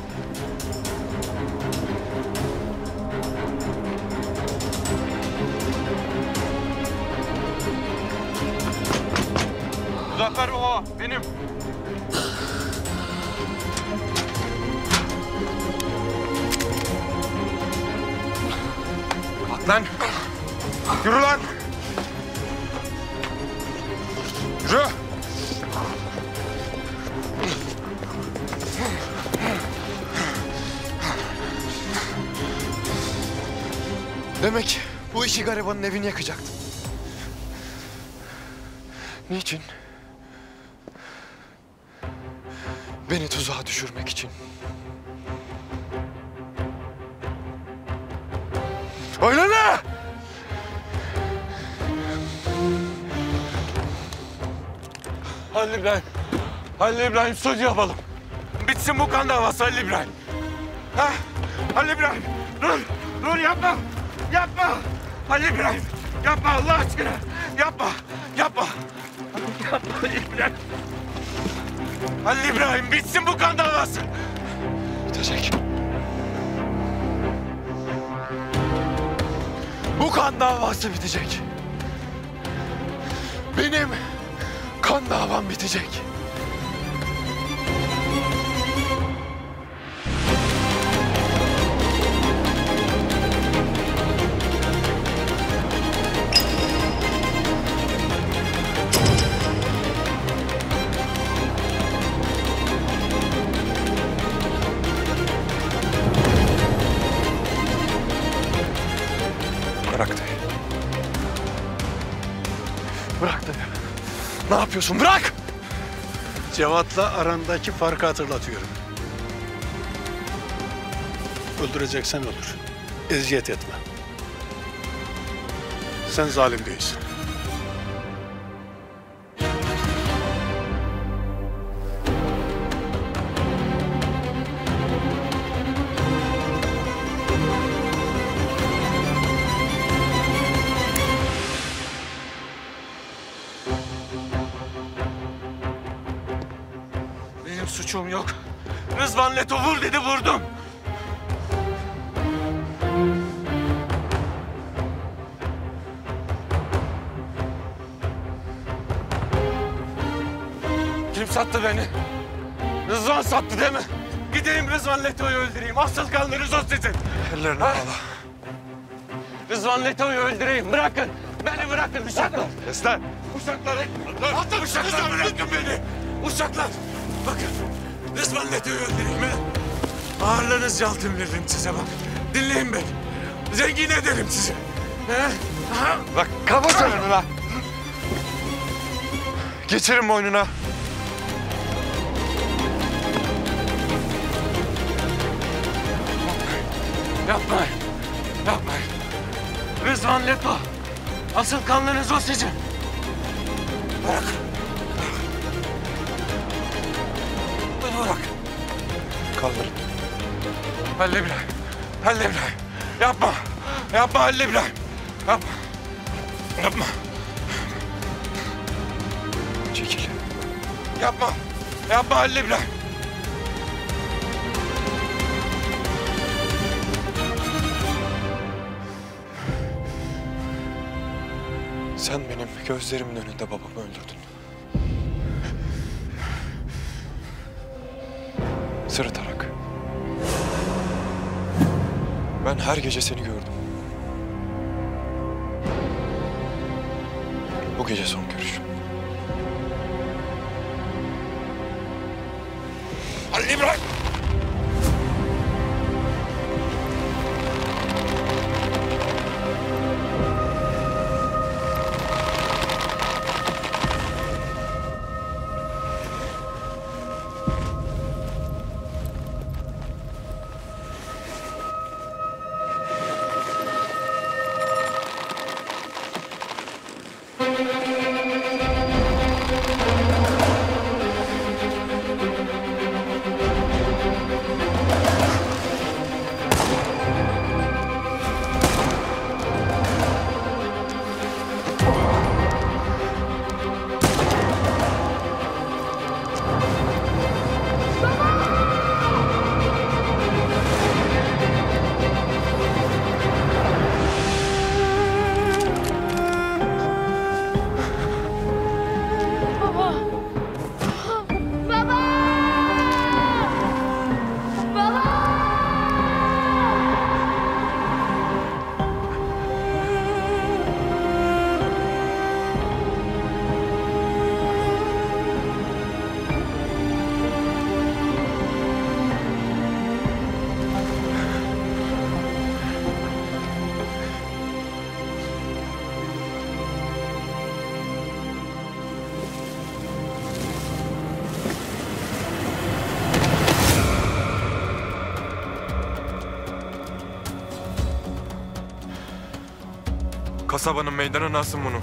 Muzaffer Baba, benim. Kalk lan. Yürü lan. Yürü. Demek bu iki garibanın evini yakacaktın. Niçin? Beni tuzağa düşürmek için. Öyle mi? Halil İbrahim. Halil İbrahim söz yapalım. Bitsin bu kan davası Halil İbrahim. Ha? Halil İbrahim. Dur. Dur yapma. Yapma. Halil İbrahim. Yapma Allah aşkına. Yapma. Yapma. Yapma Halil İbrahim. Halil İbrahim bitsin bu kan davası. Bitecek. Bu kan davası bitecek. Benim kan davam bitecek. Bırak dayı. Bırak dayı. Ne yapıyorsun? Bırak! Cevat'la arandaki farkı hatırlatıyorum. Öldüreceksen öldür. Eziyet etme. Sen zalim değilsin. Benim suçum yok. Rızvan Leto vur dedi, vurdum. Kim sattı beni? Rızvan sattı değil mi? Gideyim Rızvan Leto'yu öldüreyim. Asıl kanlarınız o sizin. Ellerini bağla. Rızvan Leto'yu öldüreyim. Bırakın. Beni bırakın uşaklar. Kes lan. Uşaklar. Uşaklar bırakın beni. Uşaklar. Bakın. Rızvan Leto'yu öldüreyim. He? Ağırlığınızca altın veririm size bak. Dinleyin beni. Zengin ederim sizi. He? Bak kapat önünü lan. Geçirin boynuna. Yapmayın. Yapmayın. Rızvan Leto. Asıl kanlınız o sizin. Bırak. Beni bırak. Kaldır. Halil İbrahim. Halil İbrahim. Yapma. Yapma Halil İbrahim. Yapma. Yapma. Çekil. Yapma. Yapma Halil İbrahim. Sen benim gözlerimin önünde babamı öldürdün. Sırıtarak. Ben her gece seni gördüm. Bu gece son görüşüm. Halil İbrahim! Kasabanın meydanına asın bunu.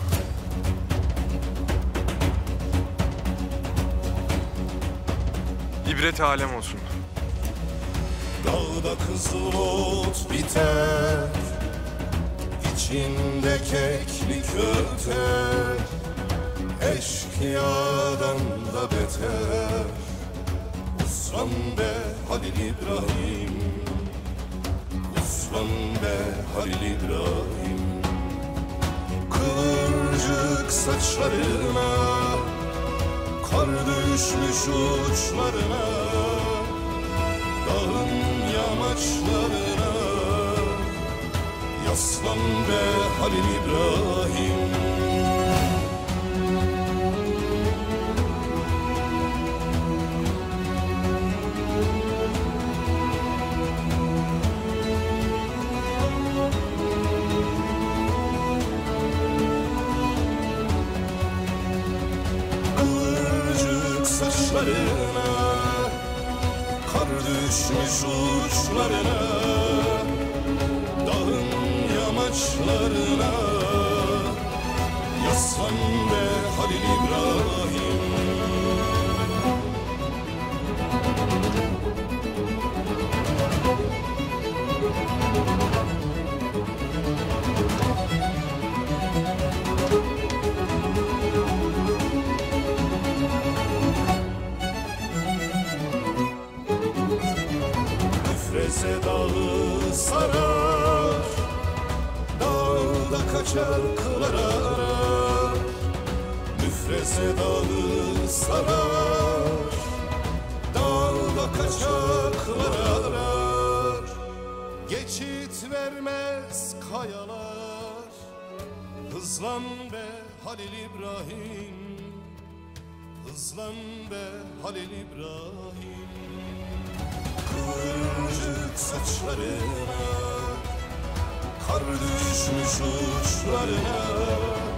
İbret alem olsun. Dağda kızıl ot biter, içinde keklik öter, eşkıyadan da beter. Uslan be Halil İbrahim, uslan be Halil İbrahim. Kıvırcık saçlarına, kar düşmüş uçlarına, dağın yamaçlarına, yaslan be Halil İbrahim. Kıvırcık saçlarına, kar düşmüş uçlarına, dağın yamaçlarına, yaslan be Halil İbrahim. Müfreze dağı sarar, dağda kaçar kılar arar. Müfreze dağı sarar, dağda kaçar kılar arar. Geçit vermez kayalar, hızlan be Halil İbrahim, hızlan be Halil İbrahim. Kıvırcık saçlarına, kar düşmüş uçlarına,